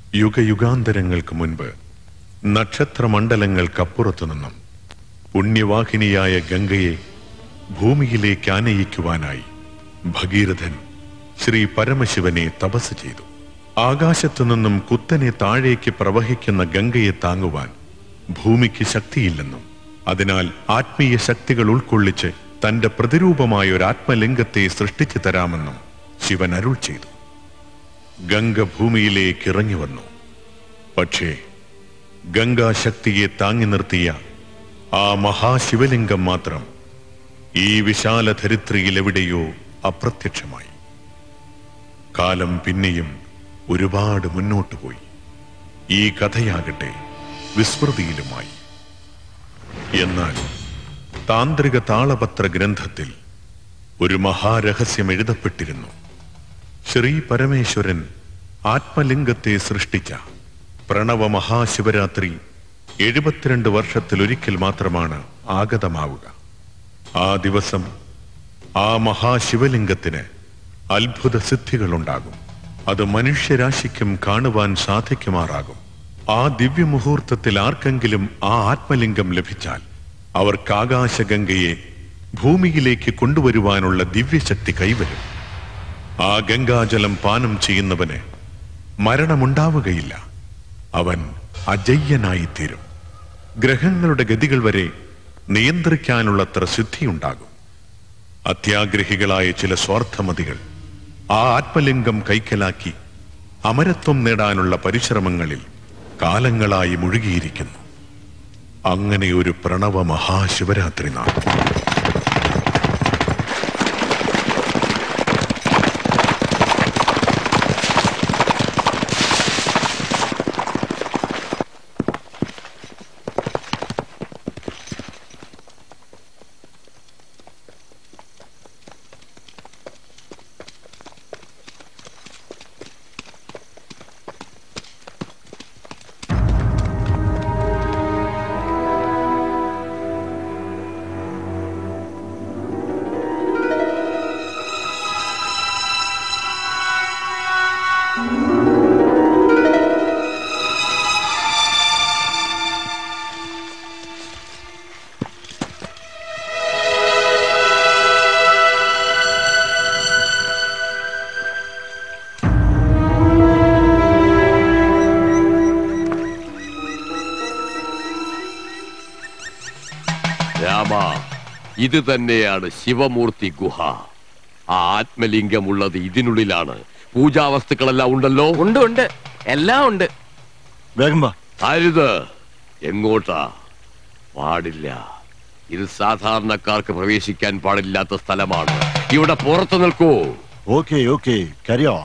യുഗയുഗാന്തരങ്ങൾക്ക് മുൻപ് നക്ഷത്രമണ്ഡലങ്ങൾക്കപ്പുറത്തു നിന്നും പുണ്യവാഹിനിയായ ഗംഗയെ ഭൂമിയിലേക്ക് ആനയിക്കുവാനായി ഭഗീരഥൻ ശ്രീ പരമശിവനെ തപസ് ചെയ്തു. ആകാശത്തു നിന്നും കുത്തനെ താഴേക്ക് പ്രവഹിക്കുന്ന ഗംഗയെ താങ്ങുവാൻ ഭൂമിക്ക് ശക്തിയില്ലെന്നും അതിനാൽ ആത്മീയ ശക്തികൾ ഉൾക്കൊള്ളിച്ച് തന്റെ പ്രതിരൂപമായ ഒരു ആത്മലിംഗത്തെ സൃഷ്ടിച്ചു തരാമെന്നും ശിവൻ അരുൾ ചെയ്തു. ഗംഗ ഭൂമിയിലേക്ക് ഇറങ്ങി വന്നു. പക്ഷേ ഗംഗാശക്തിയെ താങ്ങി നിർത്തിയ ആ മഹാശിവലിംഗം മാത്രം ഈ വിശാല ധരിത്രിയിൽ എവിടെയോ അപ്രത്യക്ഷമായി. കാലം പിന്നെയും ഒരുപാട് മുന്നോട്ടു പോയി. ഈ കഥയാകട്ടെ വിസ്മൃതിയിലുമായി. എന്നാൽ താന്ത്രിക താളപത്ര ഗ്രന്ഥത്തിൽ ഒരു മഹാരഹസ്യം എഴുതപ്പെട്ടിരുന്നു. ശ്രീ പരമേശ്വരൻ ആത്മലിംഗത്തെ സൃഷ്ടിച്ച പ്രണവ മഹാശിവരാത്രി 72 വർഷത്തിലൊരിക്കൽ മാത്രമാണ് ആഗതമാവുക. ആ ദിവസം ആ മഹാശിവലിംഗത്തിന് അത്ഭുത സിദ്ധികളുണ്ടാകും. അത് മനുഷ്യരാശിക്കും കാണുവാൻ സാധിക്കുമാറാകും. ആ ദിവ്യമുഹൂർത്തത്തിൽ ആർക്കെങ്കിലും ആ ആത്മലിംഗം ലഭിച്ചാൽ അവർക്ക് ആകാശഗംഗയെ ഭൂമിയിലേക്ക് കൊണ്ടുവരുവാനുള്ള ദിവ്യശക്തി കൈവരും. ആ ഗംഗാജലം പാനം ചെയ്യുന്നവന് മരണമുണ്ടാവുകയില്ല. അവൻ അജയ്യനായിത്തീരും. ഗ്രഹങ്ങളുടെ ഗതികൾ വരെ നിയന്ത്രിക്കാനുള്ളത്ര സിദ്ധിയുണ്ടാകും. അത്യാഗ്രഹികളായ ചില സ്വാർത്ഥമതികൾ ആ ആത്മലിംഗം കൈക്കലാക്കി അമരത്വം നേടാനുള്ള പരിശ്രമങ്ങളിൽ കാലങ്ങളായി മുഴുകിയിരിക്കുന്നു. അങ്ങനെ ഒരു പ്രണവ മഹാശിവരാത്രി നാൾ ഇത് തന്നെയാണ് ശിവമൂർത്തി ഗുഹ. ആ ആത്മലിംഗമുള്ളത് ഇതിനുള്ളിലാണ്. പൂജാവസ്തുക്കളെല്ലാം ഉണ്ടല്ലോ. ഉണ്ട്, എല്ലാം ഉണ്ട്. വേഗം വാ. അരുത്. എങ്ങോട്ടാ? പാടില്ല. ഇത് സാധാരണക്കാർക്ക് പ്രവേശിക്കാൻ പാടില്ലാത്ത സ്ഥലമാണ്. ഇവിടെ പുറത്തു നിൽക്കൂ. Okay carry on.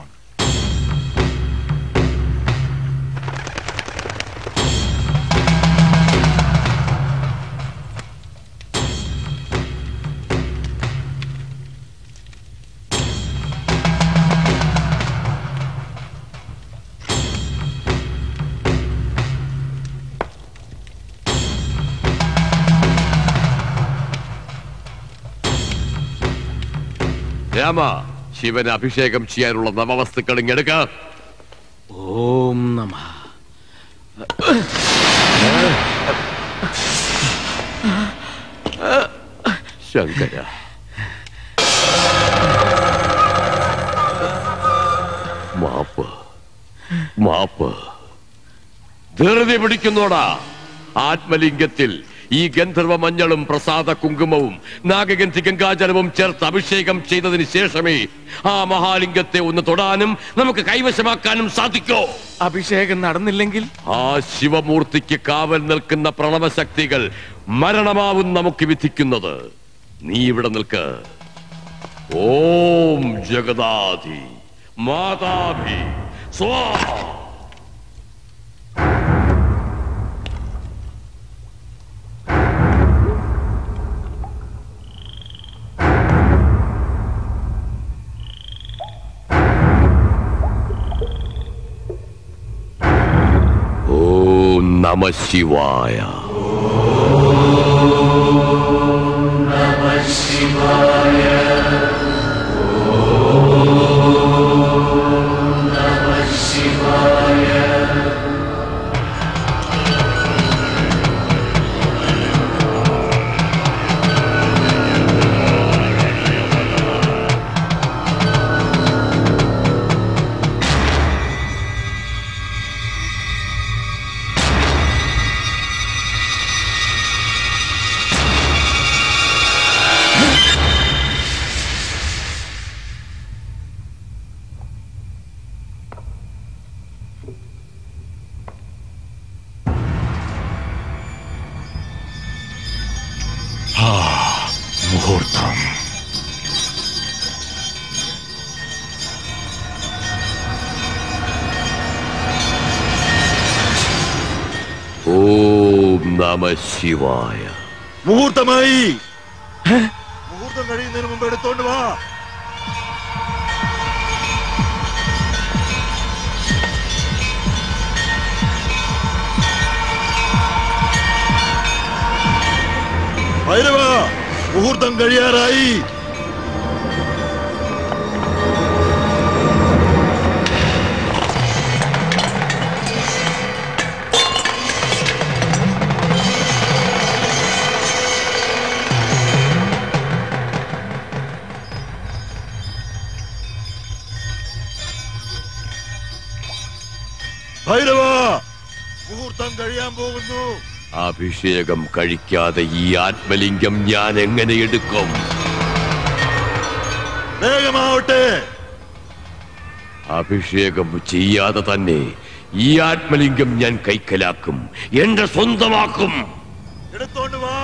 രാമ, ശിവന് അഭിഷേകം ചെയ്യാനുള്ള നവവസ്തുക്കൾ ഇങ്ങെടുക്ക. ഓം നമഃ. ശങ്കര, മാപ്പ്. ധൃതി പിടിക്കുന്നോടാ. ആത്മലിംഗത്തിൽ ഈ ഗന്ധർവ മഞ്ഞളും പ്രസാദ കുങ്കുമവും നാഗഗന്ധി ഗംഗാജലവും ചേർത്ത് അഭിഷേകം ചെയ്തതിന് ശേഷമേ ആ മഹാലിംഗത്തെ ഒന്ന് തൊടാനും നമുക്ക് കൈവശമാക്കാനും സാധിക്കോ? അഭിഷേകം നടന്നില്ലെങ്കിൽ ആ ശിവമൂർത്തിക്ക് കാവൽ നിൽക്കുന്ന പ്രണവശക്തികൾ മരണമാവും നമുക്ക് വിധിക്കുന്നത്. നീ ഇവിടെ നിൽക്ക്. ഓം ജഗദാധി മാതാഭി സ്വാഹ. നമഃ ശിവായ. Namah Shivaya. ഓം നമ ശിവായ. മുഹൂർത്തമായി. മുഹൂർത്തം കഴിയുന്നതിന് മുമ്പ് എടുത്തോണ്ട് വാ. ഭൈരവ, മുഹൂർത്തം കഴിയാറായി. ഭൈരവ, മുഹൂർത്തം കഴിയാൻ പോകുന്നു. അഭിഷേകം കഴിക്കാതെ ഈ ആത്മലിംഗം ഞാൻ എങ്ങനെ എടുക്കും? വേഗമാവട്ടെ. അഭിഷേകം ചെയ്യാതെ തന്നെ ഈ ആത്മലിംഗം ഞാൻ കൈക്കലാക്കും, എന്റെ സ്വന്തമാക്കും. എടുത്തോണ്ട് വാ.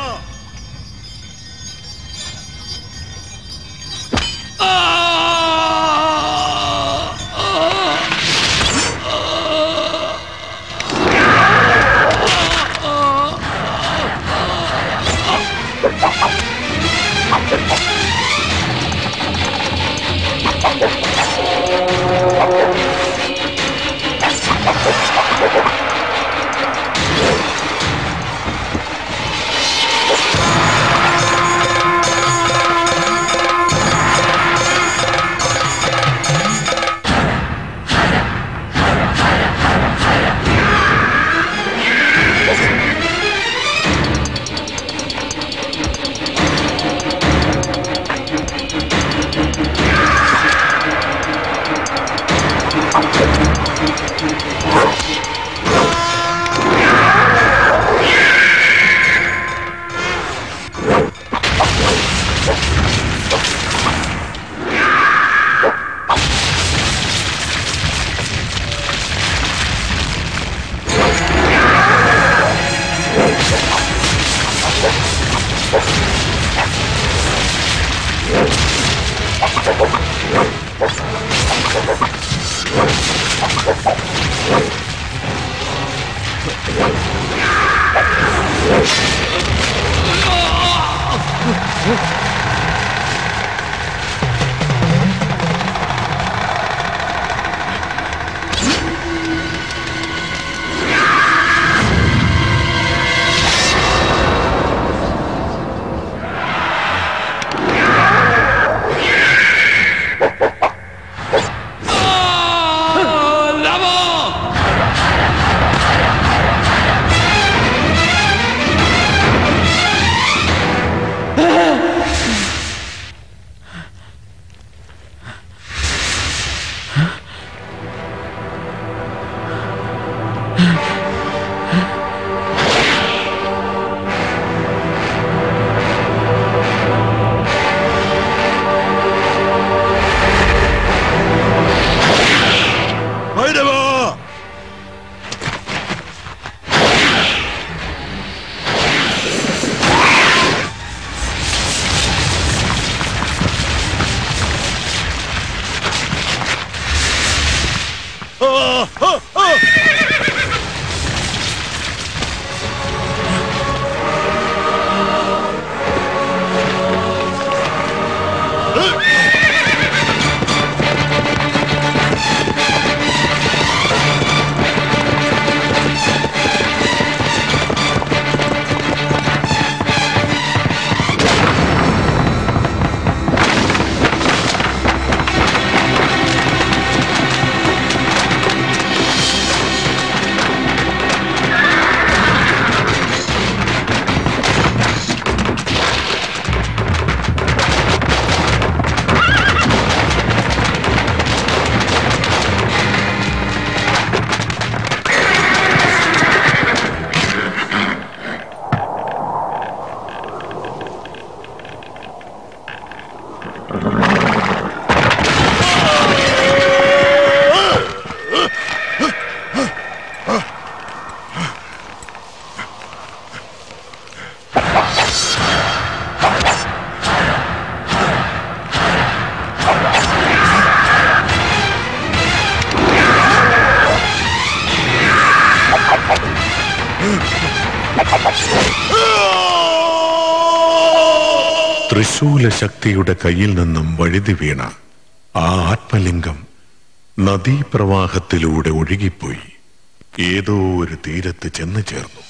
ത്രിശൂല ശക്തിയുടെ കയ്യിൽ നിന്നും വഴുതി വീണ ആ ആത്മലിംഗം നദീപ്രവാഹത്തിലൂടെ ഒഴുകിപ്പോയി ഏതോ ഒരു തീരത്ത് ചെന്നു ചേർന്നു.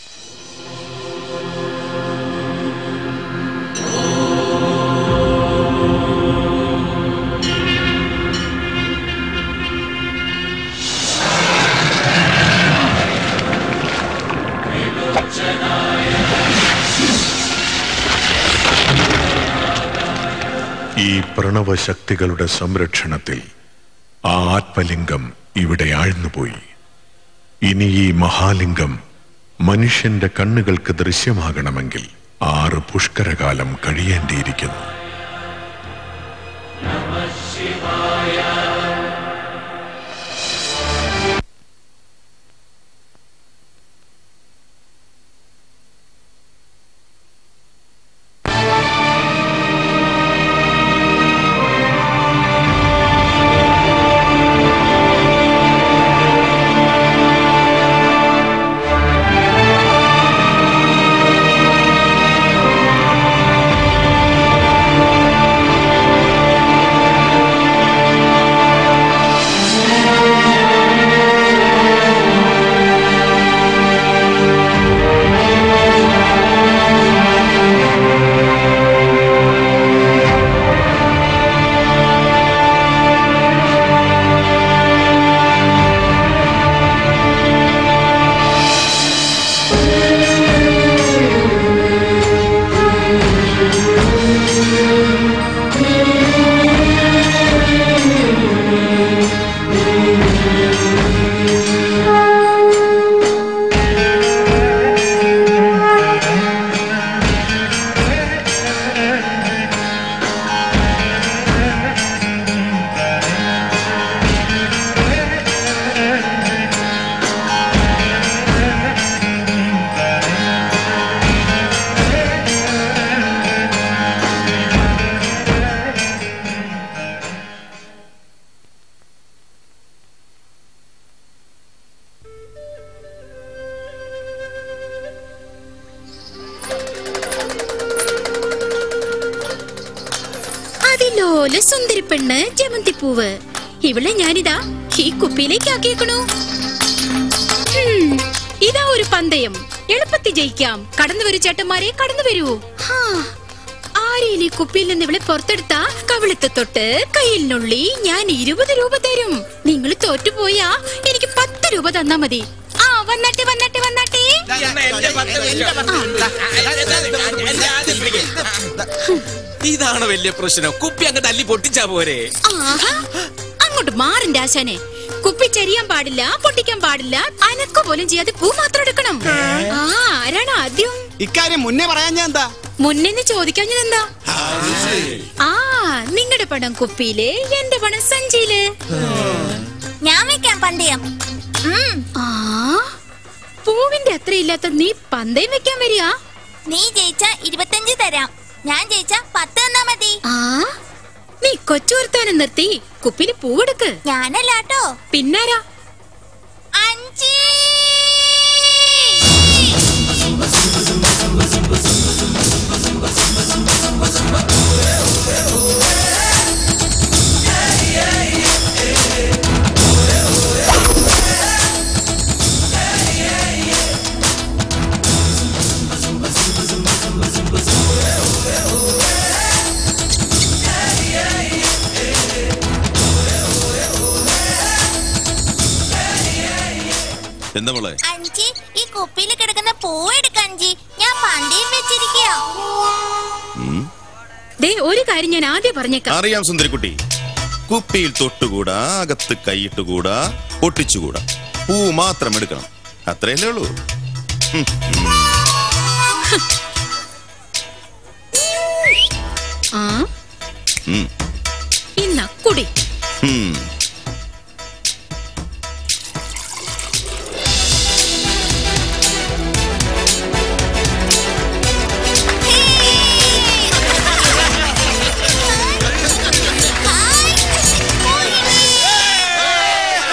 ഈ പ്രണവശക്തികളുടെ സംരക്ഷണത്തിൽ ആ ആത്മലിംഗം ഇവിടെ ആഴ്ന്നുപോയി. ഇനി ഈ മഹാലിംഗം മനുഷ്യന്റെ കണ്ണുകൾക്ക് ദൃശ്യമാകണമെങ്കിൽ 6 പുഷ്കരകാലം കഴിയേണ്ടിയിരിക്കുന്നു. സുന്ദരി പെണ്ണ് ജമന്തിപ്പൂവ് ഇവളെ ഞാനിതാ ഈ കുപ്പിയിലേക്ക് ആക്കിയേക്കണു. ഇതാ ഒരു പന്തയം, എളുപ്പത്തിൽ ജയിക്കാം. കടന്നു വരൂ ചേട്ടന്മാരെ, കടന്നു വരൂ. ആരെയും ഈ കുപ്പിയിൽ നിന്ന് ഇവളെ പുറത്തെടുത്താ കവിളത്തെ തൊട്ട് കയ്യിലിനുള്ളി ഞാൻ 20 രൂപ തരും. നിങ്ങൾ തോറ്റുപോയാ എനിക്ക് 10 രൂപ തന്നാ മതി. വന്നാട്ടെ വന്നാട്ടെ വന്നാട്ടെ. ഇതാണ് വലിയ പ്രശ്നം. കുപ്പി അങ്ങ് തല്ലി പൊട്ടിച്ചാ പോരെ. അങ്ങോട്ട് മാറിന്റെ ആശാനെ. കുപ്പി ചരിയാൻ പാടില്ല, പൊട്ടിക്കാൻ പാടില്ല, അനക്ക പോലും ചെയ്യാതെ പൂ മാത്രം എടുക്കണം. ആരാണ് ആദ്യം? ഇക്കാര്യം മുന്നേ പറയാൻ ഞാൻ എന്താ മുന്നേന്ന് ചോദിക്കാഞ്ഞതെന്താ? നിങ്ങളുടെ പണം കുപ്പിയില്, എന്റെ പണം സഞ്ചിയില്. ഞാൻ വെക്കാം പന്തയം. പൂവിന്റെ അത്ര ഇല്ലാത്ത നീ പന്തയം വെക്കാൻ വരിക? നീ ജയിച്ച 25 തരാം, ഞാൻ ജയിച്ച 10 തന്നാ മതി. നീ കൊച്ചുവർത്താനം നിർത്തി കുപ്പിന് പൂവെടുക്ക്. ഞാനല്ലാട്ടോ. പിന്നാരാ? 5. എന്താ മോളെ? അഞ്ചി, ഈ കുപ്പിയിൽ കിടക്കുന്ന പൂ എടുക്കാൻ അഞ്ചി. ഞാൻ പന്തയം വെച്ചിരിക്കുക. ഒരു കാര്യം ഞാൻ ആദ്യം പറഞ്ഞേക്കാം. അറിയാം സുന്ദരിക്കുട്ടി, കുപ്പിയിൽ തൊട്ടുകൂടാ, അകത്ത് കൈയിട്ടുകൂടാ, പൊട്ടിച്ചുകൂടാ, പൂ മാത്രം എടുക്കണം. അത്രയല്ലേ ഉള്ളൂ. ഇന്ന കുടി.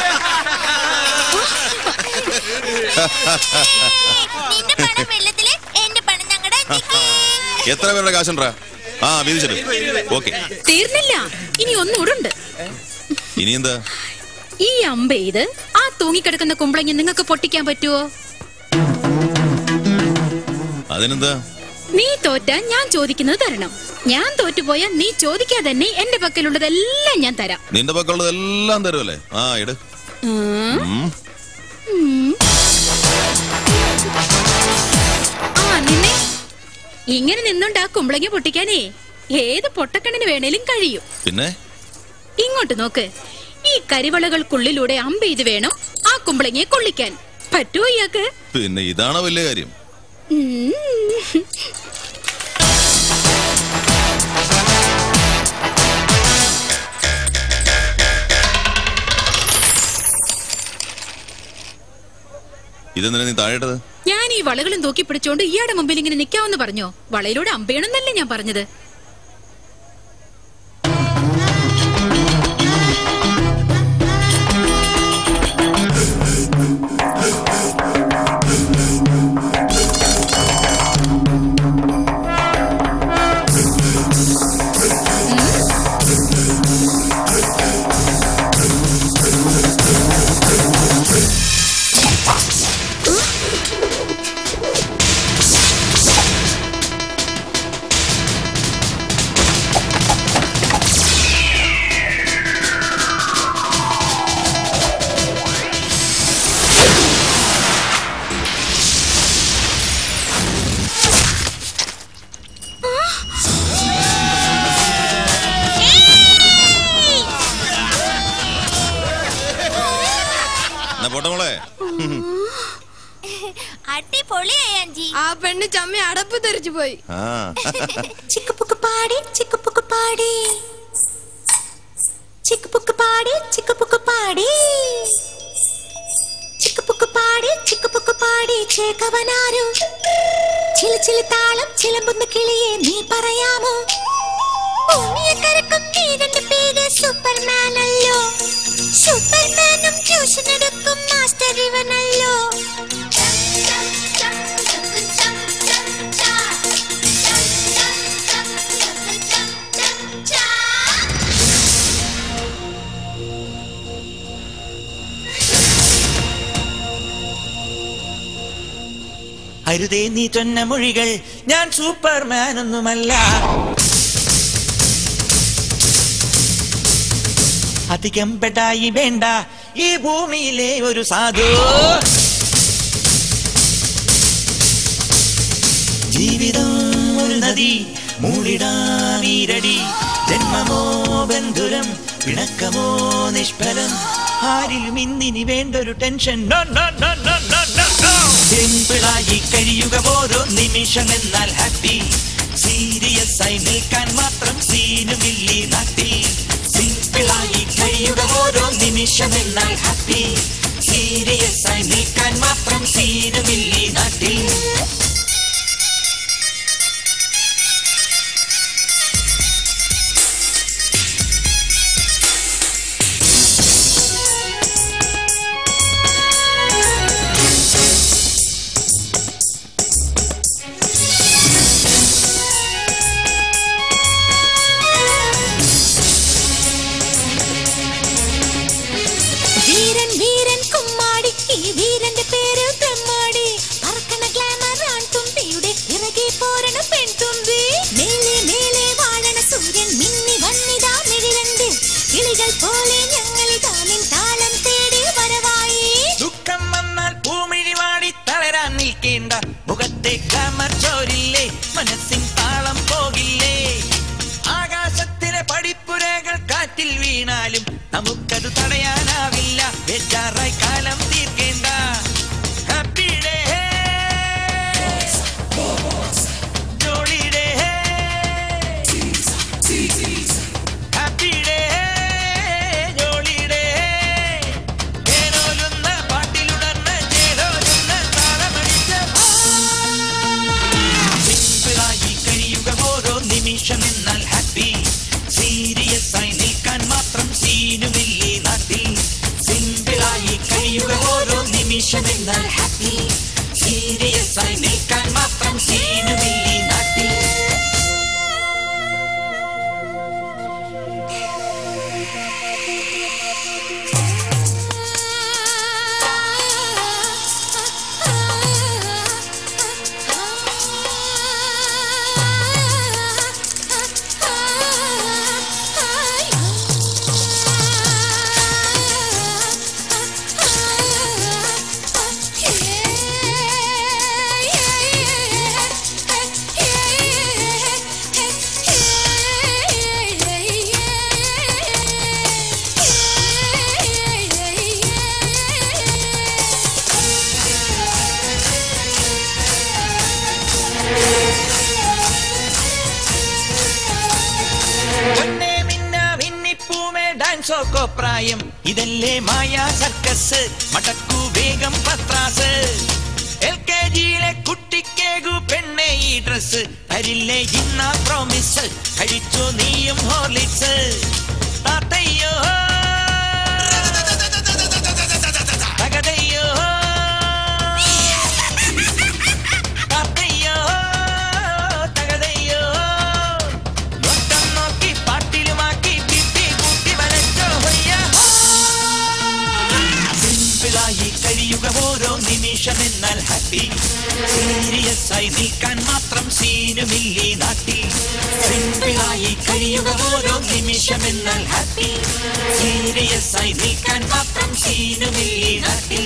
നിന്റെ പണം വെള്ളത്തില്, എത്ര പേരുടെ കാശുണ്ടാ? ആ വീതിച്ചിട്ട്. ഓക്കെ, തീർന്നില്ല, ഇനി ഒന്നുകൂടെ ഉണ്ട്. ഇനി എന്താ? ഈ അമ്പ ഇത് ആ തൂങ്ങിക്കിടക്കുന്ന കുമ്പളങ്ങി നിങ്ങൾക്ക് പൊട്ടിക്കാൻ പറ്റുമോ? അതിനെന്താ? നീ തോറ്റാ ഞാൻ ചോദിക്കുന്നത് തരണം. ഞാൻ തോറ്റുപോയാ നീ ചോദിക്കാതെ തന്നെ എന്റെ പക്കലുള്ളതെല്ലാം ഞാൻ തരാം. നിന്റെ പക്കലുള്ളതെല്ലാം തരുമല്ലേ? ആ ഇട്. ആ നിന്നെ ഇങ്ങനെ നിന്നുണ്ട് ആ കുമ്പളങ്ങി പൊട്ടിക്കാനേ ഏത് പൊട്ടക്കണ്ണിന് വേണേലും കഴിയും. പിന്നെ ഇങ്ങോട്ട് നോക്ക്. ഈ കരിവളകൾക്കുള്ളിലൂടെ അമ്പ ഇത് വേണം ആ കുമ്പളങ്ങിയെ കൊള്ളിക്കാൻ. പറ്റുമോ ഇയാൾക്ക്? പിന്നെ ഇതാണോ വലിയ കാര്യം? ഇതെന്തിനാ നീ താഴെട്ടത്? ഞാൻ ഈ വളകളും തൂക്കി പിടിച്ചോണ്ട് ഇയാളുടെ മുമ്പിൽ ഇങ്ങനെ നിക്കാവെന്ന് പറഞ്ഞോ? വളയിലൂടെ അമ്പയണമെന്നല്ലേ ഞാൻ പറഞ്ഞത്. അടിപൊളിയായി ആൻജി. ആ പെണ്ണ് ചമ്മി അടപ്പ് തെറിച്ചു പോയി. ചിക്കുപുക്ക് പാടി ചിക്കുപുക്ക് പാടി ചിക്കുപുക്ക് പാടി ചിക്കുപുക്ക് പാടി ചിക്കുപുക്ക് പാടി ചിക്കുപുക്ക് പാടി ചേക്കവനാരും ചില ചില താളം ചിലമ്പുന്ന കിളിയെ നീ പറയാമോ? ഭൂമിയെ കറക്കും നീ രണ്ട് പേര് സൂപ്പർമാനല്ലോ. സൂപ്പർമാനും ട്യൂഷൻ എടുക്കും മാസ്റ്റർ ഇവനല്ലോ. അരുതേ നീ ചൊന്ന മൊഴികൾ, ഞാൻ സൂപ്പർമാൻ ഒന്നുമല്ല. അധികം പെടായി വേണ്ട ഈ ഭൂമിയിലെ ഒരു സാധു. ജീവിതം ഒരു നദി, മൂടിടാനീരടി. ജന്മമോ ബന്ധുരം, പിണക്കമോ നിഷ്ഫലം. ആരിലും ഇന്നിനി വേണ്ടൊരു ടെൻഷൻ. സിമ്പിളായി കഴിയുക ഓരോ നിമിഷം എന്നാൽ ഹാപ്പി. സീരിയസ് ആയി നിൽക്കാൻ മാത്രം സീനുമില്ലി നാട്ടിൽ. സിമ്പിളായി കഴിയുക ഓരോ നിമിഷം എന്നാൽ ഹാപ്പി. സീരിയസ് ആയി നിൽക്കാൻ മാത്രം സീനുമില്ലി നാട്ടിൽ. മുഖത്തെ ഗ്ലാമർ ചോരില്ലേ, മനസ്സിൻ താളം പോകില്ലേ. ആകാശത്തിലെ പടിപ്പുരകൾ കാറ്റിൽ വീണാലും നമുക്കത് തടയാനാവില്ല. ബേജാറായി കാലം തീർക്കേണ്ട. Happy day jolly day, happy day jolly day. ഏനോലുന്ന പാട്ടിലുടർന്ന് ചേരോലുന്ന താളമടിച്ച സിമ്പിളായി കഴിയുക ഓരോ നിമിഷം എന്നാൽ ഹാപ്പി. സീരിയസ് ആയി നിൽക്കാൻ മാത്രം സീനുമില്ലേ നാട്ടിൽ. സിമ്പിളായി കഴിയുക ഓരോ നിമിഷം എന്നാൽ ഹാപ്പി. സീരിയസ് ആയി നിൽക്കാൻ മാത്രം സീനുമില്ലേ ഡാൻസോ കോപ്രായം ഇതല്ലേ മായാ സർക്കസ് മടക്കു വേഗം പത്രാസ് LKGയിലെ കുട്ടിക്കേകു പെണ്ണെ ഈ ഡ്രസ് തരില്ലേ ഇന്ന പ്രോമിസ് കഴിച്ചു നീയും ഹോർലിക്സ് താത്തയ്യോ തകതയ്യോ താത്തയ്യോ തകതയ്യോ നോട്ടം നോക്കി പാട്ടിലുമാക്കി പിട്ടി കൂട്ടി വലച്ചോ സിമ്പിളായി കഴിയുക ഓരോ നിമിഷമെന്നാൽ ഹാപ്പി സീരിയസ് ആയി നിൽക്കാൻ മാത്രം സീനുമില്ലി നാട്ടിൽ സിമ്പിളായി കഴിയുക ഓരോ നിമിഷമെന്നാൽ ഹാപ്പി സീരിയസ് ആയി നിൽക്കാൻ മാത്രം സീനുമില്ലി നാട്ടിൽ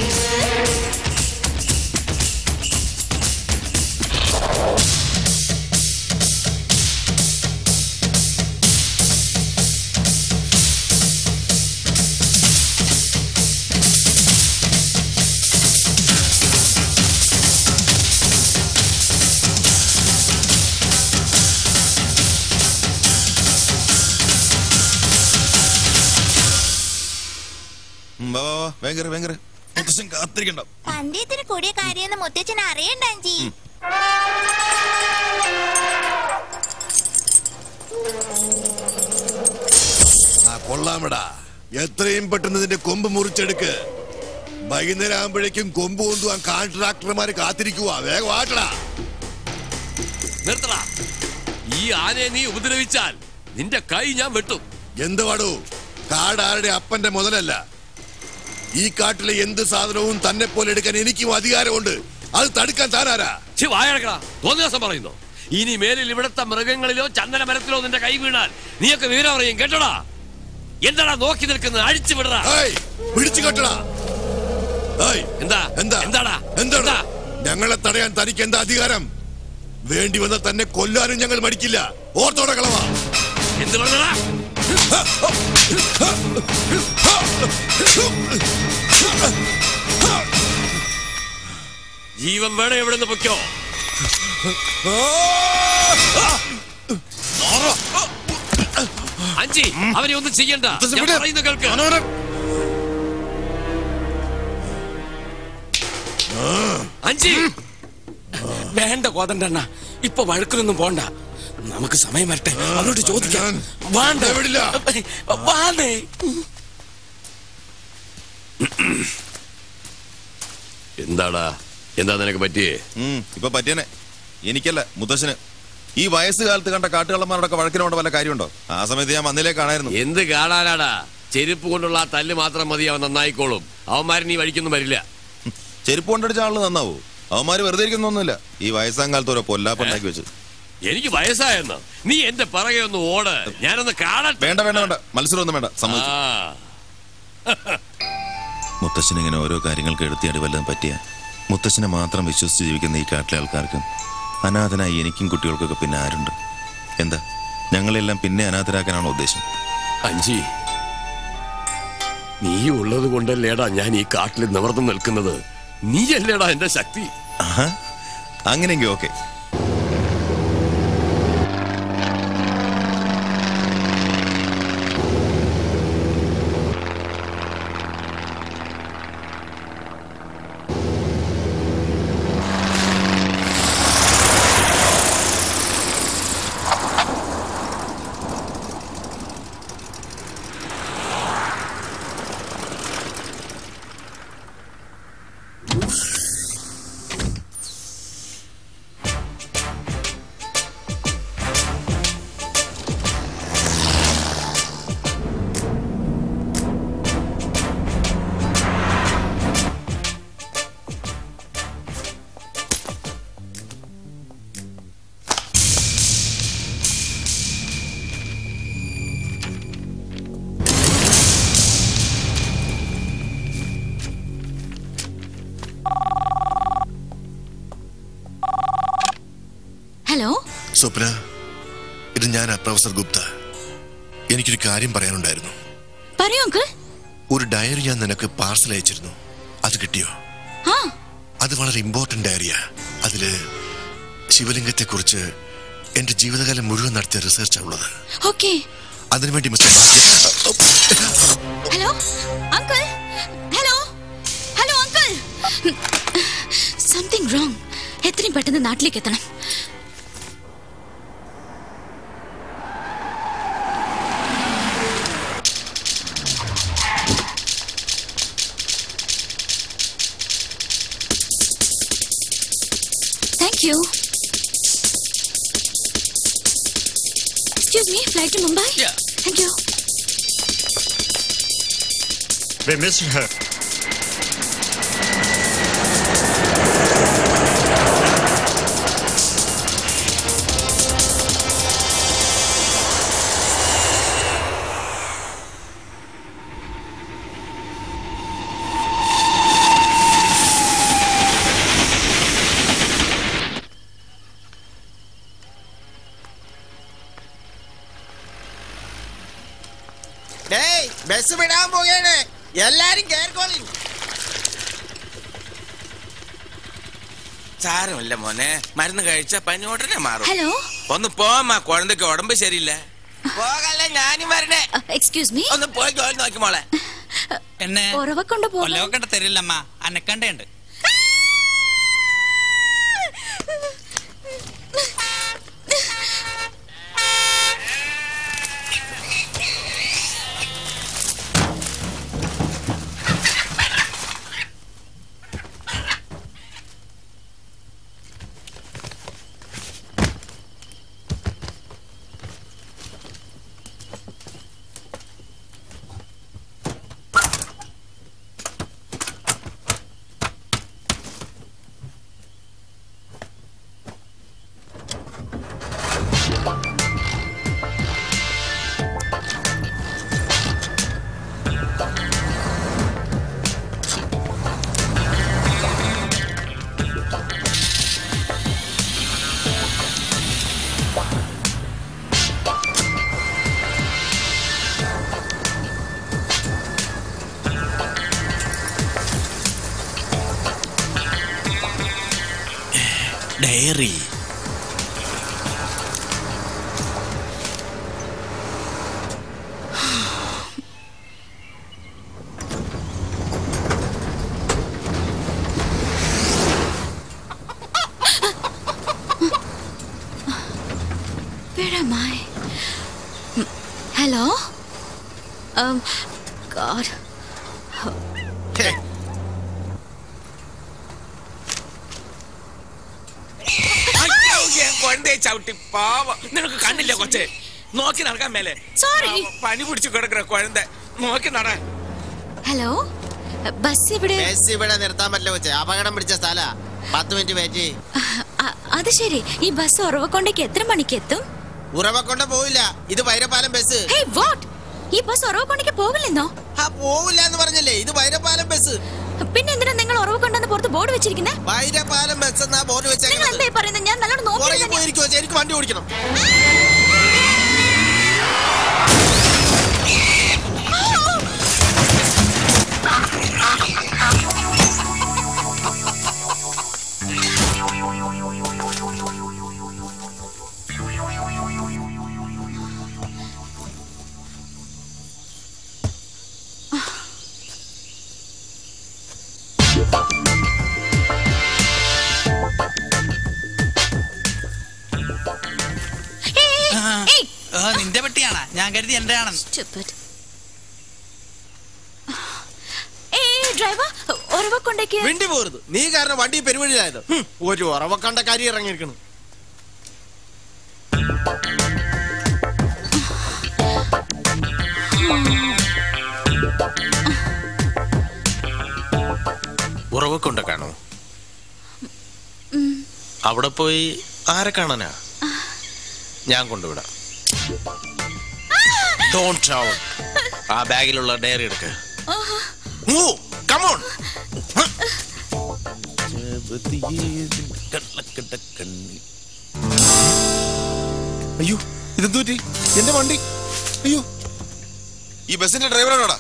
പന്തയത്തിന് കൂടിയ കാര്യമെന്ന് മുത്തച്ഛൻ അറിയണ്ടാഞ്ചി. കൊള്ളാമടാ, എത്രയും പെട്ടെന്ന് ഇതിന്റെ കൊമ്പ് മുറിച്ചെടുക്ക്. വൈകുന്നേരം ആകുമ്പോഴേക്കും കൊമ്പ് കൊണ്ടുപോകാൻ കോൺട്രാക്ടർമാര് കാത്തിരിക്കുവാ. വേഗം ആട്ടടാ. നിർത്തടാ. ഈ ആനയെ നീ ഉപദ്രവിച്ചാൽ നിന്റെ കൈ ഞാൻ വെട്ടും. എന്തുവാടോ, കാട് ആരുടെ അപ്പന്റെ മുതലല്ല. ഈ കാട്ടിലെ എന്ത് സാധനവും തന്നെ പോലെ എടുക്കാൻ എനിക്കും അധികാരമുണ്ട്. അത് തടുക്കാൻ താനാരാ? തോന്നിയാസം പറയുന്നു. ഇനി മേലിൽ ഇവിടത്തെ മൃഗങ്ങളിലോ ചന്ദന മരത്തിലോ നിന്റെ കൈ വീണാൽ നീയൊക്കെ വിവരം അറിയും. കേട്ടോടാ. എന്താടാ നോക്കി നിൽക്കുന്നത്? അഴിച്ചു വിടടാ. പിടിച്ചു കെട്ടടാ. എന്താ എന്താടാ എന്താടാ? ഞങ്ങളെ തടയാൻ തനിക്ക് എന്താ അധികാരം? വേണ്ടി വന്നാൽ തന്നെ കൊല്ലാനും ഞങ്ങൾ മടിക്കില്ല. ഓർത്തോടെ കളവാ. എന്ത് പറഞ്ഞടാ? ജീവൻ വേണം. എവിടെ നിന്ന് പൊയ്ക്കോ. അഞ്ചി, അവനെ ഒന്നും ചെയ്യണ്ട. ഞാൻ പറയുന്ന കേൾക്ക്. അഞ്ചി, വേണ്ട കോതണ്ടണ്ണ, ഇപ്പൊ വഴക്കിനൊന്നും പോണ്ട. നമുക്ക് സമയം വരട്ടെ, അവരോട് ചോദിക്കാം. എന്താടാ, എന്താ നിനക്ക് പറ്റിയേ? ഇപ്പൊ പറ്റിയനെ എനിക്കല്ല, മുത്തശ്ശന്. ഈ വയസ്സുകാലത്ത് കണ്ട കാട്ടുകള്ളന്മാരോടൊക്കെ വഴക്കിനോണ്ട് വല്ല കാര്യമുണ്ടോ? ആ സമയത്ത് ഞാൻ വന്നിലേ കാണായിരുന്നു. എന്ത് കാണാനാടാ? ചെരുപ്പ് കൊണ്ടുള്ള ആ തല്ല് മാത്രം മതി, അവൻ നന്നായിക്കോളും. അവന്മാര് നീ വഴിക്കൊന്നും വരില്ല. ചെരുപ്പ് കൊണ്ടടിച്ച ആള് നന്നാവൂ? അവന്മാര് വെറുതെ ഇരിക്കുന്നൊന്നുമില്ല. ഈ വയസ്സാം കാലത്ത് ഓരോ പൊല്ലാപ്പുണ്ടാക്കി വെച്ച്. എനിക്ക് വയസ്സായെന്ന് നീ എന്റെ പറകെ ഒന്ന് ഓട്, ഞാനൊന്ന് കാണട്ടെ. വേണ്ട വേണ്ട വേണ്ട, മത്സരമൊന്നും വേണ്ട, സമ്മതിച്ചു. മുത്തശ്ശന് ഇങ്ങനെ ഓരോ കാര്യങ്ങൾക്ക് എടുത്തിയാടി വല്ലതും പറ്റിയ മുത്തശ്ശനെ മാത്രം വിശ്വസിച്ച് ജീവിക്കുന്ന ഈ കാട്ടിലെ ആൾക്കാർക്ക് അനാഥനായി എനിക്കും കുട്ടികൾക്കൊക്കെ പിന്നെ ആരുണ്ട്? എന്താ ഞങ്ങളെല്ലാം പിന്നെ അനാഥരാക്കാനാണോ ഉദ്ദേശം? അഞ്ചി, നീ ഉള്ളത് കൊണ്ടല്ലേടാ ഞാൻ ഈ കാട്ടിൽ നിവർന്നു നിൽക്കുന്നത്. നീയല്ലേടാ എന്റെ ശക്തി. അങ്ങനെയെങ്കിൽ ഓക്കെ. സ്വപ്ന, ഇത് ഞാനാ, പ്രൊഫസർ ഗുപ്ത. എനിക്കൊരു കാര്യം പറയാനുണ്ടായിരുന്നു. ഒരു ഡയറി ഞാൻ നിനക്ക് പാർസൽ അയച്ചിരുന്നു. അത് കിട്ടിയോ? അത് വളരെ ഇമ്പോർട്ടന്റ് ഡയറിയാ. അതില് ശിവലിംഗത്തെ കുറിച്ച് എന്റെ ജീവിതകാലം മുഴുവൻ നടത്തിയ റിസർച്ചാ ഉള്ളത്. അതിനുവേണ്ടി mister hello uncle, hello hello uncle, something wrong. എത്രയും പെട്ടെന്ന് നാട്ടിലേക്ക് എത്തണം. Thank you. Excuse me, flight to Mumbai? Yeah. Thank you. We missed her. Bus വിടാൻ പോവുകയാണ്, എല്ലാരും കേറിക്കോളി. സാരമില്ല മോനെ, മരുന്ന് കഴിച്ച പനി ഉടനെ മാറും. ഹലോ, ഒന്ന് പോമാ, കുഴന്തയ്ക്ക് ഉടമ്പ് ശരിയില്ല. പോകല്ലേ, ഞാനും വരണേ. എക്സ്ക്യൂസ് മീ, ഒന്ന് പോയി ജോലി നോക്കി മോളെ. എന്നെ ഉറവക്കൊണ്ട് കൊല്ലവക്കണ്ട തരില്ലമ്മ, അനക്കണ്ടയുണ്ട്. Diary Where am I? Hello? God. ചവിട്ടി പാവ, നിനക്ക് കണ്ണില്ല കൊച്ചെ? നോക്കി നടക്കാൻ മേലെ. സോറി, പനി പിടിച്ചു കിടക്കണ കുഴന്ത, നോക്കി നട. ഹലോ, ബസ് ഇവിടെ. ബസ് ഇവിടെ നിർത്താൻ പറ്റില്ല കൊച്ചെ, അപകടം പിടിച്ച സ്ഥല. 10 മിനിറ്റ് വെയിറ്റ്. അത് ശരി, ഈ ബസ് ഉറവക്കൊണ്ടേക്ക് എത്ര മണിക്ക് എത്തും? ഉറവക്കൊണ്ട് പോവില്ല, ഇത് വൈരപ്പാലം ബസ്. Hey, what? ഈ ബസ് ഉറവക്കൊണ്ടേക്ക് പോവില്ലെന്നോ? പോവില്ല എന്ന് പറഞ്ഞല്ലേ, ഇത് വൈരപ്പാലം ബസ്. പിന്നെ എന്തിനാ നിങ്ങൾ ഉറവക്കൊണ്ടെന്ന് പുറത്ത് ബോർഡ് വെച്ചിരിക്കുന്നത്? വൈരപ്പാലം ബസ് എന്നാ ബോർഡ് നിങ്ങൾ എന്താ പറയുന്നത്? ഞാൻ നല്ലോണം നോക്കി. എനിക്ക് വണ്ടി ഓടിക്കണം. നിന്റെ പെട്ടിയാണാ? ഞാൻ കരുതി എന്റെ ആണെന്ന്. വണ്ടി പോരുത്, നീ കാരണം വണ്ടി പെരുവഴിയിലായത്. ഒരു ഉറവക്കണ്ടക്കാരി ഇറങ്ങിയിരിക്കണം. ഉറവക്കൊണ്ട കാണോ? അവിടെ പോയി ആരെ കാണാനാ? ഞാൻ കൊണ്ടുവിടാം. Don't shout. ആ ബാഗിലുള്ള ഡയറി എടുക്ക. അയ്യോ, ഇതെന്തു പറ്റി? എന്റെ വണ്ടി. അയ്യോ, ഈ ബസിന്റെ ഡ്രൈവറാണോടാ?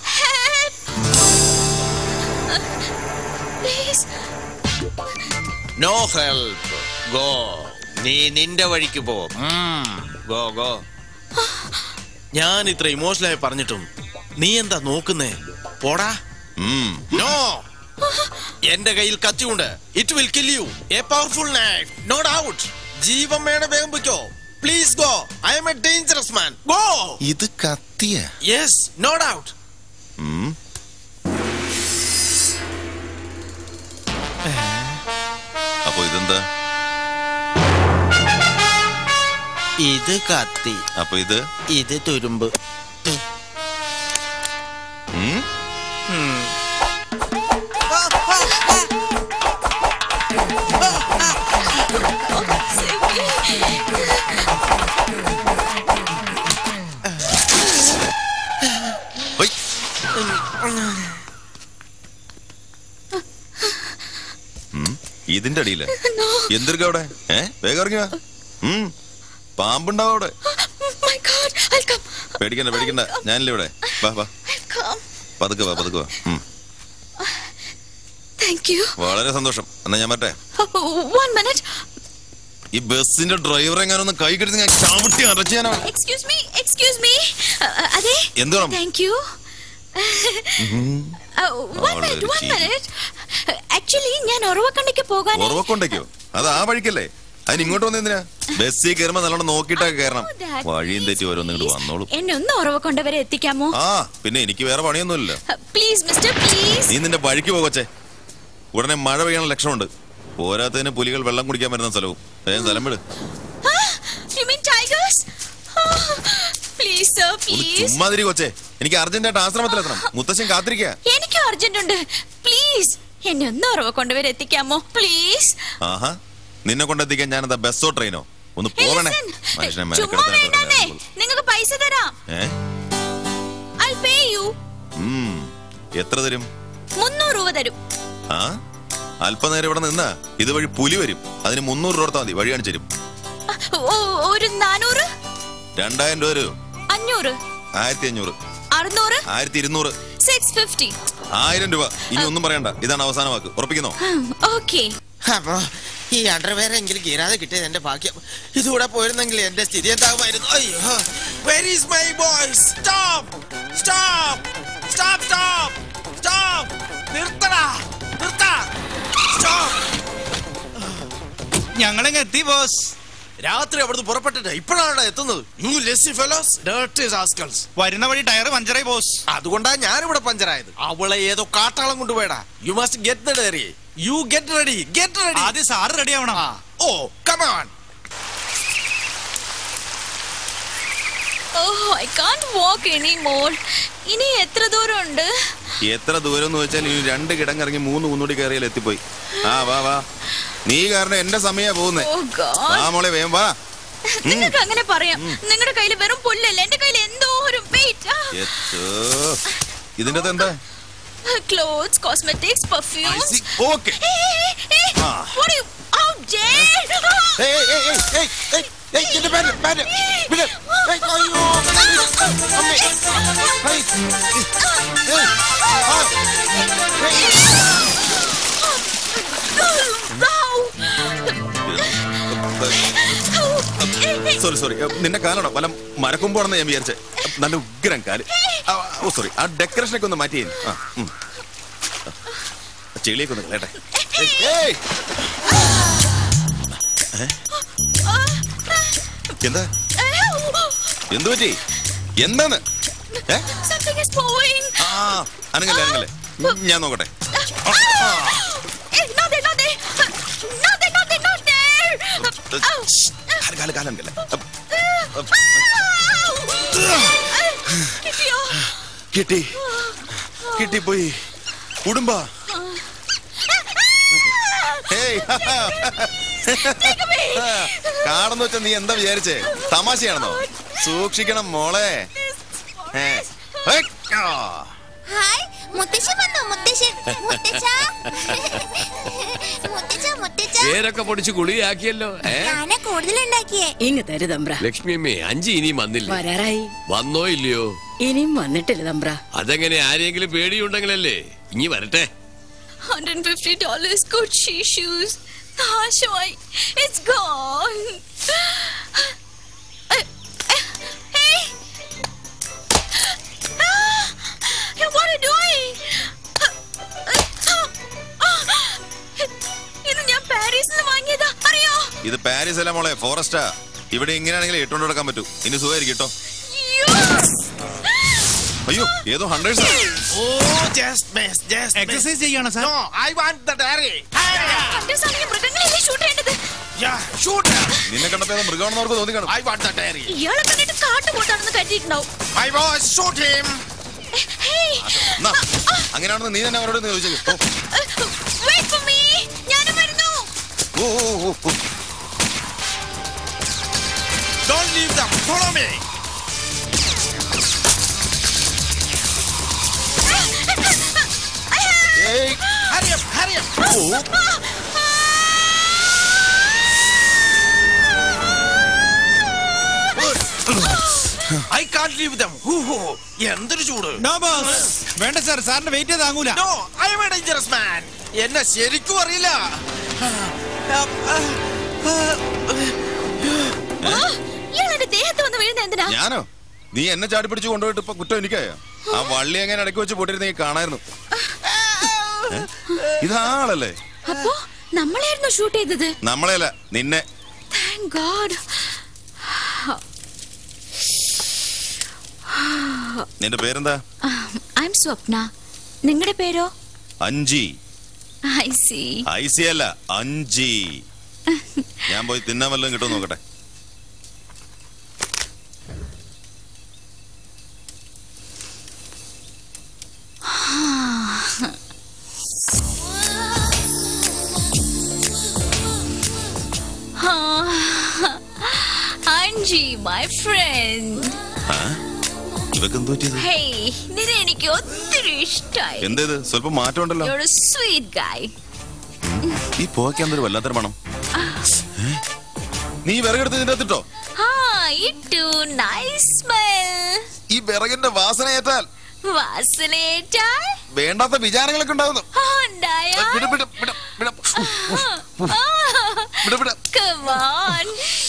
No help. ഗോ. നീ നിന്റെ വഴിക്ക് പോ. Go go. ഞാൻ ഇത്ര ഇമോഷണലായി പറഞ്ഞിട്ടും നീ എന്താ നോക്കുന്നേ? പോടാ. നോ, എന്റെ കയ്യിൽ കത്തിയുണ്ട്. It will kill you. A powerful knife, no doubt. ജീവൻ വേണം, വേഗം പൊയ്ക്കോ. Please go. I am a dangerous man. Go. ഇത് കത്തിയ? Yes, no doubt. അപ്പൊ ഇതെന്താ? ഇത് കത്തി. അപ്പൊ ഇത് തുരുമ്പ്. ഇതിന്റെ അടിയില് എന്തിരിക്ക അവിടെ? വേഗം ഇറങ്ങിയ പാമ്പുണ്ടാവും അവിടെ. പേടിക്കണ്ട പേടിക്കണ്ട, ഞാനില്ല ഇവിടെ. വാ വാ, പതുക്കെ വാ, പതുക്കെ വാ. വളരെ സന്തോഷം. എന്നാ ഞാൻ പറ്റേ? ഈ ബസിന്റെ ഡ്രൈവർ എങ്ങാനൊന്ന് കൈ കെടുത്ത് ഞാൻ ചവിട്ടി അടച്ചാനോ? എന്ത് വേണം? ആക്ച്വലി ഞാൻ ഒറവക്കണ്ടയ്ക്ക് പോകാൻ. ഒറവക്കൊണ്ടയ്ക്കോ? അത് ആ വഴിക്കല്ലേ? അതിന് ഇങ്ങോട്ട് വന്നെന്തിനാ? ബസ്സിൽ കയറുമ്പോ നല്ലോണം നോക്കിയിട്ടൊക്കെ കയറണം. വഴിയും തെറ്റി ഓരോന്ന് ഇങ്ങോട്ട് വന്നോളൂ. എന്നെ ഒന്ന് ഒറവക്കൊണ്ട വരെ എത്തിക്കാമോ? ആ പിന്നെ എനിക്ക് വേറെ പണിയൊന്നുമില്ല. Please mister, please. നീ നിന്റെ വഴിക്ക് പോകച്ചേ. ഉടനെ മഴ പെയ്യാനുള്ള ലക്ഷണമുണ്ട്. പോരാത്തതിന് പുലികൾ വെള്ളം കുടിക്കാൻ വരുന്ന സ്ഥലവും. വേഗം സ്ഥലം വിട്. ചുമ്മാതിരി കൊച്ചേ, എനിക്ക് അർജന്റായിട്ട് ആശ്രമത്തിലെത്തണം. മുത്തശ്ശൻ കാത്തിരിക്കുക. എനിക്ക് അർജന്റ് ഉണ്ട്. പ്ലീസ് എന്നെ ഒന്ന് ഒറവക്കൊണ്ട വരെ എത്തിക്കാമോ? പ്ലീസ്. ആഹാ, നിന്നെ കൊണ്ടെത്തിക്കാൻ ഞാനെന്താ ബസ്സോ ട്രെയിനോ? ഒന്ന് പോകണേ. നിങ്ങൾക്ക് പൈസ തരാം. എത്ര തരും? 300 രൂപ തരും. ആ, അല്പനേരം ഇവിടെ നിന്നാ ഇതുവഴി പുലി വരും. അതിന് 300 രൂപ മതി, വഴി കാണിച്ചു തരും. ഒരു 400. 2000 രൂപ തരൂ. 500. 1500. 600. 1200. 650. 1000 രൂപ. ഇനി ഒന്നും പറയണ്ട, ഇതാണ് അവസാന വാക്ക്. ഉറപ്പിക്കുന്നോ? ഓക്കേ. അപ്പൊ ഈ അണ്ടർവെയർ എങ്കിലും കീറാതെ കിട്ടിയത് എന്റെ ഭാഗ്യം. ഇതുകൂടെ പോയിരുന്നെങ്കിൽ എന്റെ സ്ഥിതി എന്താകുമായിരുന്നു. അയ്യോ, where is my boys? Stop! Stop! Stop! Stop! Stop! നിർത്തടാ, നിർത്താ. Stop! ഞങ്ങളെങ്ങ എത്തി ബോസ്. രാത്രി അവിടുന്ന് പുറപ്പെട്ടിട്ട് ഇപ്പോഴാണ് എത്തുന്നത്. You lazy fellows, dirty rascals. വരുന്ന വഴി ടയർ പഞ്ചറായി ബോസ്. അതുകൊണ്ടാ ഞാനിവിടെ പഞ്ചറായത്. അവളെ ഏതോ കാട്ടാളം കൊണ്ടുപോയടാ. You must get the dairy. You get ready. Get ready. ആദ്യം സാറ് റെഡി ആവണം. Oh, come on. Oh, I can't walk anymore. ഇനി എത്ര ദൂരം ഉണ്ട്? എത്ര ദൂരം എന്ന് വെച്ചാൽ ഇനി 2 കിടങ്ങിറങ്ങി 3 കുന്നൂടി കയറിയാൽ എത്തിപ്പോയി. ആ വാ വാ, നീ കാരണം എന്റെ സമയാ പോകുന്നേ. ആ മോളെ വേഗം വാ. നിങ്ങൾക്ക് അങ്ങനെ പറയാം. നിങ്ങളുടെ കയ്യിൽ വെറും പുല്ലല്ല, എന്റെ കയ്യിൽ എന്തോ ഒരു വെയിറ്റ്. ഇതിന്റെ എന്താ? Clothes, cosmetics, perfumes. Okay. What are you out there? Hey, get the bed. Hey, ayo. Sorry നിന്റെ കാലാണോ? വല്ല മരക്കൊമ്പാണെന്ന് ഞാൻ വിചാരിച്ചേ. നല്ല ഉഗ്രം കാല്. ഓ സോറി, ആ ഡെക്കറേഷനൊക്കെ ഒന്ന് മാറ്റി. ചെളിയൊക്കെ ഒന്ന് കേട്ടെ. എന്താ എന്തു പറ്റി? എന്താന്ന്? അനങ്ങല്ലേ ഞാൻ നോക്കട്ടെ. കിട്ടിപ്പോയി കുടുംബ. കാണുന്ന വെച്ചാ നീ എന്താ വിചാരിച്ചേ? തമാശയാണെന്നോ? സൂക്ഷിക്കണം മോളെ. പേരൊക്കെ പൊടിച്ച് കുളിയാക്കിയല്ലോ. ഇങ്ങ് തരു തമ്പ്ര. ലക്ഷ്മി അമ്മേ, അഞ്ചി ഇനിയും വന്നില്ല. വരാറായി. വന്നോ ഇല്ലയോ? ഇനിയും വന്നിട്ടില്ല തമ്പ്ര. അതെങ്ങനെ? ആരെങ്കിലും പേടിയുണ്ടെങ്കിലല്ലേ. ഇനി വരട്ടെ. $150 Gucci shoes. നാശമായി. It's gone. പാരീസിൽ വാങ്ങിയതാ അറിയോ? ഇത് പാരീസ് അല്ല മോളെ, ഫോറസ്റ്റാ. ഇവിടെ ഇങ്ങനെയാണെങ്കിൽ ഇട്ടുകൊണ്ട് നടക്കാൻ പറ്റൂ. ഇനി സുഖമായിരിക്കും കേട്ടോ. അയ്യോ ഏതോ ഹണ്ടേഴ്സ്. എക്സസൈസ് ചെയ്യണം സാർ. നിന്നെ കണ്ടപ്പോ ഏതോ മൃഗമാണെന്ന് അവർക്ക് തോന്നി കാണും. ഇയാളെ കണ്ടിട്ട് കാട്ടുപോട്ടാണെന്ന് കരുതിയിട്ടുണ്ടാവും. അങ്ങനെയാണെന്ന് നീ തന്നെ അവരോട് ചോദിച്ചോ. ഞാനും വരുന്നു. Don't leave them. Follow me. Hey, hurry up, hurry up. I can't leave them. എന്തൊരു ചൂട്. No boss. വേണ്ട സാർ, സാറിന് വെയിറ്റ് ചെയ്ത് താങ്ങൂല. No, I am a dangerous man. എന്നെ ശരിക്കും അറിയില്ല. ഇയാളെന്റെ ദേഹത്ത് വന്ന് വീഴുന്ന എന്തിനാ? ഞാനോ? നീ എന്നെ ചാടി പിടിച്ച് കൊണ്ടുപോയിട്ട് ഇപ്പൊ കുറ്റം എനിക്കായോ? ആ വള്ളി എങ്ങനെ ഇടയ്ക്ക് വെച്ച് പൊട്ടിരുന്ന നീ കാണായിരുന്നു. ഇതാളല്ലേ? അപ്പോ നമ്മളായിരുന്നു ഷൂട്ട് ചെയ്തത്? നമ്മളെയല്ല, നിന്നെ. Thank God. നിന്റെ പേരെന്താ? I'm സ്വപ്ന. നിങ്ങളുടെ പേരോ? അഞ്ചി. I see. ഐസി അല്ല, അഞ്ചി. ഞാൻ പോയി തിന്നാൻ വല്ലതും കിട്ടുമോ നോക്കട്ടെ. Anji, my friend. നിന്നെ എനിക്ക് ഒത്തിരി ഇഷ്ടായി. എന്തേത് സ്വല്പം മാറ്റം ഉണ്ടല്ലോ. You're a sweet guy. ഈ പോക്കാൻ ഒരു വല്ലാത്തൊരു മണം. നീ വിറകെടുത്ത് ഇതിന്റെ അകത്തിട്ടോ? ഇട്ടു. Nice smell. ഈ വിറകിന്റെ വാസനയേറ്റാൽ വേണ്ടാത്ത വിചാരങ്ങളൊക്കെ ഉണ്ടാവുന്നു. Come on.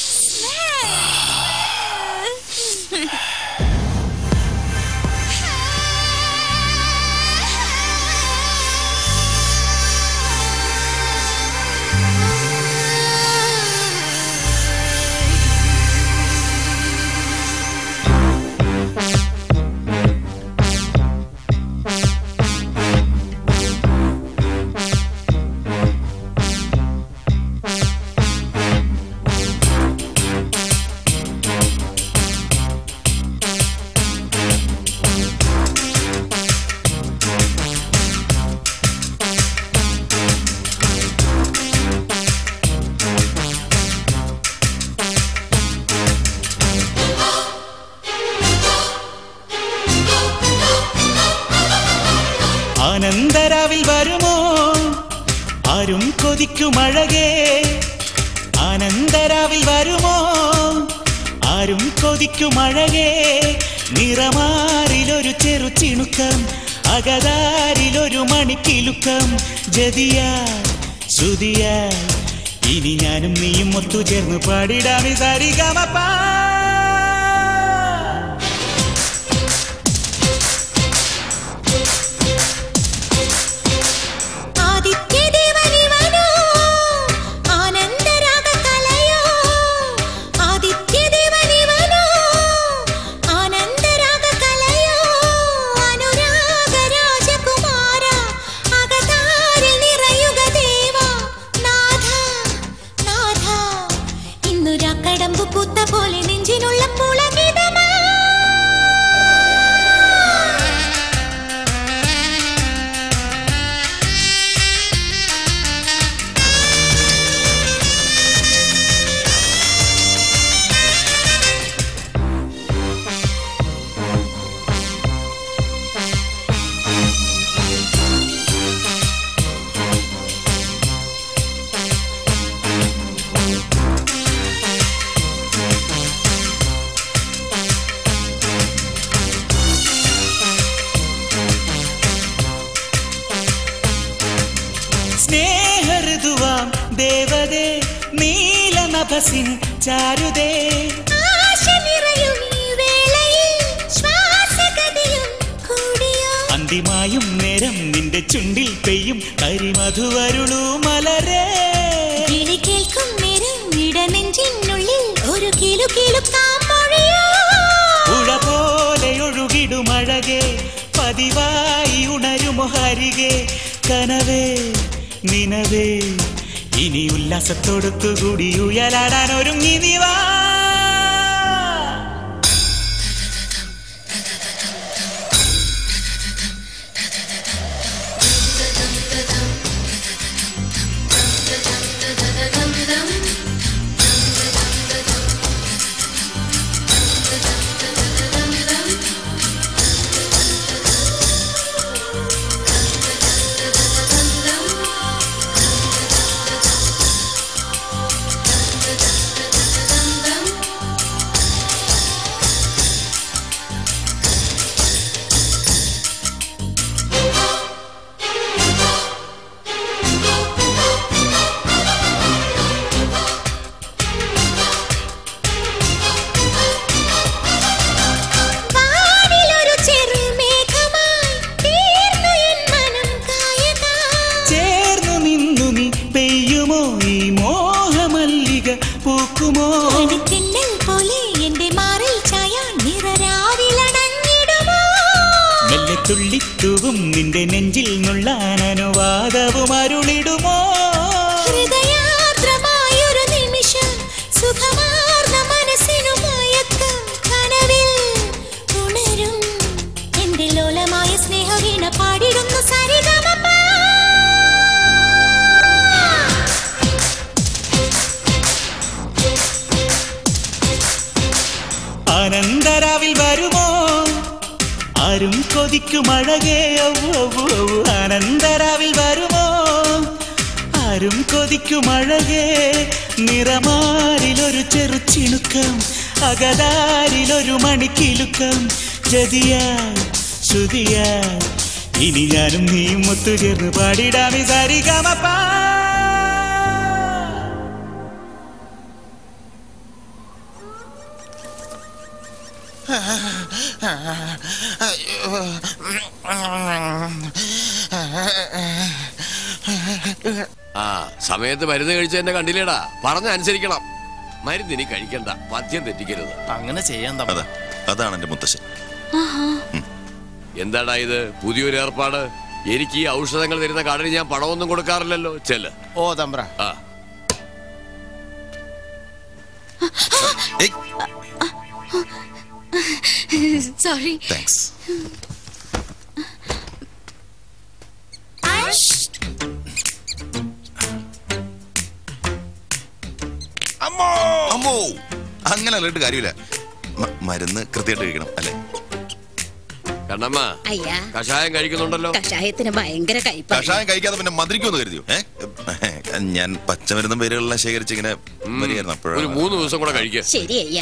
ആനന്ദരാവിൽ വരുമോ ആരും കൊതിക്കും അഴകേ, ആനന്ദരാവിൽ വരുമോ ആരും കൊതിക്കും അഴകേ, നിറമാറിലൊരു ചെറു ചിണുക്കം, അകതാരിലൊരു മണിക്കിലുക്കം, ജതിയായി ശ്രുതിയായി ഇനി ഞാനും നീയും ഒത്തുചേർന്ന് പാടിടാമി സരിഗമപാ. സ്നേഹഋതുവാം ദേവതേ നീലനഭസിൻ ചാരുതേ, അന്തിമായും നേരം നിന്റെ ചുണ്ടിൽ പെയ്യും കരിമധുവരുളൂ മലരേ. പതിവായി ഉണരുമോ ഹരികെ കനവേ നിനവേ ഇനി ഉല്ലാസത്തോടൊത്തുകൂടി ഉയലാടാൻ ഒരുങ്ങി നീ വാ. തുള്ളിത്തൂവും നിന്റെ നെഞ്ചിൽ നുള്ളാൻ അനുവാദവും അരുളിടുമോ? ഹൃദയാർദ്രമായൊരു നിമിഷം സുഖമാർന്ന മനസ്സിനു മയക്കം കനവിൽ ഉണരും എന്റെ ലോലമായ സ്നേഹവീണ പാടിടുന്നു സരിഗമപ. ആനന്ദരാവിൽ വരുമോ ആരും കൊതിക്കും അഴകേ? ആനന്ദരാവിൽ വരുമോ ആരും കൊതിക്കും അഴകേ? നിറമാരിലൊരു ചെറുചിണുക്കം അകതാരിലൊരു മണിക്കിലുക്കം ജതിയായി ശ്രുതിയായി ഇനി ഞാനും നീയും ഒത്തുചേർന്ന് പാടിടാമി സരിഗമപ. ആ സമയത്ത് മരുന്ന് കഴിച്ചെന്നെ കണ്ടില്ലേടാ. പറഞ്ഞ അനുസരിക്കണം. മരുന്ന് ഇനി കഴിക്കണ്ട, പഥ്യം തെറ്റിക്കരുത്. അങ്ങനെ ചെയ്യാൻ അതാണ് എന്റെ മുത്തശ്ശൻ. എന്താടാ ഇത് പുതിയൊരു ഏർപ്പാട്? എനിക്ക് ഈ ഔഷധങ്ങൾ തരുന്ന കടയിൽ ഞാൻ പണമൊന്നും കൊടുക്കാറില്ലല്ലോ. ചെല്ല്. ഓ തമ്പ്ര. സോറി. താങ്ക്സ്. അമ്മോ അങ്ങനെ അല്ലിട്ട് കാര്യമില്ല. മരുന്ന് കൃത്യമായിട്ട് കഴിക്കണം അല്ലേ? കണ്ണമ്മ കഷായം കഴിക്കുന്നുണ്ടല്ലോ. കഷായത്തിന് ഭയങ്കര കയ്പ. കഷായം കഴിക്കാതെ പിന്നെ മധുരിക്കുമെന്ന് കരുതിയോ? ഞാൻ പച്ചമരുന്നും പേരുകളെല്ലാം ശേഖരിച്ച് ഇങ്ങനെ വരികയായിരുന്നു. ഒരു 3 ദിവസം കൂടെ കഴിക്കാം. ശരി അയ്യ.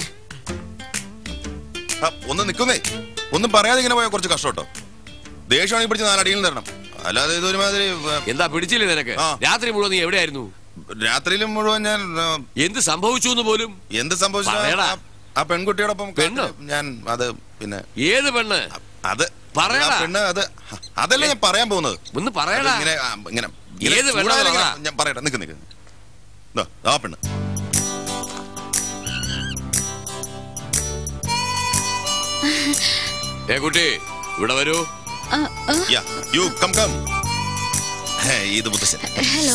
ഒന്ന് നിൽക്കുന്നേ, ഒന്നും പറയാതെ ഇങ്ങനെ പോയാൽ കുറച്ച് കഷ്ടം കേട്ടോ. ദേഷ്യമാണെങ്കിൽ പിടിച്ച് 4 അടിയിൽ തരണം. അല്ലാതെ ഇതൊരുമാതിരി. എന്താ പിടിച്ചില്ലേ നിനക്ക്? രാത്രി മുഴുവൻ നീ എവിടെയായിരുന്നു? രാത്രിയിലും മുഴുവൻ ഞാൻ എന്ത് സംഭവിച്ചു എന്ന് പോലും. എന്ത് സംഭവിച്ചു? ആ പെൺകുട്ടിയോടൊപ്പം പെണ്ണ് ഞാൻ അത് പിന്നെ ഏത് പെണ്ണ്? അത് പെണ്ണ് അതല്ലേ ഞാൻ പറയാൻ പോകുന്നത്. ഒന്ന് പറയടാ. ഇങ്ങനെ ഏത് പെണ്ണ് ഞാൻ പറയട്ടെ. നിക്ക് ആ പെണ്ണ്. കുട്ടി ഇവിടെ വരൂ. You come come. ഇത് മുത്തശ്ശൻ. ഹലോ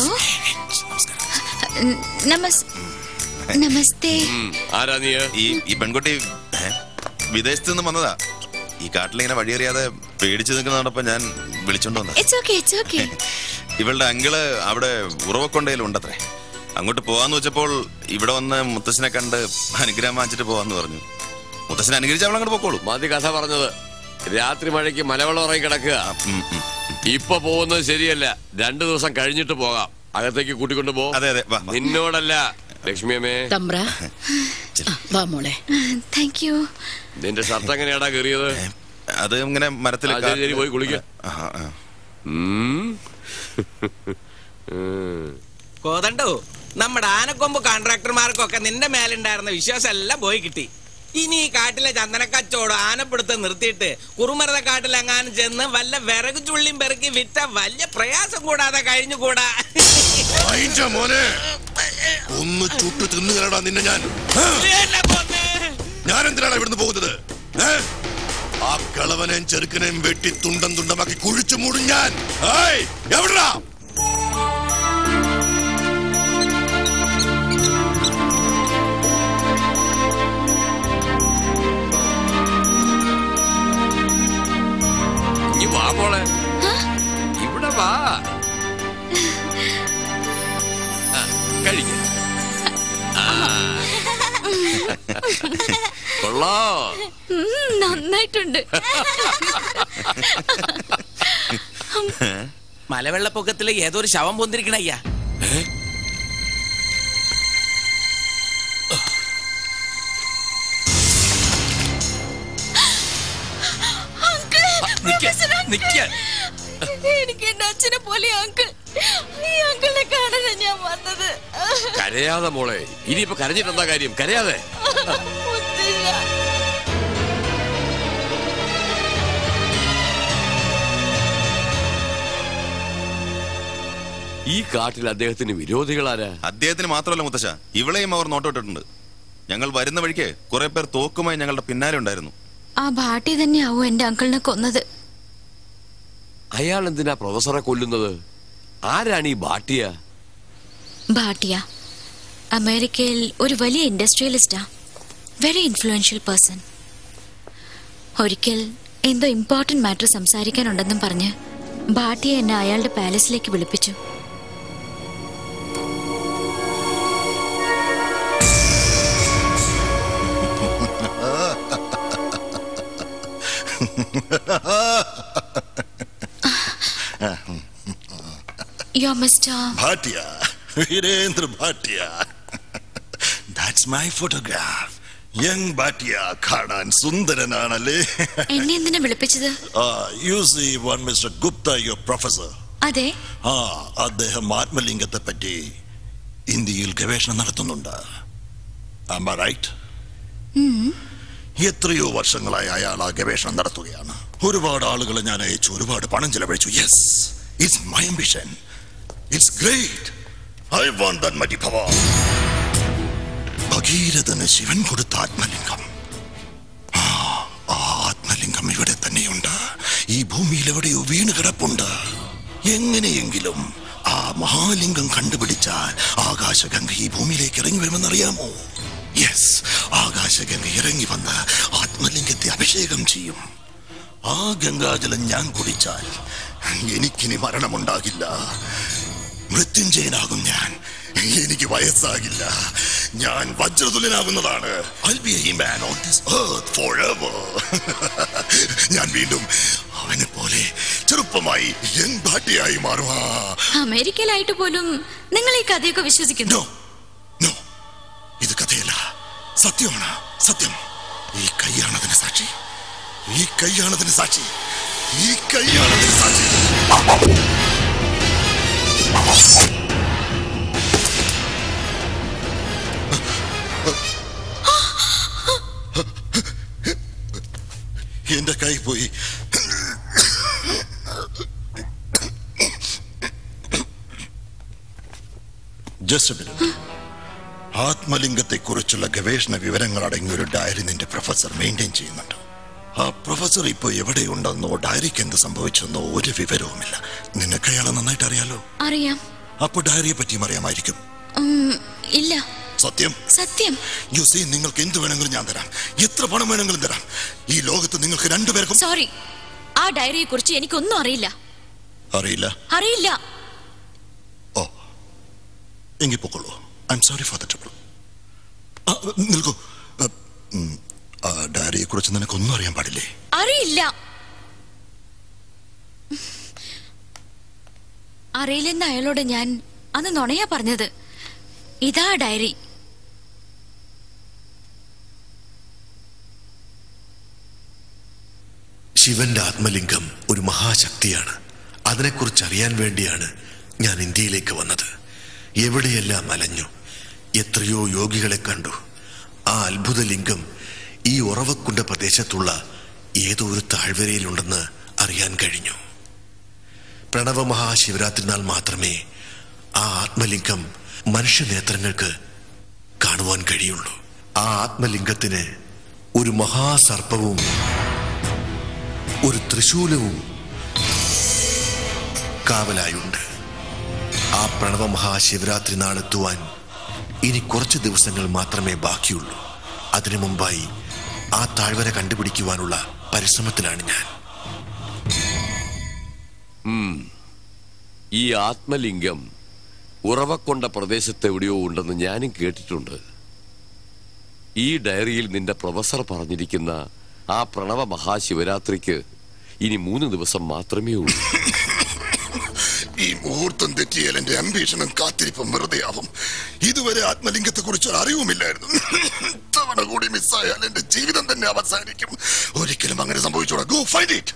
നമസ്തേ. ആരാ നീ? ഈ പെൺകുട്ടി വിദേശത്ത് നിന്ന് വന്നതാ. ഈ കാട്ടിലിങ്ങനെ വഴിയറിയാതെ പേടിച്ചു നിൽക്കുന്നതോടൊപ്പം ഞാൻ വിളിച്ചോണ്ട് വന്നതാ. ഇവളുടെ അങ്കിള് അവിടെ ഉറവക്കൊണ്ടയിലുണ്ടത്രേ. അങ്ങോട്ട് പോവാന്ന് വെച്ചപ്പോൾ ഇവിടെ വന്ന് മുത്തശ്ശനെ കണ്ട് അനുഗ്രഹം വാങ്ങിച്ചിട്ട് പോവാന്ന് പറഞ്ഞു. മുത്തശ്ശനെ അനുഗ്രഹിച്ച് അവൾ അങ്ങോട്ട് പോക്കോളൂ. മതി കഥ പറഞ്ഞത്. രാത്രി മഴയ്ക്ക് മലവെള്ളം ഇറങ്ങി കിടക്കുക. ഇപ്പൊ പോകുന്നത് ശരിയല്ല. 2 ദിവസം കഴിഞ്ഞിട്ട് പോകാം. അകത്തേക്ക് കൂട്ടിക്കൊണ്ട് പോ. അതെ അതെ. നിന്നോടല്ല ലക്ഷ്മിയമ്മേ. Thank you. നിന്റെ ഷർട്ട് എങ്ങനെയാടാ കീറിയത്? അത് ഇങ്ങനെ മരത്തിൽ. പോയി കുളിക്ക. കോതണ്ടോ, നമ്മുടെ ആനക്കൊമ്പ് കോൺട്രാക്ടർമാർക്കൊക്കെ നിന്റെ മേലുണ്ടായിരുന്ന വിശ്വാസം എല്ലാം പോയി കിട്ടി. ഇനി ഈ കാട്ടിലെ ചന്ദനക്കച്ചവടം ആനപ്പിടുത്തം നിർത്തിയിട്ട് കുറുമരത കാട്ടിലെങ്ങാനും ചെന്ന് വല്ല വിറകു ചുള്ളിയും പെറുക്കി വിറ്റ വലിയ പ്രയാസം കൂടാതെ കഴിഞ്ഞുകൂടാ. ഒന്ന് ചുട്ടു തിന്നുകളടാ നിന്നെ ഞാൻ. ഞാൻ എന്തിനാണ് ഇവിടുന്ന് പോകുന്നത്? ആ കളവനെയും ചെറുക്കനെയും വെട്ടി തുണ്ടം തുണ്ടമാക്കി കുഴിച്ചു മൂടും ഞാൻ. എവിടാ? വാ മോളെ, ഇവിടെ വാ. കഴിക്ക. കൊള്ളോ? നന്നായിട്ടുണ്ട്. മലവെള്ളപ്പൊക്കത്തില് ഏതൊരു ശവം പൊന്തിരിക്കണ അയ്യാ. എനിക്ക് എന്റെ അച്ഛനെ പോലെ അങ്കിൾ, ഈ അങ്കിളിനെ കാണാനാ ഞാൻ വന്നത്. കരയാതെ മോളെ, ഇനിയിപ്പോ കരഞ്ഞിട്ടെന്താ കാര്യം? കരയാതെ. ഈ കാട്ടിൽ അദ്ദേഹത്തിന് വിരോധികളാരാ? അദ്ദേഹത്തിന് മാത്രമല്ല മുത്തശ്ശ, ഇവളെയും അവർ നോട്ടോട്ടിട്ടുണ്ട്. ഞങ്ങൾ വരുന്ന വഴിക്ക് കുറെ പേർ തോക്കുമായി ഞങ്ങളുടെ പിന്നാലെ ഉണ്ടായിരുന്നു. ആ ഭാട്ടി തന്നെയാവും എന്റെ അങ്കിളിനെ കൊന്നത്. അയാൾ എന്തിനാ പ്രൊഫസറെ കൊല്ലുന്നത്? ആരാണ് ഈ ഭാട്ടിയ? ഭാട്ടിയ അമേരിക്കയിൽ ഒരു വലിയ ഇൻഡസ്ട്രിയലിസ്റ്റാ, വെരി ഇൻഫ്ലുവൻഷ്യൽ പേഴ്സൺ. ഒരിക്കൽ എന്തോ ഇമ്പോർട്ടന്റ് മാറ്റർ സംസാരിക്കാനുണ്ടെന്നും പറഞ്ഞ് ഭാട്ടിയ എന്നെ അയാളുടെ പാലസിലേക്ക് വിളിപ്പിച്ചു. You're Mr. Bhatia. Virendra Bhatia. That's my photograph. Young Bhatia കാണാൻ സുന്ദരനാണല്ലേ? എന്നെ എന്തിനാ വിളിപ്പിച്ചത്? You see one Mr. Gupta, your professor. അതെ. അദ്ദേഹം ആത്മലിംഗത്തെ പറ്റി ഇന്ത്യയിൽ ഗവേഷണം നടത്തുന്നുണ്ട്. Am I right? എത്രയോ വർഷങ്ങളായി അയാൾ ആ ഗവേഷണം നടത്തുകയാണ്. ഒരുപാട് ആളുകളെ ഞാൻ അയച്ചു, ഒരുപാട് പണം ചെലവഴിച്ചു. Yes, it's my ambition. It's great. I want that mighty power. ഭഗീരഥന് ശിവൻ കൊടുത്ത ആത്മലിംഗം. ആ ആത്മലിംഗം ഇവിടെ തന്നെയുണ്ട്. ഈ ഭൂമിയിൽ എവിടെയോ വീണ് കിടപ്പുണ്ട്. എങ്ങനെയെങ്കിലും ആ മഹാലിംഗം കണ്ടുപിടിച്ചാൽ ആകാശഗംഗ ഈ ഭൂമിയിലേക്ക് ഇറങ്ങി വരുമെന്നറിയാമോ? യെസ്, ആകാശഗംഗ ഇറങ്ങി വന്ന് ആത്മലിംഗത്തെ അഭിഷേകം ചെയ്യും. ആ ഗംഗാജലം ഞാൻ കുടിച്ചാൽ എനിക്കിനി മരണമുണ്ടാകില്ല. മൃത്യുഞ്ജയനാകും ഞാൻ. എനിക്ക് വയസ്സാകില്ല. ഞാൻ വജ്രതുല്യനാകുന്നതാണ്. I'll be a man on this earth forever. ഞാൻ വീണ്ടും അവനെ പോലെ ചെറുപ്പമായി യങ് ഭാട്ടിയായി മാറും. അമേരിക്കയിലായിട്ട് പോലും നിങ്ങൾ ഈ കഥയൊക്കെ വിശ്വസിക്കുന്നു? ഇത് കഥയല്ല, സത്യമാണ്. സത്യം. ഈ കൈയാണതിന് സാക്ഷി. ഈ കൈയാണതിന് സാക്ഷി. ഈ കൈയാണതിന് സാക്ഷി. എന്റെ കൈ പോയി. Just A minute. ആത്മലിംഗത്തെ കുറിച്ചുള്ള ഗവേഷണ വിവരങ്ങൾ അടങ്ങിയ ഒരു ഡയറി നിന്റെ പ്രൊഫസർ മെയിൻറ്റെയിൻ ചെയ്യുന്നുണ്ട്. ആ പ്രൊഫസർ ഇപ്പൊ എവിടെയുണ്ടെന്നോ ഡയറിക്ക് എന്ത് സംഭവിച്ചെന്നോ ഒരു വിവരവുമില്ല. നിനക്ക് അയാളെ നന്നായിട്ട് അറിയാലോ? അറിയാം. അപ്പൊ ഡയറിയെ പറ്റിയും അറിയാമായിരിക്കും. ഇല്ല. സത്യം? സത്യം. യു സീ, നിങ്ങൾക്ക് എന്ത് വേണമെങ്കിലും ഞാൻ തരാം. എത്ര പണം വേണമെങ്കിലും തരാം. ഈ ലോകത്ത് നിങ്ങൾക്ക് രണ്ടുപേർക്കും. സോറി, ആ ഡയറിയെ കുറിച്ച് എനിക്കൊന്നും അറിയില്ല. അറിയില്ല? ഓ, എങ്കിൽ പൊക്കോളൂ. I'm sorry for the trouble. നിൽക്കൂ. ഡയറിയെ കുറിച്ച് നിനക്കൊന്നും അറിയാൻ പാടില്ലേ? അറിയില്ല. അറിയില്ലെന്ന് അയാളോട് ഞാൻ അന്ന് നുണയാ പറഞ്ഞത്. ഇതാ ഡയറി. ശിവന്റെ ആത്മലിംഗം ഒരു മഹാശക്തിയാണ്. അതിനെക്കുറിച്ച് അറിയാൻ വേണ്ടിയാണ് ഞാൻ ഇന്ത്യയിലേക്ക് വന്നത്. എവിടെയെല്ലാം അലഞ്ഞു, എത്രയോ യോഗികളെ കണ്ടു. ആ അത്ഭുത ലിംഗം ഈ ഉറവക്കുണ്ട പ്രദേശത്തുള്ള ഏതോ ഒരു താഴ്വരയിലുണ്ടെന്ന് അറിയാൻ കഴിഞ്ഞു. പ്രണവ മഹാശിവരാത്രി നാൾ മാത്രമേ ആ ആത്മലിംഗം മനുഷ്യനേത്രങ്ങൾക്ക് കാണുവാൻ കഴിയുള്ളൂ. ആ ആത്മലിംഗത്തിന് ഒരു മഹാസർപ്പവും ഒരു ത്രിശൂലവും കാവലായുണ്ട്. ആ പ്രണവ മഹാശിവരാത്രി നാളെത്തുവാൻ ഇനി കുറച്ച് ദിവസങ്ങൾ മാത്രമേ ബാക്കിയുള്ളൂ. അതിനു മുമ്പായി ആ താഴ്വര കണ്ടുപിടിക്കുവാനുള്ള പരിശ്രമത്തിലാണ് ഞാൻ. ഈ ആത്മലിംഗം ഉറവക്കൊണ്ട പ്രദേശത്ത് എവിടെയോ ഉണ്ടെന്ന് ഞാനും കേട്ടിട്ടുണ്ട്. ഈ ഡയറിയിൽ നിന്റെ പ്രൊഫസർ പറഞ്ഞിരിക്കുന്ന ആ പ്രണവ മഹാശിവരാത്രിക്ക് ഇനി 3 ദിവസം മാത്രമേ ഉള്ളൂ. ഈ മുഹൂർത്തം തെറ്റിയാൽ എന്റെ അംബീഷനും കാത്തിരിപ്പും വെറുതെ ആവും. ഇതുവരെ ആത്മലിംഗത്തെ കുറിച്ച് ഒരു അറിവുമില്ലായിരുന്നു. തവണ കൂടി മിസ്സായാൽ എന്റെ ജീവിതം തന്നെ അവസാനിക്കും. ഒരിക്കലും അങ്ങനെ സംഭവിച്ചോടാ. Go find it.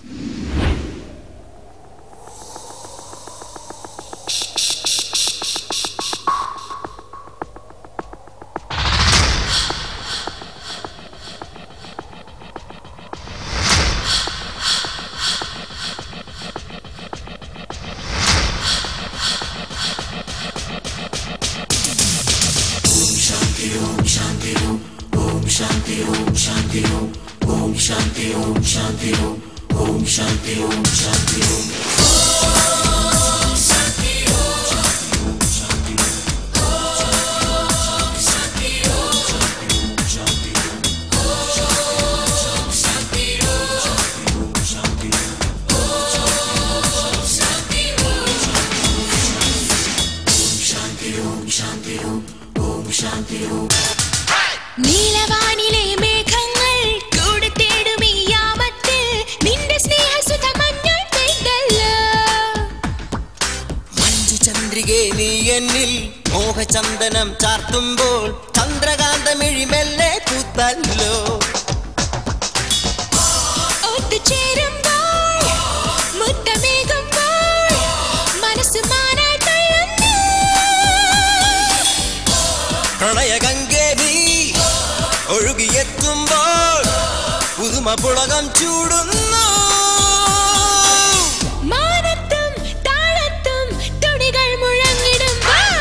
നീലവാനിലെ മേഘങ്ങൾ കൂടെ തേടും ഈ യാമത്തിൽ നിന്റെ സ്നേഹസുധ മഞ്ഞൾ പെയ്തല്ലോ. മഞ്ജു ചന്ദ്രികെ നീ എന്നിൽ മോഹചന്ദനം ചാർത്തുമ്പോൾ ചന്ദ്രകാന്തമിഴിമെല്ലെ കൂത്തല്ലോ. ഒത്തുചേരുമ്പോൾ മുത്തമേകുമ്പോൾ മനസ്സ് മാനായി തള്ളുന്നു. പ്രണയഗംഗേ നീ ഒഴുകിയെത്തുമ്പോൾ പുതുമ പുളകം ചൂടുന്നു. മാനത്തും താളത്തും തുടികൾ മുഴങ്ങിടുമ്പോൾ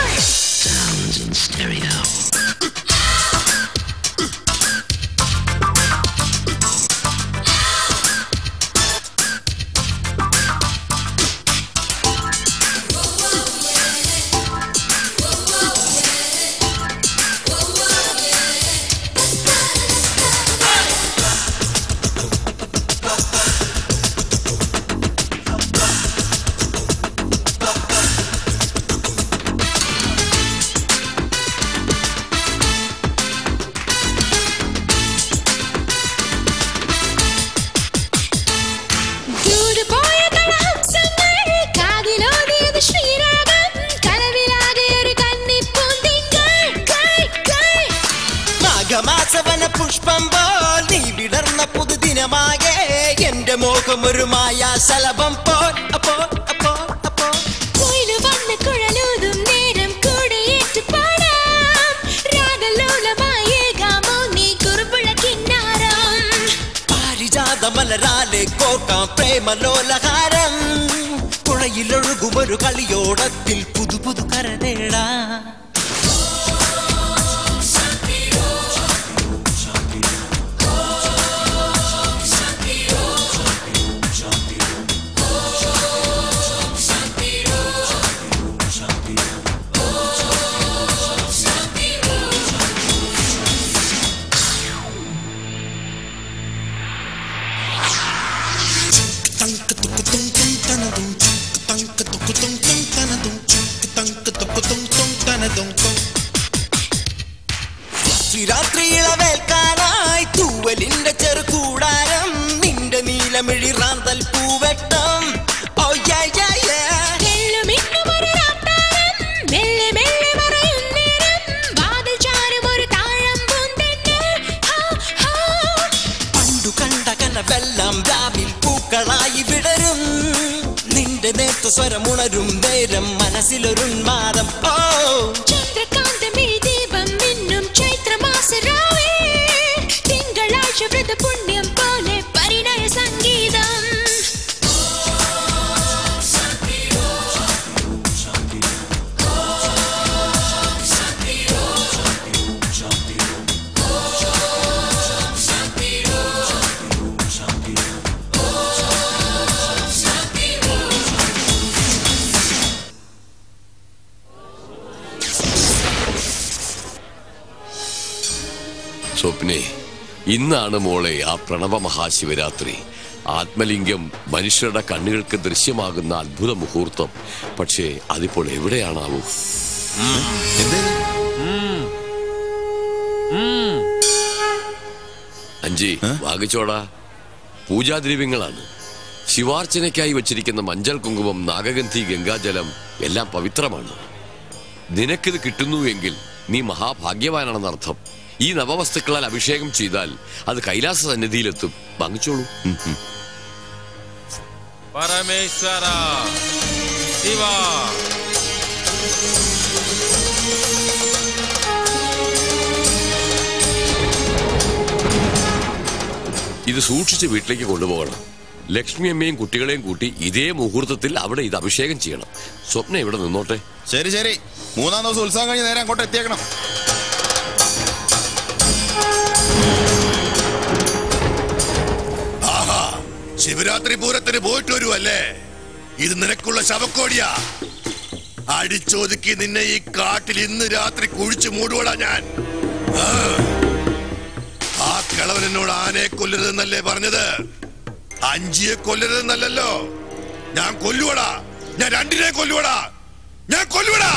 മാസവന പുഷ്പം പോൽ നീ വിടർന്ന പുതുദിനമാകെ എന്റെ മോഹം ഒരു മായാശലഭം പോൽ അപ്പോ അപ്പോ അപ്പോ വന്ന് കുഴലൂതും നേരം കൂടെ ഏറ്റുപാടാം. രാഗലോലമായേകാമോ നീ കുറുമ്പുള്ള കിന്നാരം. പാരിജാത മലരാലെ കോർക്കാം പ്രേമലോലഹാരം. പുഴയിലൊഴുകുമൊരു കളിയോടത്തിൽ പുതു പുതു കരതേടാ. രാത്രിയിളവേൽക്കാനായി തൂവലിന്റെ ചെറുകൂടാരം നിന്റെ നീലമിഴി റാന്തൽ പൂവെട്ടം. പണ്ടു കണ്ട കനവെല്ലാം രാവിൽ പൂക്കളായി വിടരും. നിന്റെ നേർത്തു സ്വരമുണരും നേരം മനസ്സിലൊരുന്മാദം. ഓ ചന്ദ്രകാന്തമേ ദീപം മിന്നും ചൈത്രമാസരാവേ. തിങ്കളാഴ്ച വ്രത പുണ്യം പോലെ പരിണയ സംഗീതം. സ്വപ്നെ, ഇന്നാണ് മോളെ ആ പ്രണവ മഹാശിവരാത്രി. ആത്മലിംഗം മനുഷ്യരുടെ കണ്ണുകൾക്ക് ദൃശ്യമാകുന്ന അത്ഭുത മുഹൂർത്തം. പക്ഷേ അതിപ്പോൾ എവിടെയാണാവൂ? അഞ്ചി വാങ്ങിച്ചോടാ. പൂജാദ്രവ്യങ്ങളാണ്. ശിവാർച്ചനയ്ക്കായി വച്ചിരിക്കുന്ന മഞ്ചൾ, കുങ്കുമം, നാഗഗന്ധി, ഗംഗാജലം എല്ലാം പവിത്രമാണ്. നിനക്കിത് കിട്ടുന്നുവെങ്കിൽ നീ മഹാഭാഗ്യവാനാണെന്നർത്ഥം. ഈ നവവസ്തുക്കളാൽ അഭിഷേകം ചെയ്താൽ അത് കൈലാസ സന്നിധിയിലെത്തും. വാങ്ങിച്ചോളൂ. പരമേശ്വര ശിവ. ഇത് സൂക്ഷിച്ച് വീട്ടിലേക്ക് കൊണ്ടുപോകണം. ലക്ഷ്മി അമ്മയും കുട്ടികളെയും കൂട്ടി ഇതേ മുഹൂർത്തത്തിൽ അവിടെ ഇത് അഭിഷേകം ചെയ്യണം. സ്വപ്ന ഇവിടെ നിന്നോട്ടെ. ശരി ശരി. 3-ാം ദിവസം ഉത്സവം കഴിഞ്ഞ് നേരെ അങ്ങോട്ട് എത്തിയേക്കണം. ആഹാ, ശിവരാത്രി പൂരത്തിന് പോയിട്ട് വരുവല്ലേ? ഇത് നിനക്കുള്ള ശവക്കോടിയാ. അടിച്ചൊതുക്കി നിന്നെ ഈ കാട്ടിൽ ഇന്ന് രാത്രി കുഴിച്ചു മൂടുവടാ ഞാൻ. ആ കിളവൻ എന്നോട് ആനയെ കൊല്ലരുതെന്നല്ലേ പറഞ്ഞത്? അഞ്ചിയെ കൊല്ലരുതെന്നല്ലോ. ഞാൻ കൊല്ലുവടാ. ഞാൻ രണ്ടിനെ കൊല്ലുവടാ. ഞാൻ കൊല്ലുവടാ.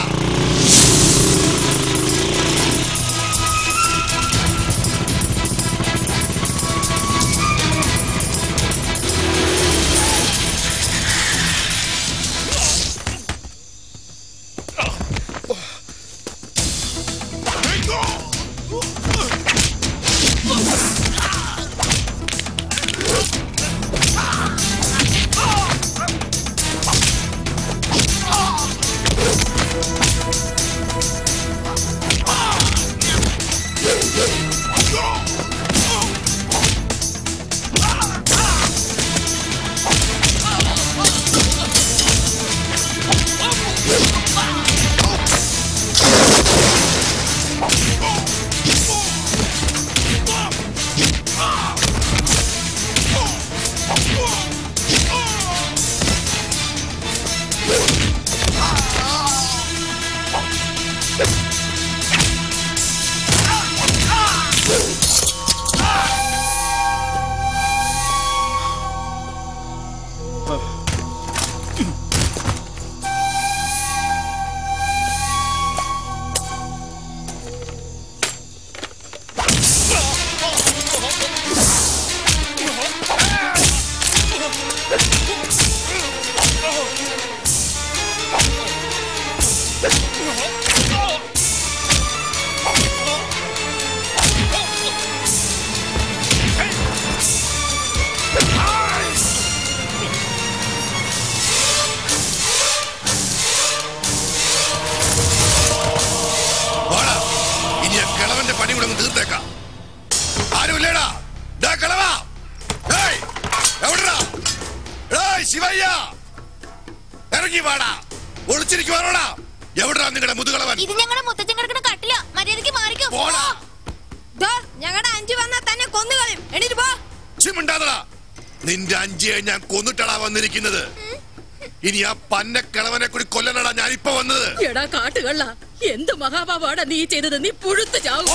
നിന്റെ അഞ്ചിയെ ഞാൻ കൊന്നിട്ടാ വന്നിരിക്കുന്നത്. ഇനി ആ പന്നക്കിളവനെ കൂടി കൊല്ലനടാ ഞാൻ ഇപ്പൊ വന്നത്. എടാ കാട്ടുകള്ള, എന്ത് മഹാഭാവാടാ നീ ചെയ്തത്? നീ പുഴുത്തു ചാവും.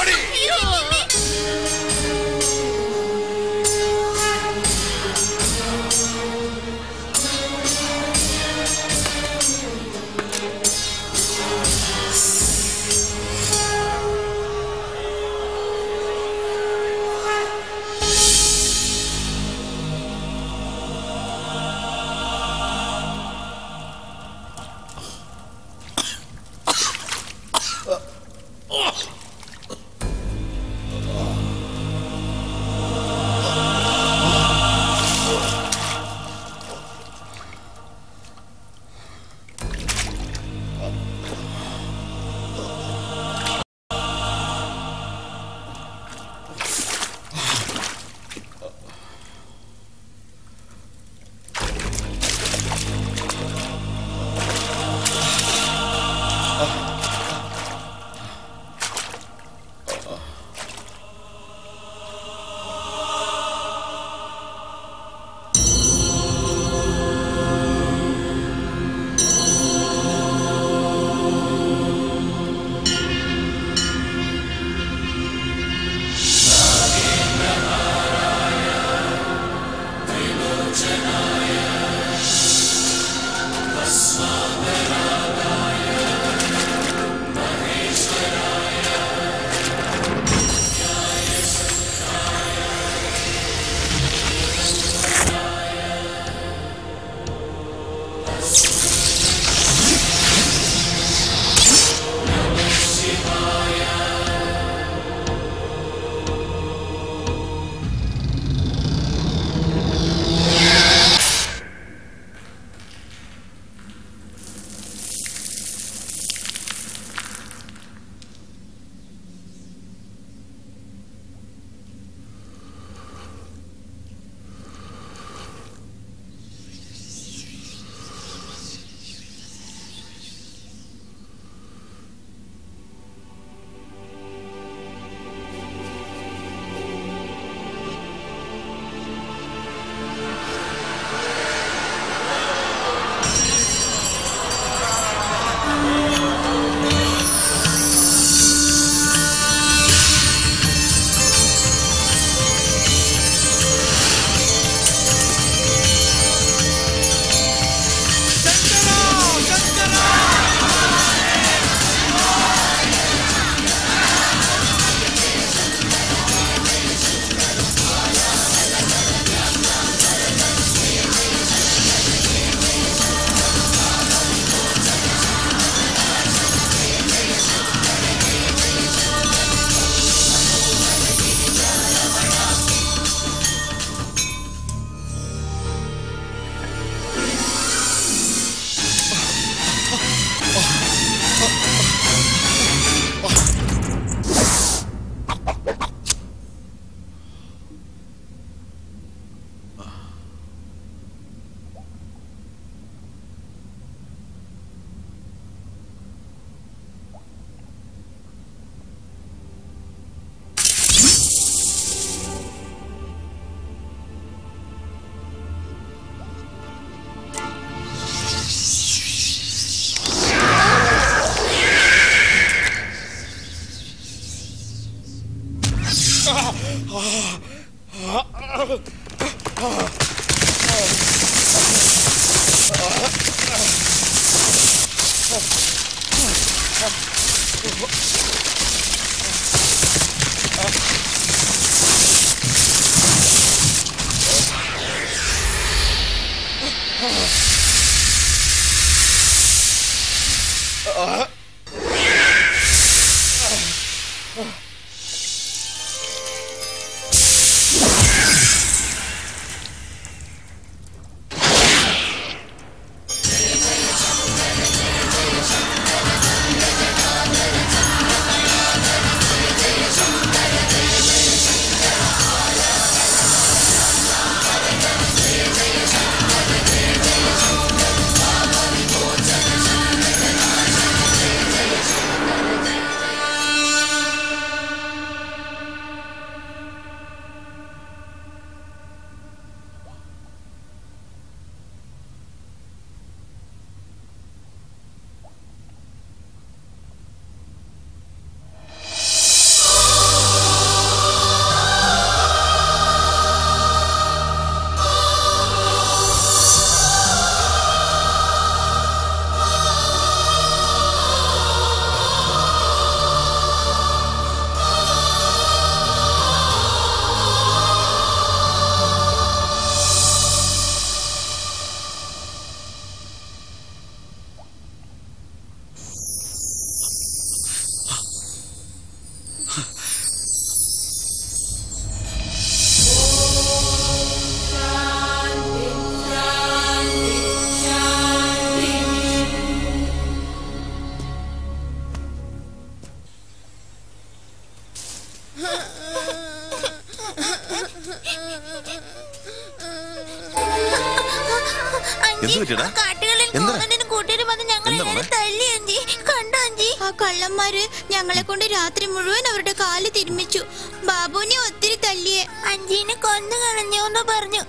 കള്ളന്മാര് ഞങ്ങളെ കൊണ്ട് രാത്രി മുഴുവൻ അവരുടെ കാല് തിരുമിച്ചു. ബാബുവിനെ ഒത്തിരി തല്ലിയെ. അഞ്ചീനെ കൊന്നു കളഞ്ഞോന്ന് പറഞ്ഞു.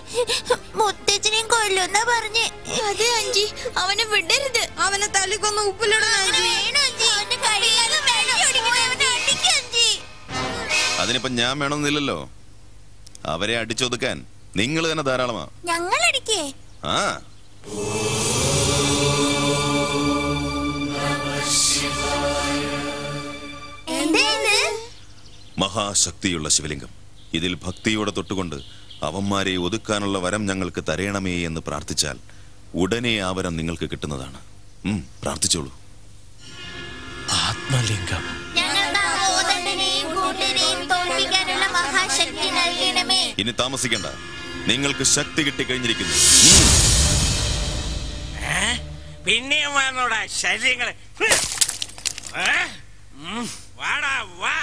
മുത്തച്ഛനെയും കൊല്ലുന്ന പറഞ്ഞ്. അതെ അഞ്ചി, അവനെ വിടരുത്. അവനെ തല്ലിക്കൊന്ന് ഉപ്പിലിടണം. അതിനിപ്പോ ഞാൻ വേണമെന്നില്ലല്ലോ. അവരെ അടിച്ചൊതുക്കാൻ നിങ്ങൾ തന്നെ ധാരാളമാ. ഞങ്ങൾ അടിക്കേ? ആ മഹാശക്തിയുള്ള ശിവലിംഗം. ഇതിൽ ഭക്തിയോടെ തൊട്ടുകൊണ്ട് അവന്മാരെ ഒതുക്കാനുള്ള വരം ഞങ്ങൾക്ക് തരയണമേ എന്ന് പ്രാർത്ഥിച്ചാൽ ഉടനെ ആ വരം നിങ്ങൾക്ക് കിട്ടുന്നതാണ്. പ്രാർത്ഥിച്ചോളൂ. ആത്മലിംഗം. ഇനി താമസിക്കണ്ട, നിങ്ങൾക്ക് ശക്തി കിട്ടിക്കഴിഞ്ഞിരിക്കുന്നു. പിന്നെയും വന്നോടാ ശല്യങ്ങളെ. വാടാ വാ.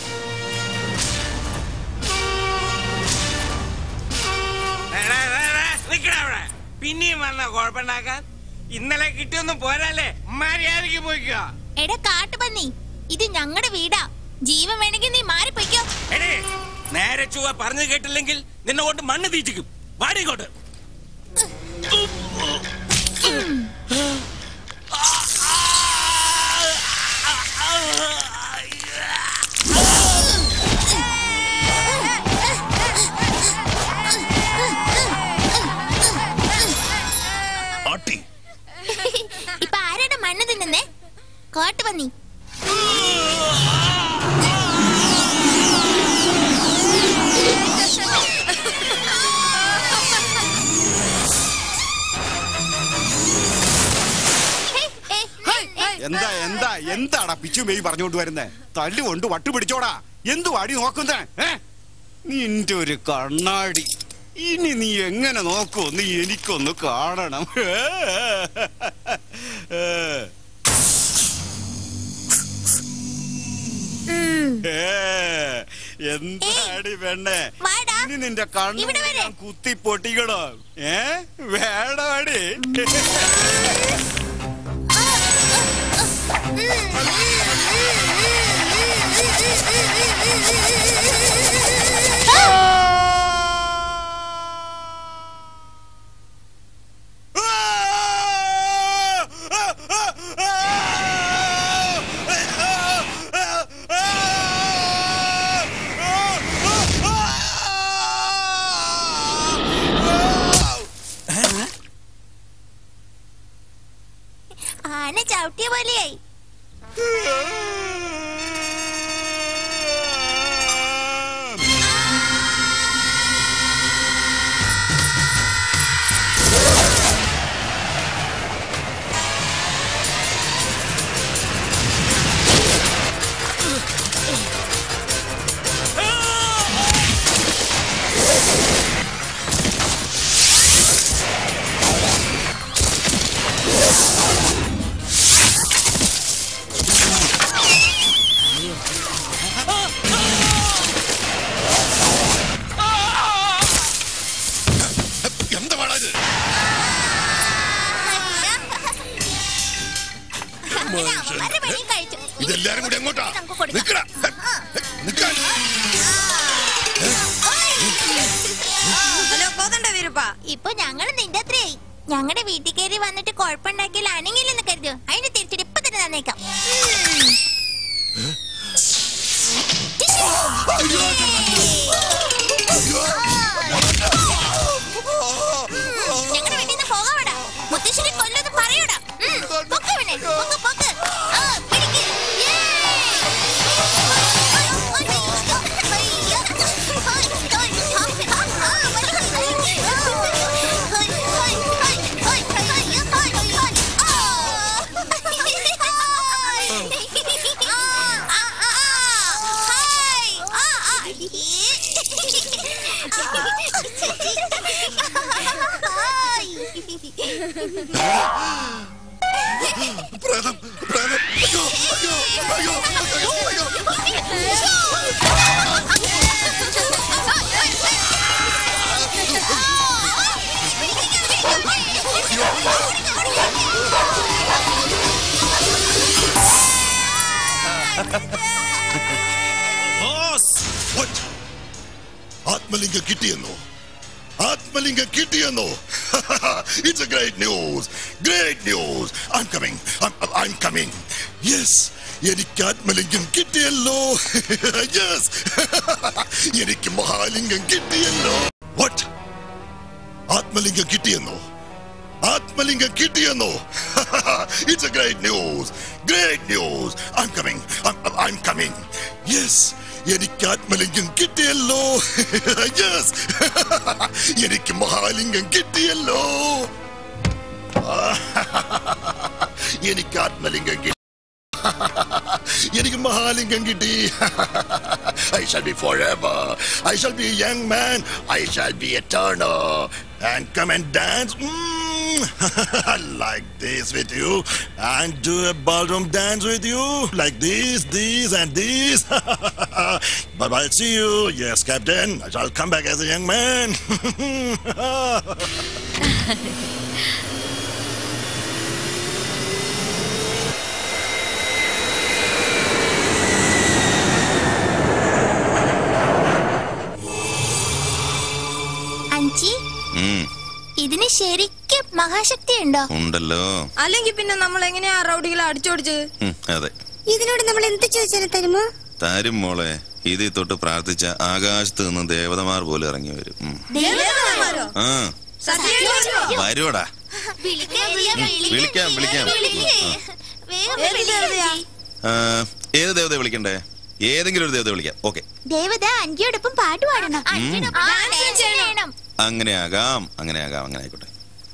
പിന്നെയും വന്ന കുഴപ്പമുണ്ടാക്കാൻ. ഇന്നലെ കിട്ടിയൊന്നും പോരാലേ, മര്യാദക്ക് പോയിക്കോ. എടാ കാട്ടുപന്നി, ഇത് ഞങ്ങളുടെ വീടാ. ജീവൻ വേണമെങ്കിൽ നീ മാറിപ്പോയിക്കോ. നേരെ ചുവ പറഞ്ഞു കേട്ടില്ലെങ്കിൽ നിന്നെ കൊണ്ട് മണ്ണ് തീറ്റിക്കും. വാടിക്കോട്ട്. ഇപ്പൊ ആരാണ് മണ്ണ് തിന്നുന്നേ? കാട്ടുപന്നി. എന്താടാ പിച്ചുമേയി പറഞ്ഞോണ്ട് വരുന്നേ? തല്ലുകൊണ്ട് വട്ടു പിടിച്ചോടാ. എന്തു വാടി നോക്കുന്നേ? നിന്റെ ഒരു കണ്ണാടി. ഇനി നീ എങ്ങനെ നോക്കുമെന്ന് എനിക്കൊന്ന് കാണണം. എന്താടി പെണ്ണേ, ഇനി നിന്റെ കണ്ണു ഞാൻ കുത്തി പൊട്ടിക്കണോ? വേടാടി. എല്ലാരും കൂടി എങ്ങോട്ടാ? നിക്കടാ. നിക്കാൻ. ഹലോ കോതണ്ട വീരപ്പ, ഇപ്പൊ ഞങ്ങൾ നിന്റെ അത്രയായി. ഞങ്ങളുടെ വീട്ടിൽ കയറി വന്നിട്ട് കുഴപ്പമുണ്ടാക്കിയാൽ അണങ്ങില്ലെന്ന് കരുതോ. അതിന് തിരിച്ചിട്ട് ഇപ്പൊ തന്നെ തന്നേക്കാം. ഞങ്ങളുടെ വീട്ടിൽ നിന്ന് പോകാവടാ. മുത്തശ്ശിനെ കൊല്ലത് പറയൂടാ. പൊക്കവനെ പൊക്ക് പൊക്ക്. പിടിക്ക്. പ്രേതം, പ്രേതം. അയ്യോ, അയ്യോ, അയ്യോ, അയ്യോ, അയ്യോ. ആത്മലിംഗം കിട്ടിയെന്നോ? ആത്മലിംഗം കിട്ടിയെന്നോ? It's a great news. Great news. I'm coming. I'm coming. Yes. എനിക്ക് ആത്മലിംഗം കിട്ടിയല്ലോ. Yes. എനിക്ക് മഹാലിംഗം കിട്ടിയല്ലോ. What? ആത്മലിംഗം കിട്ടിയെന്നോ? ആത്മലിംഗം കിട്ടിയെന്നോ? It's a great news. Great news. I'm coming. I'm coming. Yes. എനിക്ക് ആത്മലിംഗം കിട്ടിയല്ലോ. Yes. എനിക്ക് മഹാലിംഗം കിട്ടിയല്ലോ. എനിക്ക് ആത്മലിംഗം കിട്ടി. എനിക്ക് മഹാലിംഗം കിട്ടി. I shall be forever. I shall be a young man. I shall be eternal. And come and dance. Like this with you. And do a ballroom dance with you. Like this, and this. But I'll see you. Yes, Captain. I shall come back as a young man. അഞ്ചി, ഇതിന് ശരിക്കും മഹാശക്തി ഉണ്ടോ? ഉണ്ടല്ലോ. അല്ലെങ്കിൽ പിന്നെ നമ്മൾ എങ്ങനെയാ റൗഡികളെ അടിച്ചോടിച്ചത്? അതെ. ഇതിനോട് നമ്മൾ എന്ത് ചോദിച്ചാലും തരുമോ? തരും മോളെ. ഇതിൽ തൊട്ട് പ്രാർത്ഥിച്ച ആകാശത്ത് നിന്ന് ദേവതമാർ പോലെ ഇറങ്ങി വരും. വരൂടാ. വിളിക്കാം വിളിക്കാം. ഏത് ദേവത വിളിക്കണ്ടേ? ഏതെങ്കിലും ഒരു ദേവത വിളിക്കാം. ഓക്കെ. ദേവത അഞ്ചിയോടൊപ്പം പാട്ട് പാടണം. അങ്ങനെ ആകാം, അങ്ങനെ ആകാം, അങ്ങനെ ആയിക്കോട്ടെ.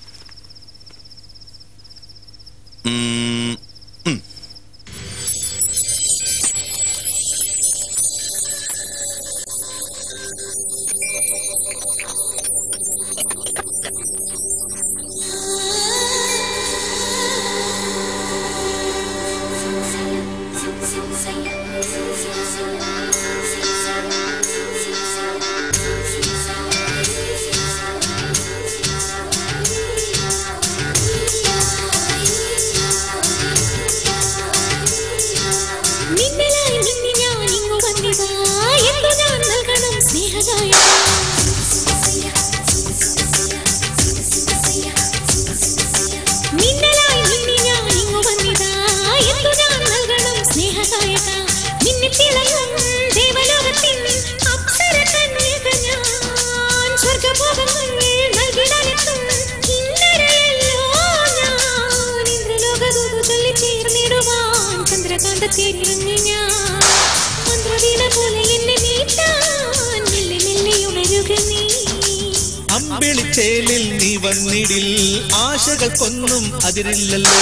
അമ്പിളിച്ചേലിൽ നീ വന്നിടിൽ ആശകൾക്കൊന്നും അതിരില്ലല്ലോ.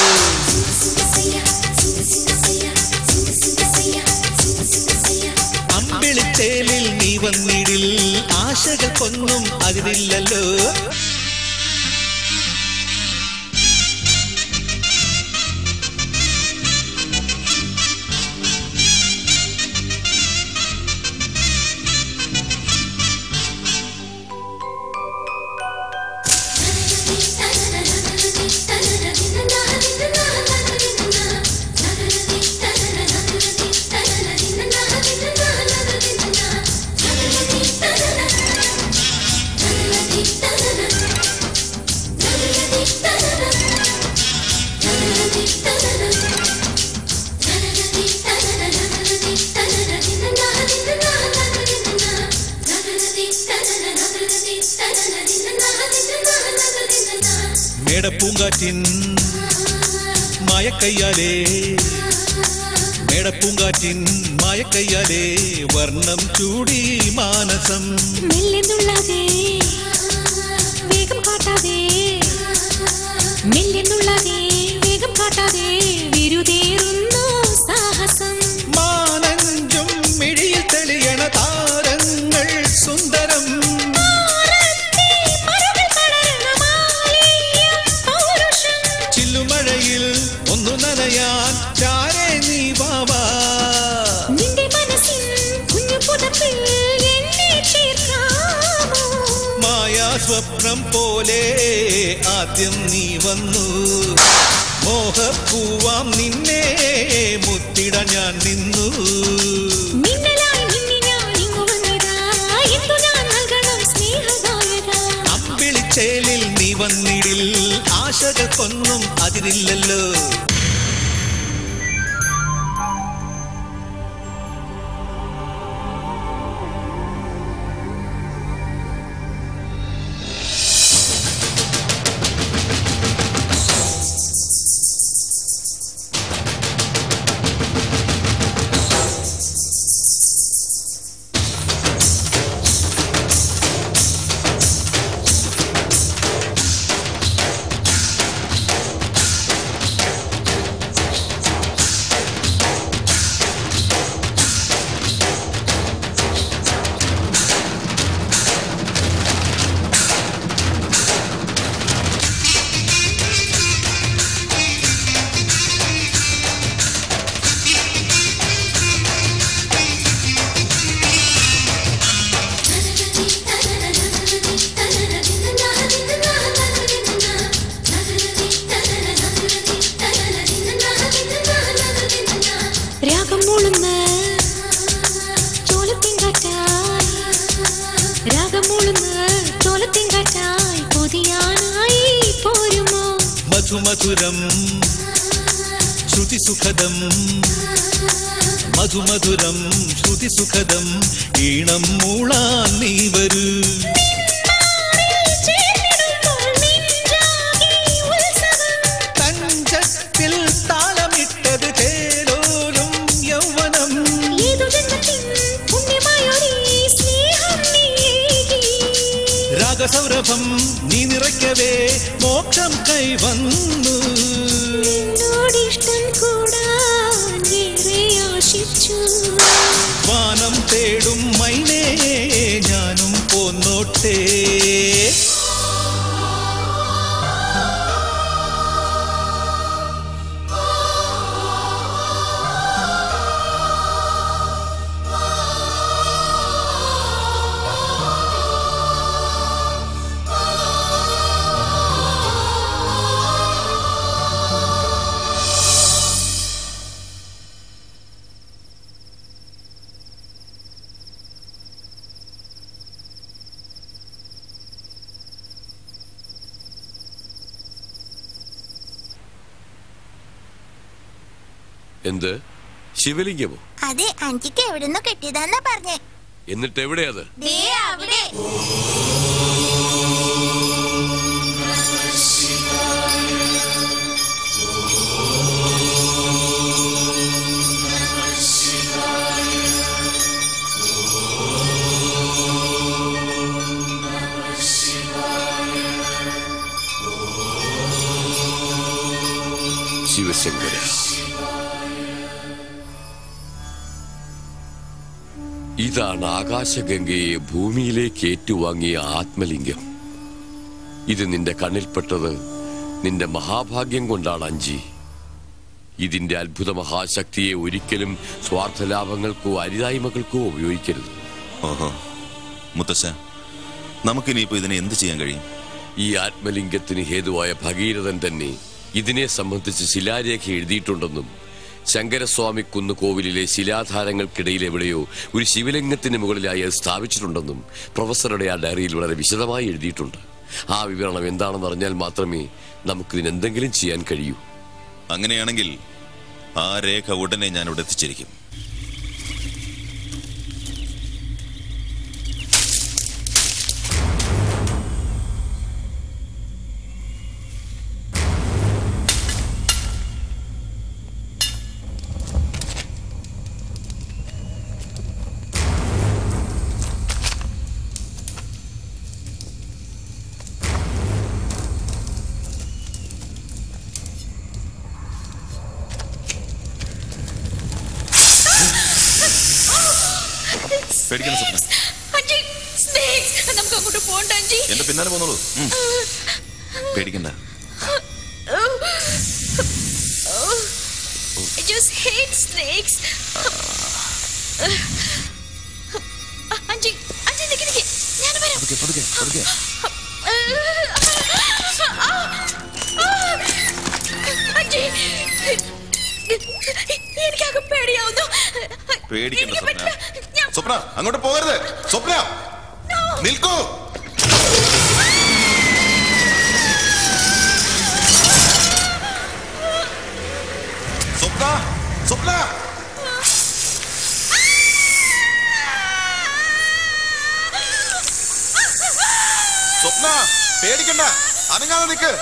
അമ്പിളിച്ചേലിൽ നീ വന്നിടിൽ ആശകൾക്കൊന്നും അതിരില്ലല്ലോ. മേടപ്പൂങ്കാറ്റിൻ മായക്കയ്യാലേ മേടപ്പൂങ്കാറ്റിൻ മായക്കയ്യാലേ വർണ്ണം ചൂടി മാനസം മെല്ലെന്നുള്ളതേ വേഗം കാട്ടാതെ മെല്ലെന്നുള്ളതേ വേഗം കാട്ടാതെ വിരുതേറുന്നു സാഹസം മാനഞ്ചും മിഴിയിൽ തെളിയണ താരങ്ങൾ സുന്ദരം ചില്ലുമഴയിൽ ഒന്നു നനയാൻ ചാരേ നീ വാവാ നിന്റെ മനസ്സിൻ കുഞ്ഞു പുതപ്പിൽ എന്നെ ചേർക്കാമോ മായാ സ്വപ്നം പോലെ ആദ്യം നീ വന്നു മോഹപ്പൂവാം നിന്നെ മുത്തിട ഞാൻ നിന്നു മിന്നലായി നിന്നെ ഞാൻ ഇങ്ങു വന്നതാ എന്തു ഞാൻ നൽകണം സ്നേഹഗായക അമ്പിളിച്ചേലിൽ നീ വന്നിടിൽ ആശകൾക്കൊന്നും അതിരില്ലല്ലോ മധുമധുരം ശ്രുതിസുഖദം മധുമധുരം ശ്രുതിസുഖദം ഈണം മൂളാൻ നീ വരൂ തഞ്ചത്തിൽ താളമിട്ടത് തേലോലും യൗവനം രാഗസൗരഭം നീ നിറയ്ക്കവേ മോക്ഷം കൈവന്നു നിന്നോടിഷ്ടം കൂടാൻ ഏറെ ആശിച്ചു വാനം തേടും മൈനേ ഞാനും പോന്നോട്ടേ എന്ത് ശിവലിംഗമോ? അതെ, അഞ്ചിക്ക് എവിടുന്ന് കിട്ടിയതാന്നാ പറഞ്ഞേ. എന്നിട്ട് എവിടെയത്? അവിടെ. ശിവശങ്കര, ഇതാണ് ആകാശഗംഗയെ ഭൂമിയിലേക്ക് ഏറ്റുവാങ്ങിയ ആത്മലിംഗം. ഇത് നിന്റെ കണ്ണിൽപ്പെട്ടത് നിന്റെ മഹാഭാഗ്യം കൊണ്ടാണ് അഞ്ചി. ഇതിന്റെ അത്ഭുത മഹാശക്തിയെ ഒരിക്കലും സ്വാർത്ഥലാഭങ്ങൾക്കോ അരിതായ്മകൾക്കോ ഉപയോഗിക്കരുത്. ഓഹോ മുത്തശ്ശ, നമുക്കിനിയിപ്പോ ഇതിനെ എന്ത് ചെയ്യാൻ കഴിയും? ഈ ആത്മലിംഗത്തിന് ഹേതുവായ ഭഗീരഥൻ തന്നെ ഇതിനെ സംബന്ധിച്ച് ശിലാരേഖ എഴുതിയിട്ടുണ്ടെന്നും ശങ്കരസ്വാമി കുന്ന് കോവിലിലെ ശിലാധാരങ്ങൾക്കിടയിൽ എവിടെയോ ഒരു ശിവലിംഗത്തിന് മുകളിലായി അത് സ്ഥാപിച്ചിട്ടുണ്ടെന്നും പ്രൊഫസറുടെ ആ ഡയറിയിൽ വളരെ വിശദമായി എഴുതിയിട്ടുണ്ട്. ആ വിവരണം എന്താണെന്ന് അറിഞ്ഞാൽ മാത്രമേ നമുക്കിതിനെന്തെങ്കിലും ചെയ്യാൻ കഴിയൂ. അങ്ങനെയാണെങ്കിൽ ആ രേഖ ഉടനെ ഞാൻ ഇവിടെ എത്തിച്ചിരിക്കും. പേടിക്കണ്ട സ്വപ്ന. അഞ്ജി, snakes. നമുക്ക് അങ്ങോട്ട് പോണ്ട അഞ്ജി. എന്റെ പിന്നാലെ പോന്നോളൂ. പേടിക്കണ്ട. I just hate snakes. അഞ്ജി, അഞ്ജി നിക്ക്. ഞാൻ വരാം. പതുക്കെ. അഞ്ജി, എനിക്കാകെ പേടിയാവുന്നു. പേടിക്കണ്ട സ്വപ്ന. സ്വപ്ന അങ്ങോട്ട് പോകരുത്. സ്വപ്ന നിൽക്കൂ. സ്വപ്ന സ്വപ്ന പേടിക്കണ്ട. അനങ്ങാതെ നിക്ക്.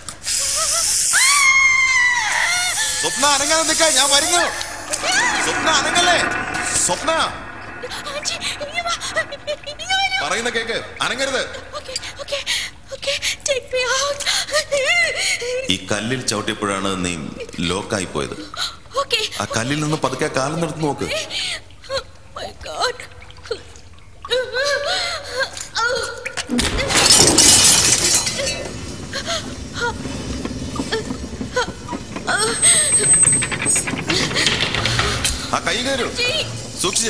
സ്വപ്ന അനങ്ങാതെ നിക്ക. ഞാൻ വരുന്നു. സ്വപ്ന അനങ്ങല്ലേ. സ്വപ്ന പറയുന്ന കേക്ക്. അനങ്ങരുത്. ഈ കല്ലിൽ ചവിട്ടിയപ്പോഴാണ് നീ ലോക്കായി പോയത്. ആ കല്ലിൽ നിന്ന് പതുക്കെ കാലം നിർത്തി നോക്ക്. ആ കൈ കയറും. സൂക്ഷിച്ച്.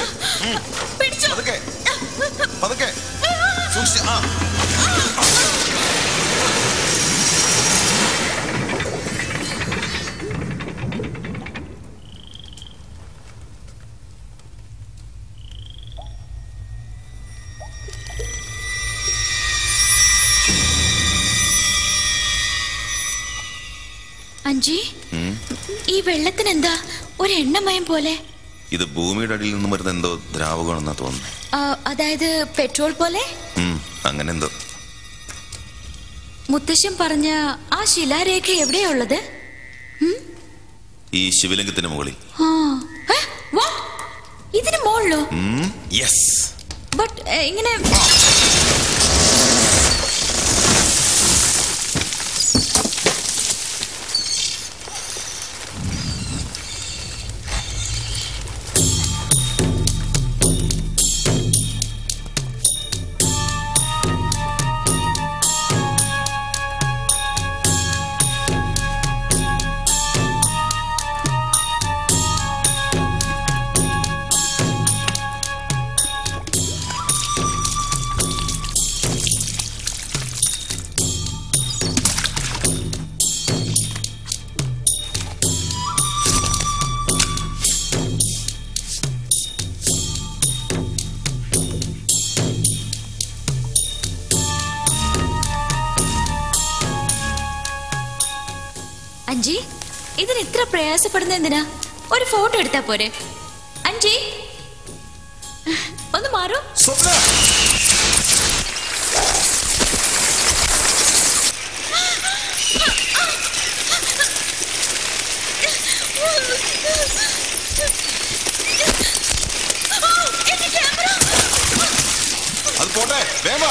പതുക്കെ സൂക്ഷിച്ച്. അഞ്ജി, ഈ വെള്ളത്തിന് എന്താ ഒരു എണ്ണമയം പോലെ? ഇത് ഭൂമിയുടെ അടിയിൽ നിന്നും വരുന്ന എന്തോ ദ്രാവകമാണെന്നാ തോന്നുന്നു. അതായത് പെട്രോൾ പോലെ? അങ്ങനെ എന്തോ. മുത്തശ്ശൻ പറഞ്ഞ ആ ശിലാരേഖ എവിടെയുള്ളത്? ഈ ശിവലിംഗത്തിന് മുകളിൽ. ഇതിന് മുകളിലോ? യെസ്. ബട്ട് ഇങ്ങനെ അഞ്ജി, ഇതിന് ഇത്ര പ്രയാസപ്പെടുന്ന എന്തിനാ? ഒരു ഫോട്ടോ എടുത്താ പോരെ? അഞ്ജി ഒന്ന് മാറൂ. അത് പോട്ടെ, വേഗം.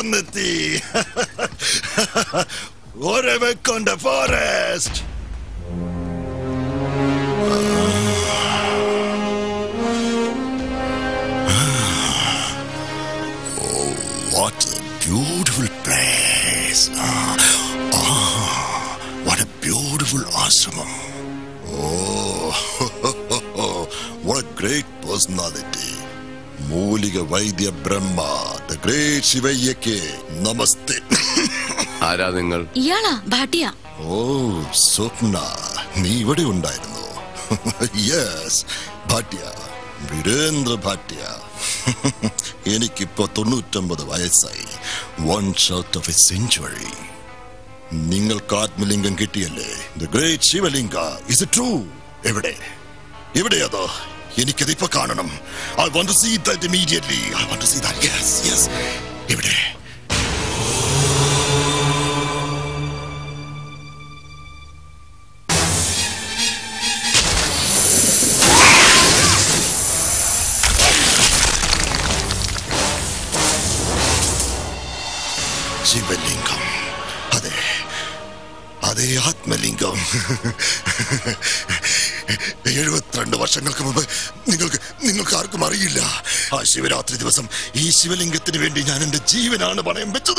വന്നെത്തി. ഒരവെക്കൊണ്ട forest. What a beautiful place. What a beautiful ashram. Oh, what a great personality. മൂലിക വൈദ്യ ബ്രഹ്മ, the great ശിവയ്യക്ക് നമസ്തേ. ആരാ നിങ്ങൾ? ഇയാളാ ഭാട്ടിയ. ഓ സ്വപ്ന, നീ ഇവിടെ ഉണ്ടായിരുന്നു. യെസ്, ഭാട്ടിയ, വീരേന്ദ്ര ഭാട്ടിയ. എനിക്കിപ്പോ 99 വയസ്സായി. 1 short of a century. നിങ്ങൾക്ക് ആത്മലിംഗം കിട്ടിയല്ലേ? The great Sivalinga. Is it true? എവിടെയാതോ? എനിക്കതിപ്പോ കാണണം. I want to see that immediately. I want to see that. Yes, yes. എവിടെ? ശിവലിംഗം. അതേ ആത്മലിംഗം. 72 വർഷങ്ങൾക്ക് മുമ്പ് നിങ്ങൾക്ക് ആർക്കും അറിയില്ല. ആ ശിവരാത്രി ദിവസം ഈ ശിവലിംഗത്തിന് വേണ്ടി ഞാൻ എന്റെ ജീവനാണ് പണയം വെച്ചത്.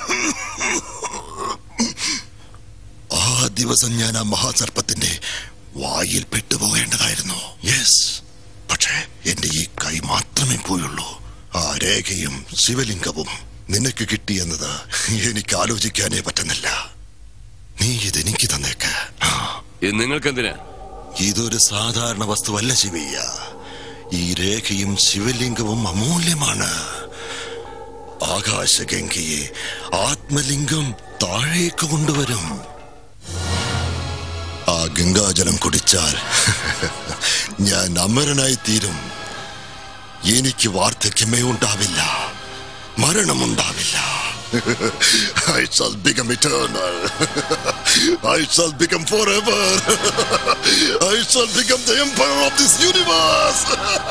ആ ദിവസം ഞാൻ ആ മഹാസർപ്പത്തിന്റെ വായിൽ പെട്ടുപോകേണ്ടതായിരുന്നു. യെസ്, പക്ഷേ എന്റെ ഈ കൈ മാത്രമേ പോയുള്ളൂ. ആ രേഖയും ശിവലിംഗവും നിനക്ക് കിട്ടിയെന്നത് എനിക്ക് ആലോചിക്കാനേ പറ്റുന്നില്ല. നീ ഇതെനിക്ക് തന്നേക്ക്. നിങ്ങൾക്കെന്തിനാ? ഇതൊരു സാധാരണ വസ്തുവല്ല ശിവയ്യ. ഈ രേഖയും ശിവലിംഗവും അമൂല്യമാണ്. ആകാശഗംഗയെ ആത്മലിംഗം താഴേക്ക് കൊണ്ടുവരും. ആ ഗംഗാജലം കുടിച്ചാൽ ഞാൻ അമരനായി തീരും. എനിക്ക് വാർദ്ധക്യമേ ഉണ്ടാവില്ല, മരണമുണ്ടാവില്ല. I shall become eternal. I shall become forever. I shall become the emperor of this universe.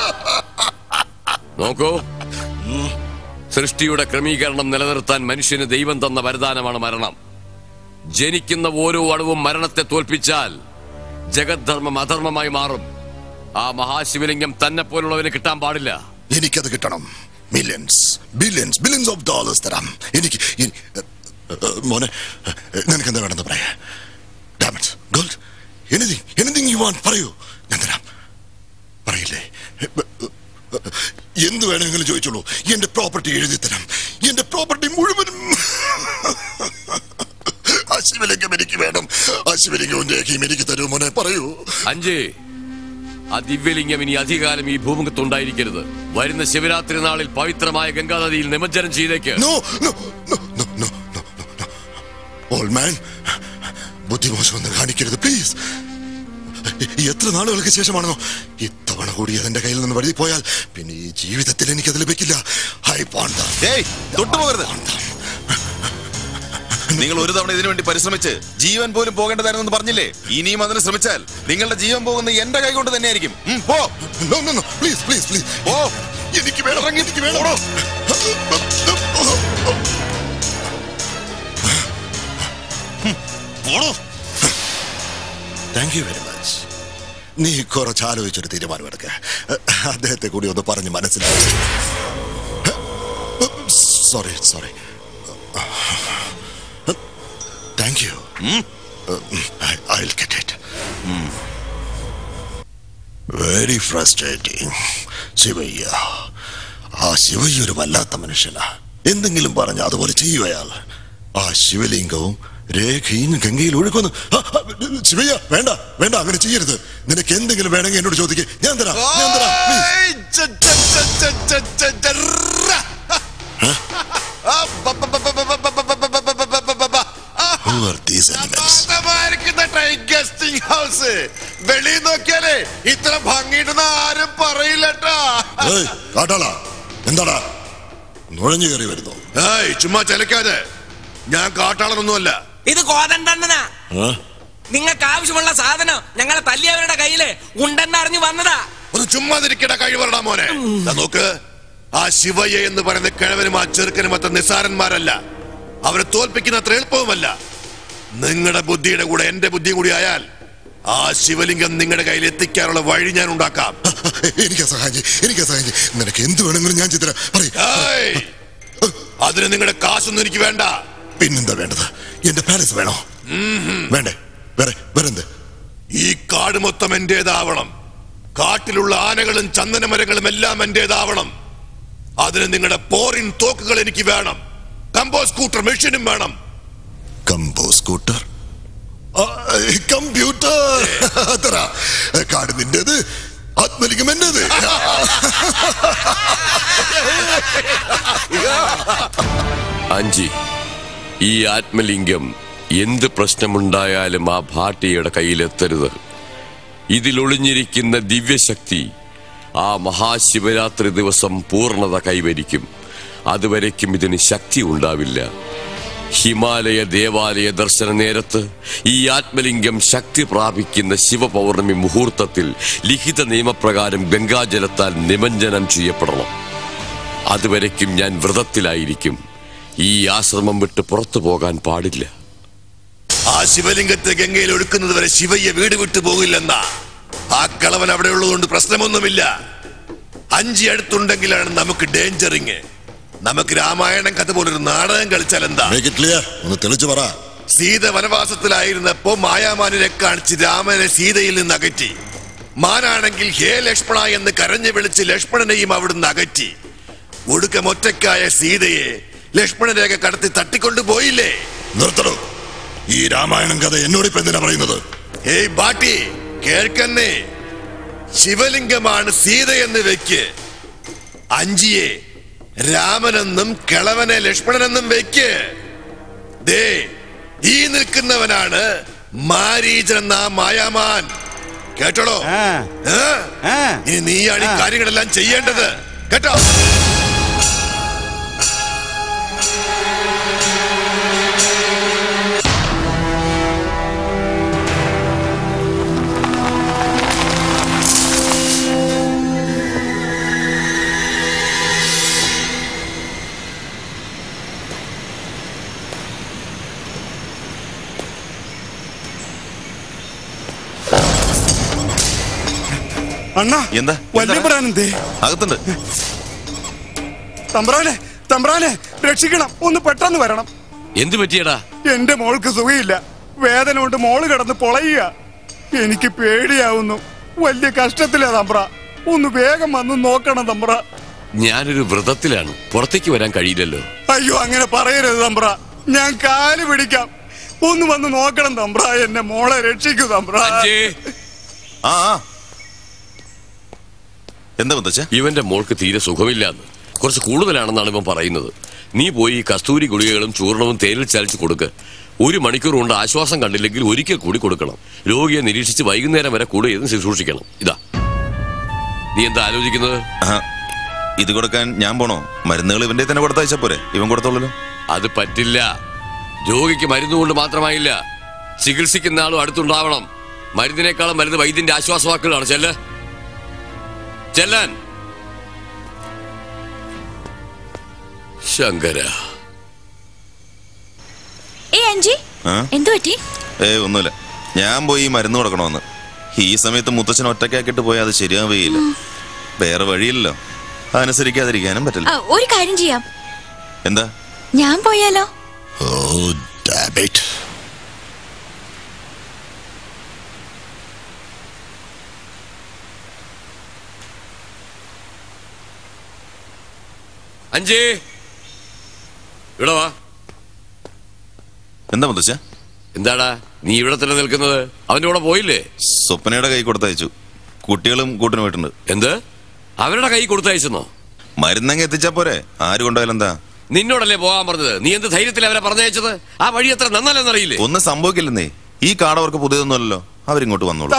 നോക്കൂ, സൃഷ്ടിയുടെ ക്രമീകരണം നിലനിർത്താൻ മനുഷ്യന് ദൈവം തന്ന വരദാനമാണ് മരണം. ജനിക്കുന്ന ഓരോ അണുവും മരണത്തെ തോൽപ്പിച്ചാൽ ജഗദ്ധർമ്മം അധർമ്മമായി മാറും. ആ മഹാശിവലിംഗം തന്നെ പോലുള്ളവന് കിട്ടാൻ പാടില്ല. എനിക്കത് കിട്ടണം. Millions, billions, billions of dollars തരാം. എനിക്ക് മോനെ, നിനക്കെന്താ വേണമെന്ന് പറയാ? Diamonds, gold, anything you want പറയൂ, ഞാൻ തരാം. പറയില്ലേ? എന്ത് വേണമെങ്കിലും ചോദിച്ചോളൂ. എന്റെ പ്രോപ്പർട്ടി എഴുതി തരാം. എന്റെ പ്രോപ്പർട്ടി മുഴുവനും. ആ ശിവലിംഗം എനിക്ക് വേണം. ആ ശിവലിംഗവും രേഖയും എനിക്ക് തരൂ മോനെ, പറയൂ. അഞ്ചേ, ആ ദിവ്യലിംഗം ഇനി അധികാലം ഈ ഭൂമുഖത്തുണ്ടായിരിക്കരുത്. വരുന്ന ശിവരാത്രി നാളിൽ പവിത്രമായ ഗംഗാനദിയിൽ നിമജ്ജനം ചെയ്തേക്ക്. ഓൾഡ് മാൻ, ബുദ്ധിമോശമൊന്നും കാണിക്കരുത് പ്ലീസ്. എത്ര നാളുകൾക്ക് ശേഷമാണോ ഇത്തവണ കൂടി അതെന്റെ കയ്യിൽ നിന്ന് വഴുതി പോയാൽ പിന്നെ ഈ ജീവിതത്തിൽ എനിക്കത് ലഭിക്കില്ല. നിങ്ങൾ ഒരു തവണ ഇതിനു വേണ്ടി പരിശ്രമിച്ച് ജീവൻ പോലും പോകേണ്ടതായിരുന്നു പറഞ്ഞില്ലേ? ഇനിയും അതിന് ശ്രമിച്ചാൽ നിങ്ങളുടെ ജീവൻ പോകുന്നത് എന്റെ കൈ കൊണ്ട് തന്നെയായിരിക്കും. Please please please. എനിക്ക് വേണം, എനിക്ക് വേണം. Thank you very much. നീ കുറച്ച് ആലോചിച്ചൊരു തീരുമാനമെടുക്ക. അദ്ദേഹത്തെ കൂടി ഒന്ന് പറഞ്ഞ് മനസ്സിലാക്കി. Sorry sorry. Thank you. I'll get it. Very frustrating. Shivayya, ആ ശിവയ്യ ഒരു വല്ലാത്ത മനുഷ്യനാ. എന്തെങ്കിലും പറഞ്ഞ അതുപോലെ ചെയ്യുവയാൾ. ആ ശിവലിംഗവും രേഖയും ഗംഗയിൽ ഒഴുക്കുന്നു. ശിവയ്യ, വേണ്ട വേണ്ട, അങ്ങനെ ചെയ്യരുത്. നിനക്ക് എന്തെങ്കിലും വേണമെങ്കിൽ എന്നോട് ചോദിക്കേ, ഞാൻ തരാം, ഞാൻ തരാം. വെളിയിൽ നോക്കിയാലേ ഇത്ര ഭംഗിയിടുന്ന ആരും പറയില്ലട്ടാ. കാട്ടാളാ, എന്താടാ നുഴഞ്ഞു കയറി വരുന്നു? ചുമ്മാ ചലക്കാതെ. ഞാൻ കാട്ടാളനൊന്നുമല്ല. ഇത് കോതണ്ടണ്ണനാ. നിങ്ങൾക്ക് ആവശ്യമുള്ള സാധനം ഞങ്ങളെ തല്ലിയവരുടെ കയ്യില് ഉണ്ടെന്ന് അറിഞ്ഞു വന്നതാ. ഒന്ന് ചുമ്മാ തിരിക്കട കഴിവറടാ മോനെ. നോക്ക്, ആ ശിവയ്യ എന്ന് പറയുന്ന കിഴവനും ആ ചെറുക്കനും അത്ര നിസ്സാരന്മാരല്ല. അവരെ തോൽപ്പിക്കുന്ന അത്ര എളുപ്പവുമല്ല. നിങ്ങളുടെ ബുദ്ധിയുടെ കൂടെ എന്റെ ബുദ്ധിയും കൂടി ആയാൽ ആ ശിവലിംഗം നിങ്ങളുടെ കയ്യിൽ എത്തിക്കാനുള്ള വഴി ഞാൻ ഉണ്ടാക്കാം. എനിക്ക് സഹായിച്ചു. നിനക്ക് എന്ത് വേണമെങ്കിലും ഞാൻ ചിത്ര അതിന് നിങ്ങളുടെ കാശൊന്നും എനിക്ക് വേണ്ട. പിന്നെന്താ വേണ്ടത്? എന്റെ പാലസ് വേണോ? വേണ്ടേ? വേറെന്ത്? ഈ കാട് മൊത്തം എന്റേതാവണം. കാട്ടിലുള്ള ആനകളും ചന്ദനമരങ്ങളും എല്ലാം എന്റേതാവണം. അതിന് നിങ്ങളുടെ പോറിൻ തോക്കുകൾ എനിക്ക് വേണം. കമ്പോ സ്കൂട്ടർ മെഷീനും വേണം. കമ്പോ സ്കൂട്ടർ, കമ്പ്യൂട്ടർ, കാട് നിന്റേത്, ആത്മലിംഗം എന്റേത്. അഞ്ചി, ഈ ആത്മലിംഗം എന്ത് പ്രശ്നമുണ്ടായാലും ആ ഭാട്ടിയുടെ കയ്യിലെത്തരുത്. ഇതിലൊളിഞ്ഞിരിക്കുന്ന ദിവ്യശക്തി ആ മഹാശിവരാത്രി ദിവസം പൂർണ്ണത കൈവരിക്കും. അതുവരയ്ക്കും ഇതിന് ശക്തി ഉണ്ടാവില്ല. ഹിമാലയ ദേവാലയ ദർശന നേരത്ത് ഈ ആത്മലിംഗം ശക്തി പ്രാപിക്കുന്ന ശിവപൗർണമി മുഹൂർത്തത്തിൽ ലിഖിത നിയമപ്രകാരം ഗംഗാജലത്താൽ നിമഞ്ജനം ചെയ്യപ്പെടണം. അതുവരയ്ക്കും ഞാൻ വ്രതത്തിലായിരിക്കും. ഈ ആശ്രമം വിട്ട് പുറത്തു പോകാൻ പാടില്ല. ആ ശിവലിംഗത്തെ ഗംഗയിൽ ഒഴുക്കുന്നത് വരെ ശിവയ്യ വീട് വിട്ടു പോകില്ലെന്നാ. ആ കളവൻ അവിടെ ഉള്ളതുകൊണ്ട് പ്രശ്നമൊന്നുമില്ല. അഞ്ചി അടുത്തുണ്ടെങ്കിലാണ് നമുക്ക് ഡേഞ്ചറിങ്. നമുക്ക് രാമായണം കഥ പോലൊരു നാടകം കളിച്ചാൽ എന്താ? ഒന്ന് തെളിച്ചു പറ. സീത വനവാസത്തിലായിരുന്നപ്പോ മായാമാനിനെ കാണിച്ച് രാമനെ സീതയിൽ നിന്ന് അകറ്റി. മാനാണെങ്കിൽ ഹേ ലക്ഷ്മണ എന്ന് കരഞ്ഞു വിളിച്ച് ലക്ഷ്മണനെയും അവിടുന്ന് അകറ്റി. ഒടുക്കം ഒറ്റക്കായ സീതയെ ലക്ഷ്മണരേഖ കടത്തി തട്ടിക്കൊണ്ടു പോയില്ലേ? നിർത്തണോ ഈ രാമായണം കഥ? എന്നോട് ഇപ്പൊ എന്തിനാ പറയുന്നത്? ഏയ് ബാട്ടി കേൾക്കുന്നേ. ശിവലിംഗമാണ് സീതയെന്ന് വെക്ക്. അഞ്ചിയെ രാമനെന്നും കിളവനെ ലക്ഷ്മണനെന്നും വെക്ക്. ദേ ഈ നിൽക്കുന്നവനാണ് മാരീചൻ എന്ന മായാമാൻ. കേട്ടോളോ? ഇനി നീയാണ് ഈ കാര്യങ്ങളെല്ലാം ചെയ്യേണ്ടത്. കേട്ടോ? അണ്ണാ, എന്താ വല്യപ്പരാനെന്തേ? അകത്തുണ്ട്. തമ്പ്രാനെ രക്ഷിക്കണം, ഒന്ന് പെട്ടെന്ന് വരണം. എന്ത് പറ്റിയടാ? എന്റെ മോൾക്ക് സുഖയില്ല. വേദന കൊണ്ട് മോള് കിടന്ന് പൊളയുക. എനിക്ക് പേടിയാവുന്നു. വലിയ കഷ്ടത്തിലാ തമ്പ്ര. ഒന്ന് വേഗം വന്ന് നോക്കണം തമ്പ്ര. ഞാനൊരു വ്രതത്തിലാണ്, പുറത്തേക്ക് വരാൻ കഴിയില്ലല്ലോ. അയ്യോ, അങ്ങനെ പറയരുത് തമ്പ്ര. ഞാൻ കാല് പിടിക്കാം. ഒന്ന് വന്ന് നോക്കണം തമ്പ്ര. എന്നെ മോളെ രക്ഷിക്കൂ തമ്പ്ര. എന്താ മുത്തച്ഛ? ഇവന്റെ മോൾക്ക് തീരെ സുഖമില്ലാന്ന്, കുറച്ച് കൂടുതലാണെന്നാണ് ഇവൻ പറയുന്നത്. നീ പോയി കസ്തൂരി ഗുളികകളും ചൂർണവും തേനിൽ ചാലിച്ച് കൊടുക്ക്. 1 മണിക്കൂർ കൊണ്ട് ആശ്വാസം കണ്ടില്ലെങ്കിൽ ഒരിക്കൽ കൂടി കൊടുക്കണം. രോഗിയെ നിരീക്ഷിച്ച് വൈകുന്നേരം വരെ കൂടെ ഇരുന്ന് ശുശ്രൂഷിക്കണം. ഇതാ, നീ എന്താ ആലോചിക്കുന്നത്? ഇത് കൊടുക്കാൻ ഞാൻ പോണോ? മരുന്നുകൾ ഇവന്റെ തന്നെ കൊടുത്തയച്ചാ പോരെ? ഇവൻ കൊടുത്തോളൂ. അത് പറ്റില്ല. രോഗിക്ക് മരുന്നുകൊണ്ട് മാത്രമായില്ല, ചികിത്സിക്കുന്ന ആളും അടുത്തുണ്ടാവണം. മരുന്നിനേക്കാളും മരുന്ന് വൈദ്യന്റെ ആശ്വാസവാക്കുകളാണ്. ചെല്ലാൻ. ശങ്കര, ഒന്നുമില്ല. ഞാൻ പോയി മരുന്ന് കൊടുക്കണമെന്ന്. ഈ സമയത്ത് മുത്തച്ഛൻ ഒറ്റയ്ക്കാക്കിട്ട് പോയാൽ അത് ശരിയാവുകയില്ല. വേറെ വഴിയില്ലല്ലോ. അനുസരിക്കാതിരിക്കാനും പറ്റില്ല. ഒരു കാര്യം ചെയ്യാം. എന്താ? ഞാൻ പോയാലോ? അഞ്ചേ, ഇവിടെ വാ. എന്താ മുത്തച്ഛ? എന്താടാ നീ ഇവിടെ തന്നെ നിൽക്കുന്നത്? അവന്റെ കൂടെ പോയില്ലേ? സ്വപ്നയുടെ കൈ കൊടുത്തയച്ചു. കുട്ടികളും കൂട്ടിന് പോയിട്ടുണ്ട്. എന്ത്? അവരുടെ കൈ കൊടുത്തയച്ചെന്നോ? മരുന്നങ്ങ് എത്തിച്ചാ പോരെ? ആര് കൊണ്ടുപോയാലും എന്താ? നിന്നോടല്ലേ പോകാൻ പറഞ്ഞത്? നീ എന്ത് ധൈര്യത്തിൽ അവരെ പറഞ്ഞയച്ചത്? ആ വഴി അത്ര നന്നല്ലെന്നറിയില്ലേ? ഒന്നും സംഭവിക്കില്ലെന്നേ. ഈ കാടവർക്ക് പുതിയതൊന്നുമല്ലോ. അവരിങ്ങോട്ട് വന്നോളൂ.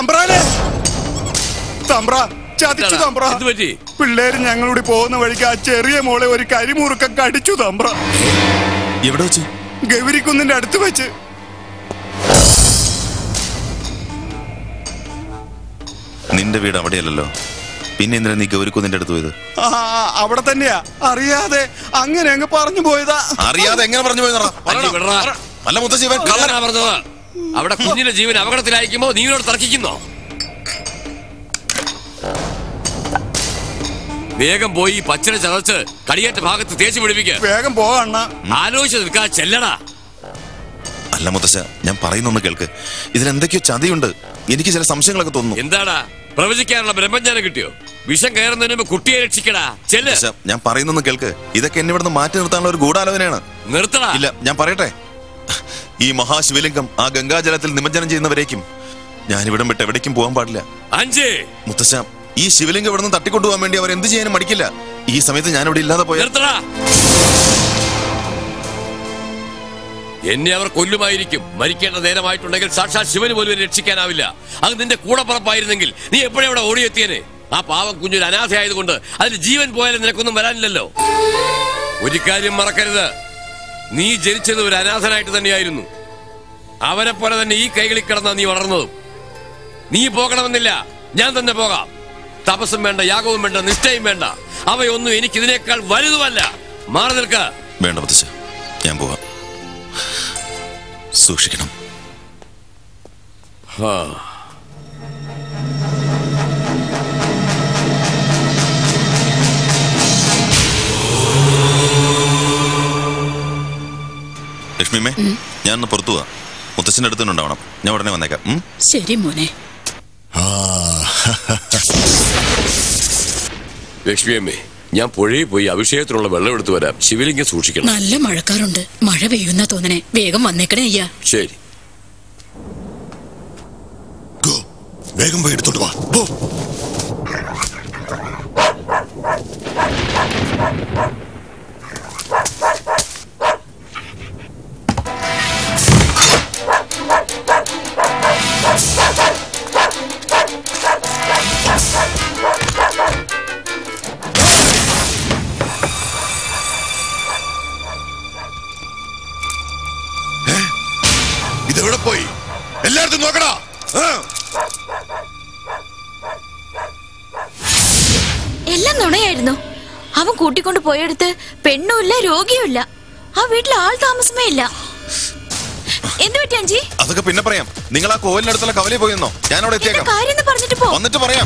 പിള്ളേര് ഞങ്ങളോട് പോകുന്ന വഴിക്ക് ആ ചെറിയ മോളെ ഒരു കരിമുറുക്കം കടിച്ചു തമ്പ്ര. എവിടെ വെച്ച്? ഗൗരിക്കുന്നിന്റെ അടുത്ത് വെച്ച്. നിന്റെ വീട് അവിടെയല്ലോ. പിന്നെ എന്തിനാ നീ ഗൗരിക്കുന്നിന്റെ അടുത്ത് പോയത്? അവിടെ തന്നെയാ, അറിയാതെ അങ്ങനെ അങ്ങ് പറഞ്ഞു പോയതാ. അറിയാതെ എങ്ങനെ പറഞ്ഞു പോയതാ? അല്ല മുത്തശ്ശി, ഇവൻ കള്ളനാ പറഞ്ഞത്. അവിടെ കുഞ്ഞിന്റെ ജീവൻ അപകടത്തിലായിരിക്കുമ്പോ നീയോട് തർക്കിക്കുന്നോ? വേഗം പോയി പച്ചന ചതച്ച് കടിയേറ്റ ഭാഗത്ത് തേച്ച് പിടിപ്പിക്കുക. വേഗം പോകണ്ണ. ആലോചിച്ച് നിൽക്കാ, ചെല്ലടാ. അല്ല മുത്തശ്ശ, ഞാൻ പറയുന്നൊന്ന് കേൾക്ക്. ഇതിലെന്തൊക്കെയോ ചതിയുണ്ട്. എനിക്ക് ചില സംശയങ്ങളൊക്കെ തോന്നുന്നു. എന്താടാ, പ്രവചിക്കാനുള്ള ബ്രഹ്മജ്ഞാനം കിട്ടിയോ? വിഷം കയറുന്നതിന് മുമ്പ് കുട്ടിയെ രക്ഷിക്കടാ, ചെല്ല്. ഞാൻ പറയുന്നൊന്ന് കേൾക്ക്. ഇതൊക്കെ എന്നെ ഇവിടുന്ന് മാറ്റി നിർത്താനുള്ള ഒരു ഗൂഢാലോചനയാണ്. നിർത്തടാ. ഇല്ല, ഞാൻ പറയട്ടെ. ഈ മഹാശിവലിംഗം ആ ഗംഗാജലത്തിൽ നിമജ്ജനം ചെയ്യുന്നവരേക്കും ഞാൻ ഇവിടം വിട്ട് എവിടേക്കും പോകാൻ പാടില്ല. മുത്തശ്ശ, ഈ ശിവലിംഗം ഇവിടുന്ന് തട്ടിക്കൊണ്ടുപോകാൻ വേണ്ടി അവർ എന്ത് ചെയ്യാനും മടിക്കില്ല. ഈ സമയത്ത് ഞാൻ ഇവിടെ ഇല്ലാതെ പോയാൽ എന്നെ അവർ കൊല്ലുമായിരിക്കും. മരിക്കേണ്ട നേരമായിട്ടുണ്ടെങ്കിൽ സാക്ഷാൽ ശിവന് പോലും രക്ഷിക്കാനാവില്ല. അത് നിന്റെ കൂടെ പുറപ്പായിരുന്നെങ്കിൽ നീ എപ്പോഴെവിടെ ഓടിയെത്തിയനെ? ആ പാവം കുഞ്ഞൊരു അനാഥയായതുകൊണ്ട് അതിന് ജീവൻ പോയാലും നിനക്കൊന്നും വരാനില്ലല്ലോ. ഒരു കാര്യം മറക്കരുത്, നീ ജനിച്ചത് ഒരു അനാഥനായിട്ട് തന്നെയായിരുന്നു. അവരെ പോലെ തന്നെ ഈ കൈകളിൽ കിടന്നാ നീ വളർന്നതും. നീ പോകണമെന്നില്ല, ഞാൻ തന്നെ പോകാം. തപസ്സും വേണ്ട, യാഗവും വേണ്ട, നിഷ്ഠയും വേണ്ട. അവയൊന്നും എനിക്ക് ഇതിനേക്കാൾ വലുതുമല്ല. മാറി നിൽക്ക. വേണ്ട മുത്തശ്ശ, ഞാൻ പോകാം. സൂക്ഷിക്കണം. ലക്ഷ്മിയമ്മേ, ഞാൻ പുറത്തു പോവാ. മുത്തച്ഛൻ്റെ അടുത്ത് തന്നെ ഉണ്ടാവണം. ഞാൻ ഉടനെ വന്നേക്കാം. ശരി മോനെ. ലക്ഷ്മിയമ്മേ, ഞാൻ പുഴയിൽ പോയി അഭിഷേകത്തിനുള്ള വെള്ളം എടുത്തു വരാം. ശിവലിംഗം സൂക്ഷിക്കണം. നല്ല മഴക്കാറുണ്ട്. മഴ പെയ്യുന്ന തോന്നണേ. വേഗം വന്നേക്കണേ അയ്യാ. ശരി. വേഗം പോയി എടുത്തോണ്ട് വാ. ഇതെവിടെ പോയി? എല്ലായിടത്തും നോക്കടാ. എല്ലാം നുണയായിരുന്നു. അവൻ കൂട്ടിക്കൊണ്ട് പോയെടുത്ത് പെണ്ണുമില്ല, രോഗിയുമില്ല. ആ വീട്ടിൽ ആൾ താമസമേ ഇല്ല. എന്ത് പറ്റി അഞ്ചി? അതൊക്കെ പിന്നെ പറയാം. നിങ്ങൾ ആ കോവിലിനടുത്തുള്ള കവലയിൽ പോയെന്നോ? ഞാൻ അവിടെ എത്തിയേക്കാം. കാര്യം പറഞ്ഞിട്ട് പോ. വന്നിട്ട് പറയാം.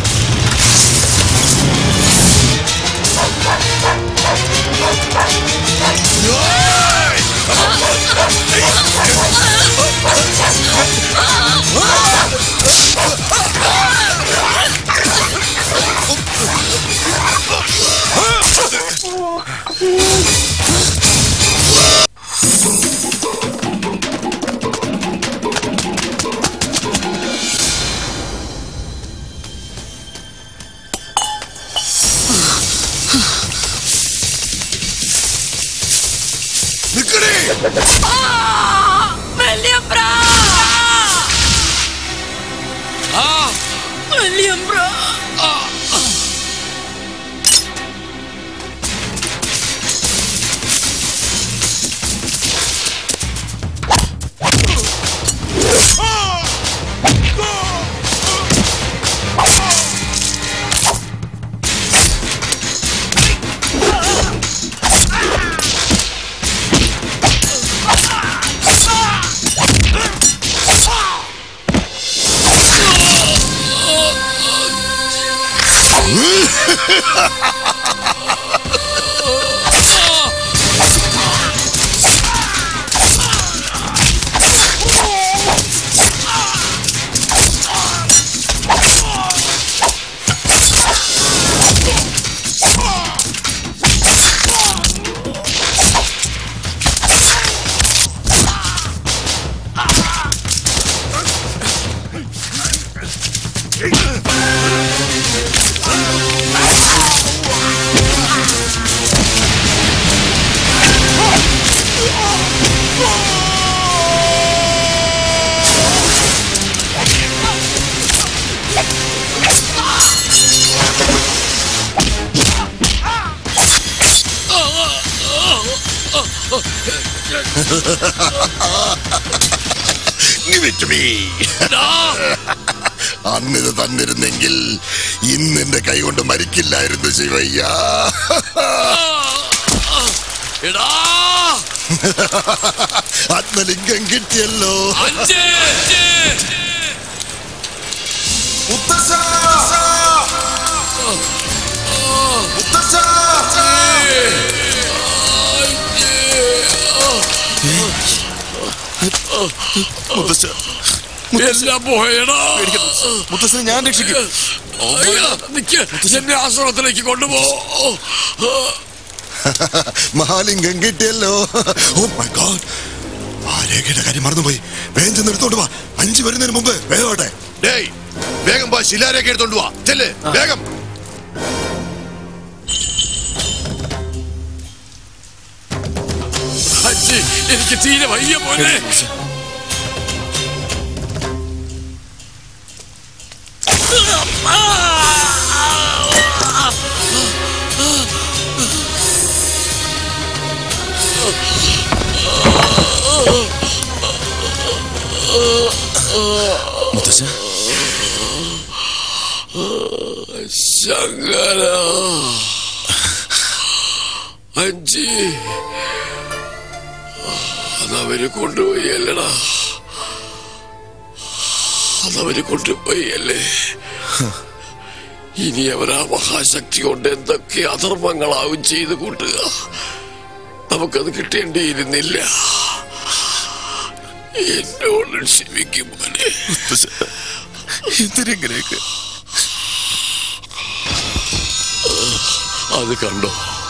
Give it to me. അന്നിത് തന്നിരുന്നെങ്കിൽ ഇന്ന് എന്റെ കൈ കൊണ്ട് മരിക്കില്ലായിരുന്നു ശിവയ്യ. ആത്മലിംഗം കിട്ടിയല്ലോ. മുത്തശ്ശനെ ഞാൻ രക്ഷിക്കും. എന്നെ ആശ്രമത്തിലേക്ക് കൊണ്ടുപോ. മഹാലിംഗം കിട്ടിയല്ലോ. ഓ മൈ ഗോഡ്, ആ രേഖയുടെ കാര്യം മറന്നുപോയി. വേഗം ചെന്ന് എടുത്തോണ്ട് വാ. 5 വരുന്നതിന് മുമ്പ് വേഗോട്ടെ. ഡേയ്, വേഗം പോ, ശിലാരേഖ എടുത്തോണ്ട് വാ. ചെല്ല് വേഗം. എനിക്ക് തീരെ വയ്യ പോലെ. മുത്തശ്ശ, ശങ്കര, അഞ്ചി അതവര് കൊണ്ടുപോയി അല്ലടാ, അതവര് കൊണ്ടുപോയി അല്ലേ. ഇനി അവരാ മഹാശക്തി കൊണ്ട് എന്തൊക്കെ അധർമ്മങ്ങളാവും ചെയ്ത് കൂട്ടുക. നമുക്കത് കിട്ടേണ്ടിയിരുന്നില്ല. എന്നോട് ക്ഷമിക്കും പോലെ. എന്തിനെങ്ങനെയൊക്കെ അത് കണ്ടോ,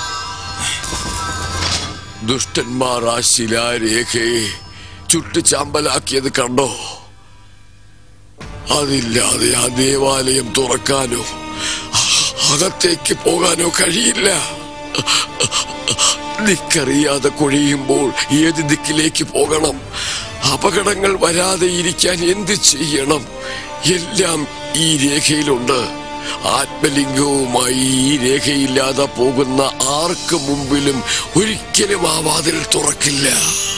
ദുഷ്ടന്മാർ ആ ശിലാരേഖയെ ചുട്ട് ചാമ്പലാക്കിയത് കണ്ടോ? അതില്ലാതെ ആ ദേവാലയം തുറക്കാനോ അകത്തേക്ക് പോകാനോ കഴിയില്ല. ദിക്കറിയാതെ കൊഴിയുമ്പോൾ ഏത് ദിക്കിലേക്ക് പോകണം, അപകടങ്ങൾ വരാതെ ഇരിക്കാൻ എന്ത് ചെയ്യണം, എല്ലാം ഈ രേഖയിലുണ്ട്. ആത്മലിംഗവുമായി ഈ രേഖയില്ലാതെ പോകുന്ന ആർക്ക് മുമ്പിലും ഒരിക്കലും ആ വാതിൽ തുറക്കില്ല.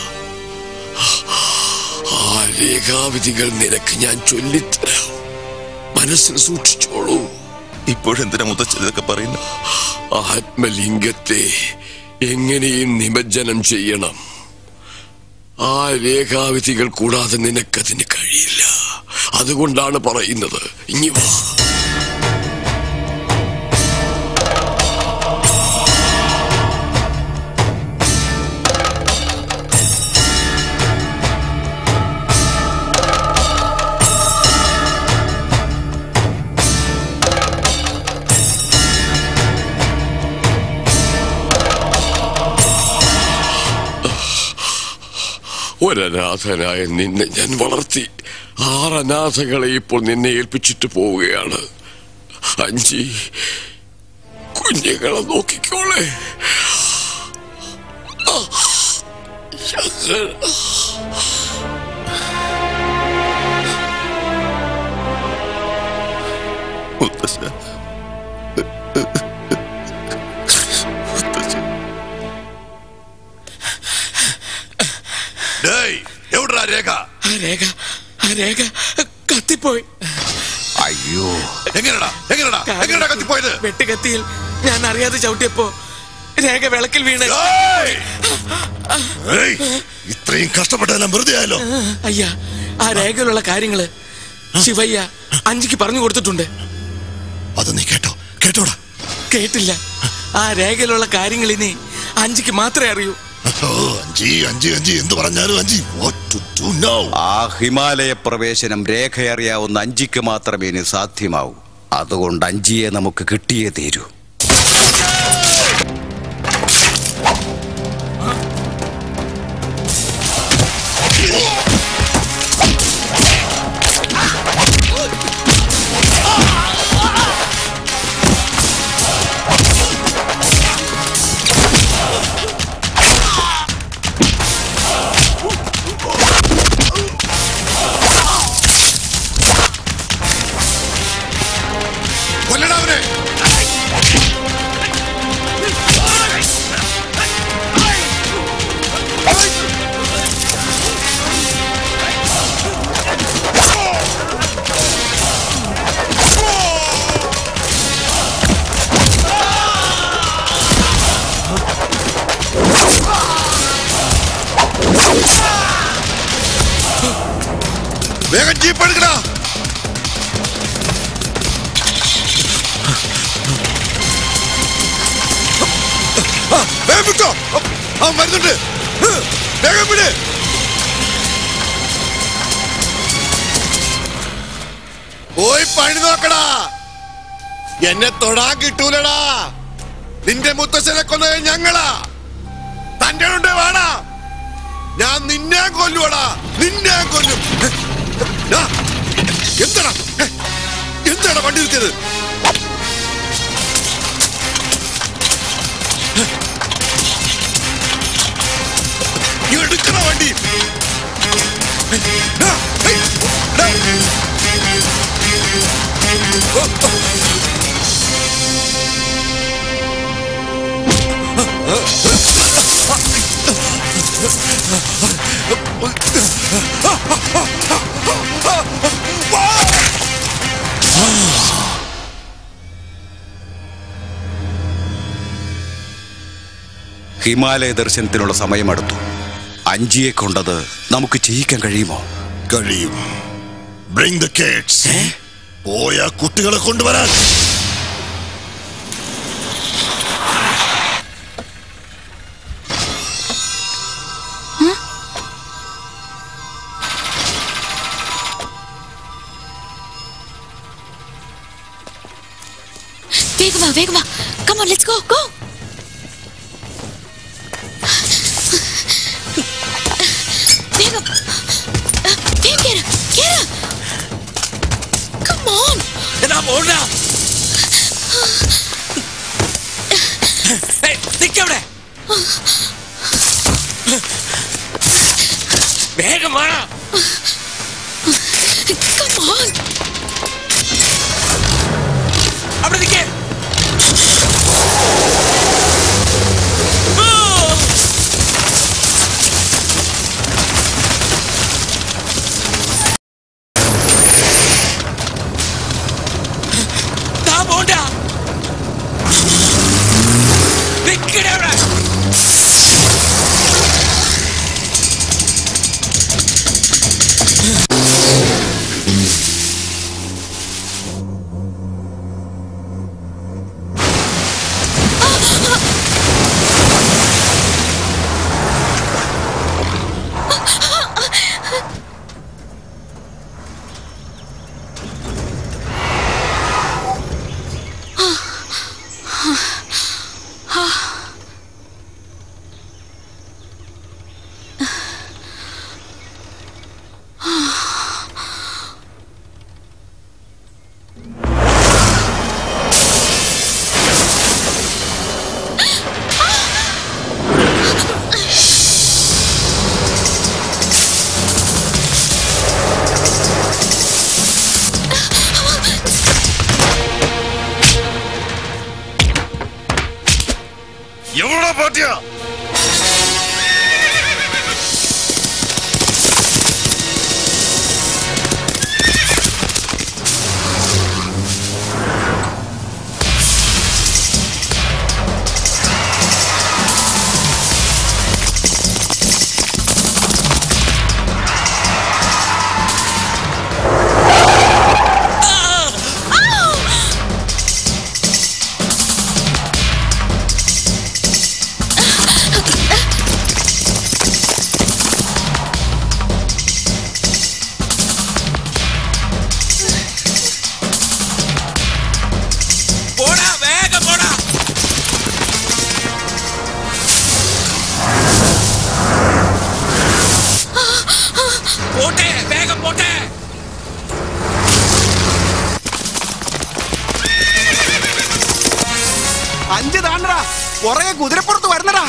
ആ രേഖാവിധികൾ നിനക്ക് ഞാൻ ചൊല്ലിത്തരാം, മനസ്സിൽ സൂക്ഷിച്ചോളൂ. ഇപ്പോഴെന്തിനാ മുത്തച്ഛൻ ഇതൊക്കെ പറയുന്നു? ആത്മലിംഗത്തെ എങ്ങനെയും നിമജ്ജനം ചെയ്യണം. ആ രേഖാവിധികൾ കൂടാതെ നിനക്കതിന് കഴിയില്ല. അതുകൊണ്ടാണ് പറയുന്നത്. ഇനി വാ. ഒരനാഥനായ നിന്നെ ഞാൻ വളർത്തി. 6 അനാഥകളെ ഇപ്പോൾ നിന്നെ ഏൽപ്പിച്ചിട്ട് പോവുകയാണ്. അഞ്ചി, കുഞ്ഞുങ്ങളെ നോക്കിക്കോളെ. എവിടാ രേഖ? ആ രേഖ കത്തിപ്പോയി. അയ്യോ, എങ്ങനെടാ കത്തിപ്പോയത്? വെട്ടുകത്തിയിൽ ഞാൻ അറിയാതെ ചവിട്ടിയപ്പോ രേഖ വിളക്കിൽ വീണ്. ഇത്രയും കഷ്ടപ്പെട്ടെല്ലാം വെറുതെ ആയല്ലോ. അയ്യാ, ആ രേഖയിലുള്ള കാര്യങ്ങള് ശിവയ്യ അഞ്ചിക്ക് പറഞ്ഞു കൊടുത്തിട്ടുണ്ട്. അത് നീ കേട്ടോടാ? കേട്ടില്ല. ആ രേഖയിലുള്ള കാര്യങ്ങൾ ഇനി അഞ്ചിക്ക് മാത്രമേ അറിയൂ. എന്ത് പറഞ്ഞാലും ആ ഹിമാലയ പ്രവേശനം രേഖയറിയാവുന്ന അഞ്ചിക്ക് മാത്രമേ ഇനി സാധ്യമാവൂ. അതുകൊണ്ട് അഞ്ചിയെ നമുക്ക് കിട്ടിയേ തീരൂ. ജീപ്പ് എടുക്കടാ. വേഗം വിട്ടോ, അവൻ വരുന്നുണ്ട്. വേഗം വിട്. പോയി പണി നോക്കടാ. എന്നെ തൊടാൻ കിട്ടൂലടാ. നിന്റെ മുത്തശ്ശനെ കൊന്നത് ഞങ്ങളാ. തന്റെ ഉണ്ട് വേണ. ഞാൻ നിന്നെ കൊല്ലുവടാ. നിന്നെ കൊല്ലും. എന്താടാ എന്താണ് വണ്ടി നിർത്തിയത്? എടുക്കണ വണ്ടി. ഹിമാലയ ദർശനത്തിനുള്ള സമയമെടുത്തു. അഞ്ചിയെ കൊണ്ടത് നമുക്ക് ചെയ്യിക്കാൻ കഴിയുമോ? കഴിയും. Bring the kids. പോയ കുട്ടികളെ കൊണ്ടുവരാൻ. വേഗം വാ. Come on, let's go. വേഗം കേറ്. Come on. എന്നാ പോടാ. നിക്കവിടെ. വേഗം വാ. Come on. അവിടെ നിൽക്കേ. എവിടെ പാട്ടിയാ? അഞ്ച് താണ്ടടാ. പുറകെ കുതിരപ്പുറത്ത് വരുന്നടാ.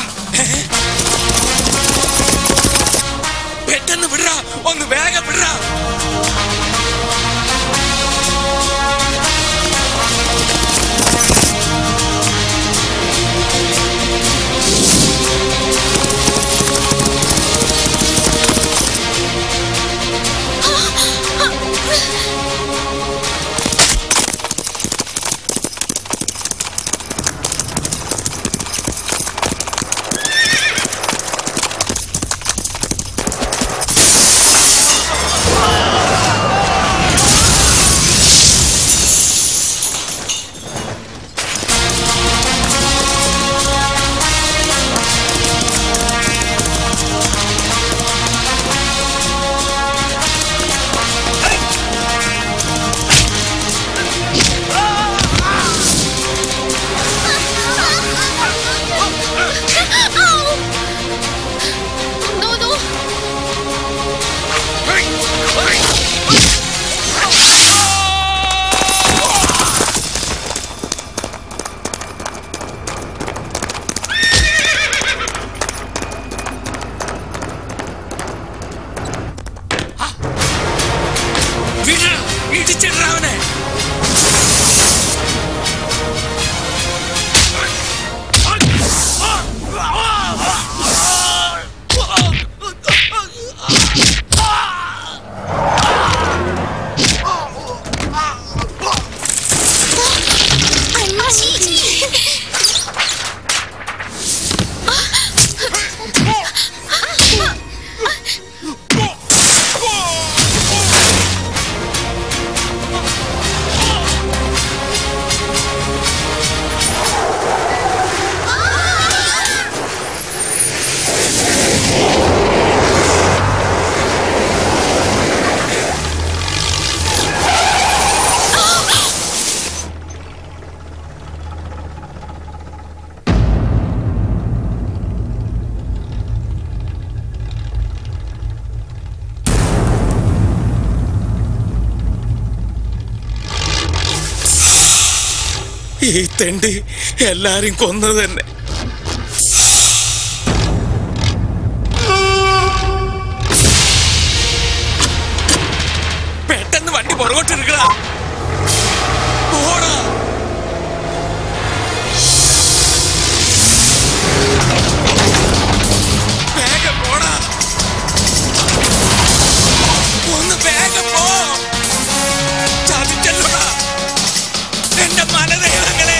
പെട്ടെന്ന് വിടറാ. ഒന്ന് വേഗം വിടറാ. ഈ തെണ്ടി എല്ലാരും കൊന്നത് തന്നെ. പെട്ടെന്ന് വണ്ടി പുറകോട്ടെടുക്കടാ. ഓടാ. വേഗം പോടാ. ഒന്ന് വേഗം പോ. ചതിച്ചല്ലോടാ എന്റെ മനദൈവങ്ങളെ.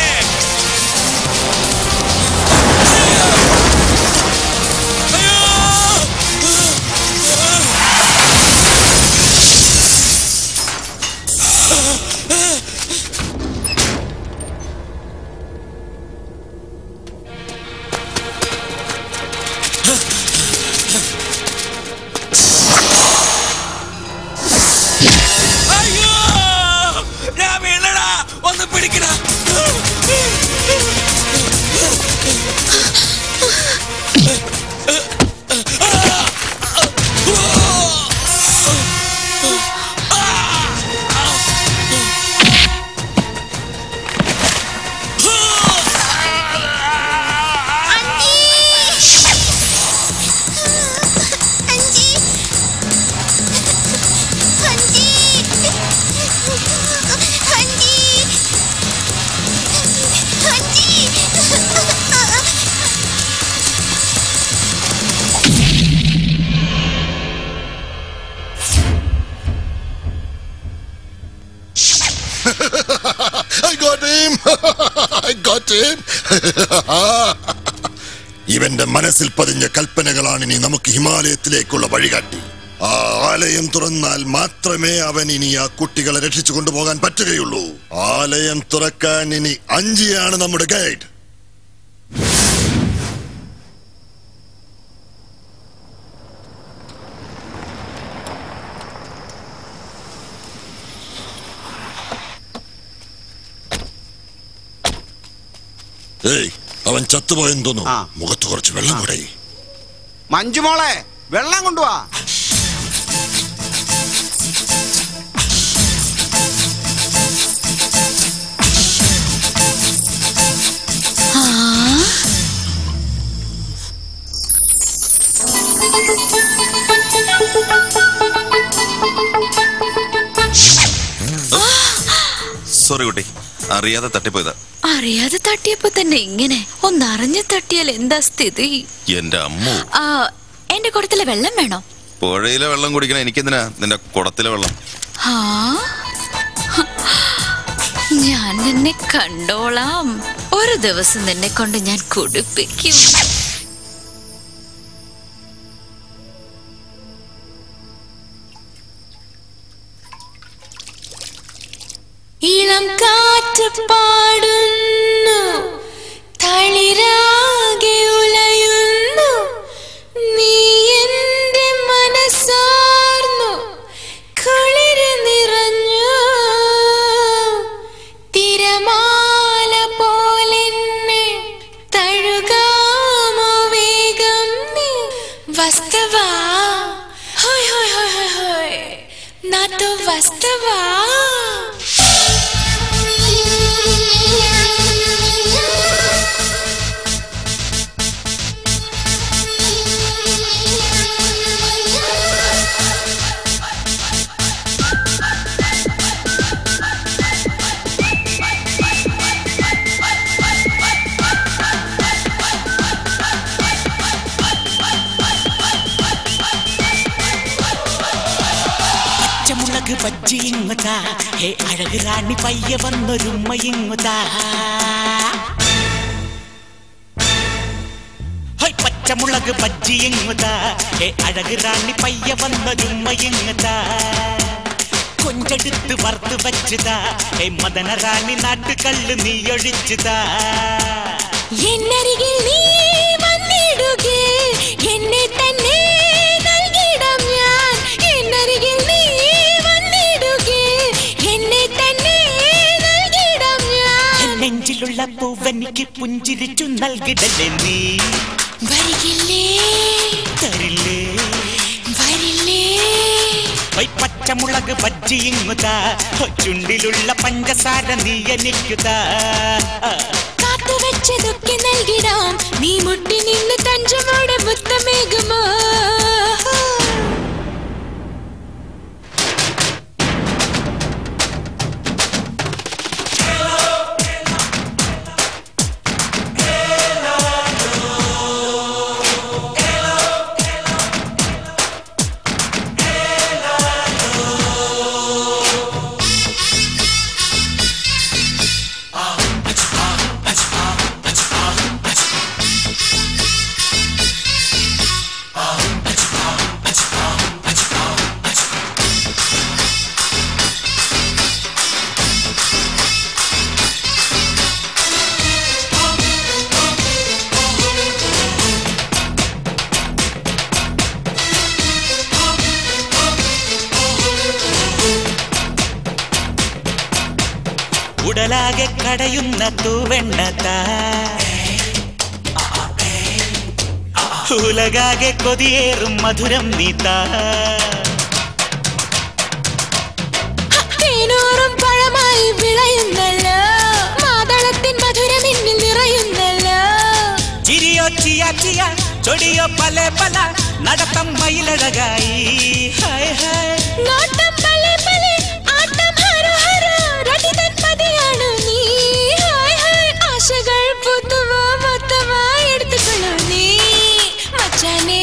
ഇവന്റെ മനസ്സിൽ പതിഞ്ഞ കൽപ്പനകളാണ് ഇനി നമുക്ക് ഹിമാലയത്തിലേക്കുള്ള വഴികാട്ടി. ആ ആലയം തുറന്നാൽ മാത്രമേ അവൻ ഇനി ആ കുട്ടികളെ രക്ഷിച്ചു കൊണ്ടുപോകാൻ പറ്റുകയുള്ളൂ. ആലയം തുറക്കാൻ ഇനി അഞ്ചിയാണ് നമ്മുടെ ഗൈഡ്. ഏയ്, അവൻ ചത്തുപോയെന്ന് തോന്നുന്നു. മുഖത്ത് കുറച്ച് വെള്ളം കൂടെ. മഞ്ജുമോളെ, വെള്ളം കൊണ്ടുവാ. സോറി കുട്ടി, അറിയാതെ തട്ടിപ്പോയതാ. അറിയാതെ തട്ടിയപ്പോ തന്നെ ഇങ്ങനെ ഒന്നറിഞ്ഞു തട്ടിയാൽ എന്താ സ്ഥിതി? എന്റെ അമ്മു, എന്റെ കുടത്തിലെ വെള്ളം വേണോ? പുഴയിലെ വെള്ളം കുടിക്കണ എനിക്കെന്തിനാ നിന്റെ കുടത്തിലെ വെള്ളം? ഞാൻ നിന്നെ കണ്ടോളാം. ഒരു ദിവസം നിന്നെ കൊണ്ട് ഞാൻ കുടിപ്പിക്കും. ഇളം കാറ്റ് പാടുന്നു, തളിരാകെ ഉലയുന്നു, നീ എന്റെ മനസ്സാർന്നു കുളിര് നിറഞ്ഞു. തിരമാല പോലെന്നെ തഴുകാമോ വേഗം നീ? വസ്തവാ ഹോയ് ഹോയ് ഹോയ് ഹോയ് നാ തോ വസ്തവാ. பஜ்ஜியுங்குதா ஹே அழகு ராணி பைய வந்தொருமையுங்குதா. ஹை பச்சை முளகு பஜ்ஜியுங்குதா ஹே அழகு ராணி பைய வந்தொருமையுங்குதா. கொஞ்செடுத்து வறுத்து வச்சுதா ஹே மதன ராணி நாட்டுக்கல்லு நீ ஒழிச்சுதா. എന്നരികിൽ നീ വന്നിടുകേ എന്നെ തന്നെ നൽകിടാം ഞാൻ. എന്നരികിൽ നീ വന്നിടുകേ എന്നെ തന്നെ നൽകിടാം ഞാൻ. നെഞ്ചിലുള്ള പൂവനിക്ക് പുഞ്ചിരിച്ചു നൽകിടലേ നീ. വരികില്ലേ തരില്ലേ വരില്ലേ പച്ചമുളക് ബജ്ജിയിങ്ങുതാ ചുണ്ടിലുള്ള പഞ്ചസാര നീ എനിക്കുതാ കാത്തുവെച്ചതൊക്കെ നൽകിടാം നീ മുട്ടി നിന്ന് തഞ്ചമോടെ മുത്തമേകുമോ ഉടലാകെ കടയുന്ന തൂവെണ്ണത്താ ഉലകാകെ കൊതിയേറും മധുരം നീത്താ തേനൂറും പഴമായി വിളയുന്നല്ലോ മാതളത്തിൻ മധുരം എന്നിൽ നിറയുന്നല്ലോ ചിരിയോ ചിയ ചിയ ചൊടിയോ പല പല നടത്തം മയിലഴകായി ഹായ് ഹായ് നോട്ടം പല പല ആട്ടം ഹരോ ഹരോ രതിതൻ പതിയാണ് നീ ഹായ് ഹായ് ആശകൾ പുതുവോ മൊത്തമായി എടുത്തുകൊള്ളൂ നീ മച്ചാനേ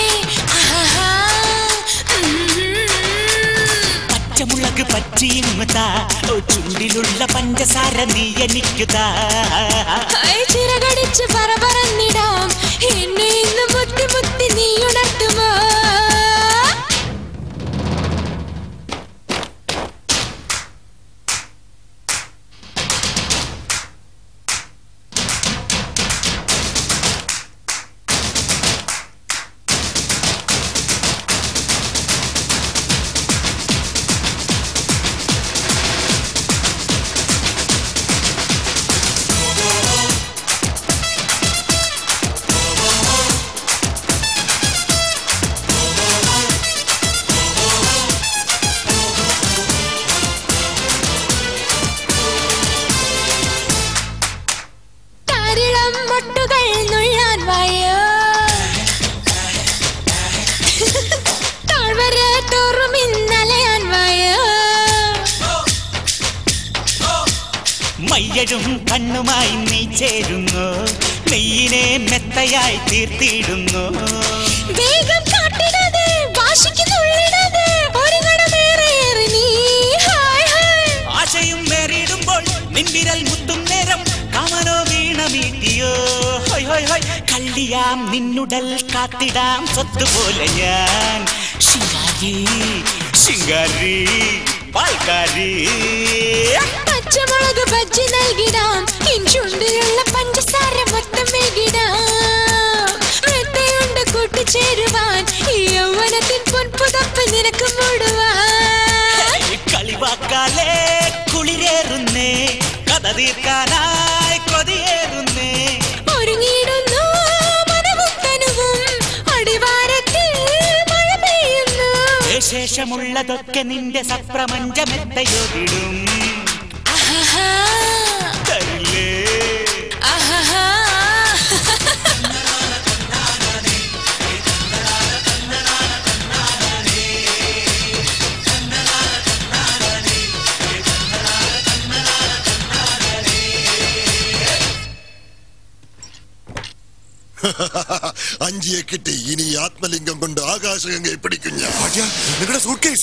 പച്ചമുളക് പച്ചിയുമുതാ ചുണ്ടിലുള്ള പഞ്ചസാര നീ എനിക്കുതാ ചിറകടിച്ച് പറന്നിടാം എന്നെ ഇന്ന് മുത്തി മുത്തി നീ ഉണർത്തുമോ മയ്യഴും കണ്ണുമായി നീ ചേരുന്നു നെയ്യിനെ മെത്തയായി തീർത്തിടുന്നു വേഗം കാട്ടിടാതെ വാശിക്കുന്നുള്ളിടാതെ ഒരു കടമേറേറി നീ ഹായ് ഹായ് ആശയും മേറിടുമ്പോൾ നിൻവിരൽ മുത്തും നേരം കാമനോ വീണമീട്ടിയോ ഹോയ് ഹോയ് ഹോയ് കള്ളിയാം നിന്നുടൽ കാത്തിടാം സ്വത്തുപോലെ ഞാൻ ശിങ്കാരി ശിങ്കാരി പാൽക്കാരി പച്ചമുളക് ബജ്ജി നൽകിടാം ചുണ്ടിലുള്ള പഞ്ചസാര മൊത്തം മേകിടാം മെത്തയുണ്ട് കൂട്ടിച്ചേരുവാൻ ഈ യൗവനത്തിൻ പൊൻപുതപ്പ് നിനക്ക് മൂടുവാൻ കളിവാക്കാലേ കുളിരേറുന്നേ കഥ തീർക്കാനായി കൊതിയേറുന്നേ ഒരുങ്ങിയിടുന്നു മനവും തനുവും അടിവാരത്തിൽ മഴ പെയ്യുന്നു ശേഷമുള്ളതൊക്കെ നിന്റെ സപ്രപഞ്ചമെത്തയോതിടും തരില്ലേ അഞ്ചിയെ കിട്ടി ഇനി ആത്മലിംഗം കൊണ്ട് ആകാശഗംഗയെ പിടിക്കും ഞാൻ നിങ്ങളുടെ സൂട്ട്കേസ്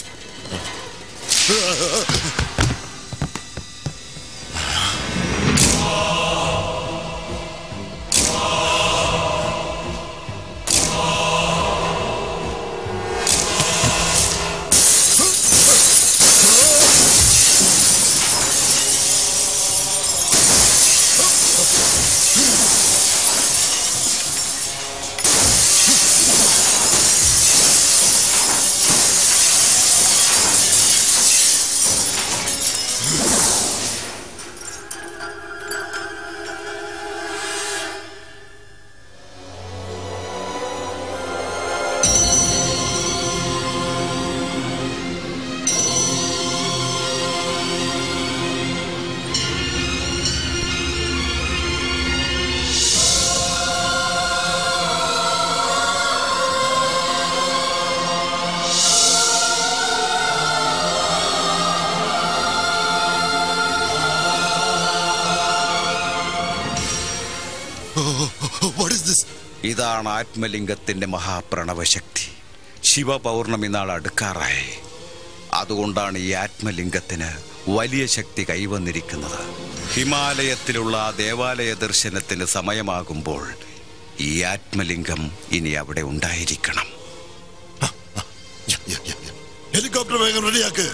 ഇതാണ് ആത്മലിംഗത്തിന്റെ മഹാപ്രണവശക്തി. ശിവപൗർണമി നാൾ അടുക്കാറായി. അതുകൊണ്ടാണ് ഈ ആത്മലിംഗത്തിന് വലിയ ശക്തി കൈവന്നിരിക്കുന്നത്. ഹിമാലയത്തിലുള്ള ആ ദേവാലയ ദർശനത്തിന് സമയമാകുമ്പോൾ ഈ ആത്മലിംഗം ഇനി അവിടെ ഉണ്ടായിരിക്കണം. ഹെലികോപ്റ്റർ വേഗം റെഡിയാക്ക്.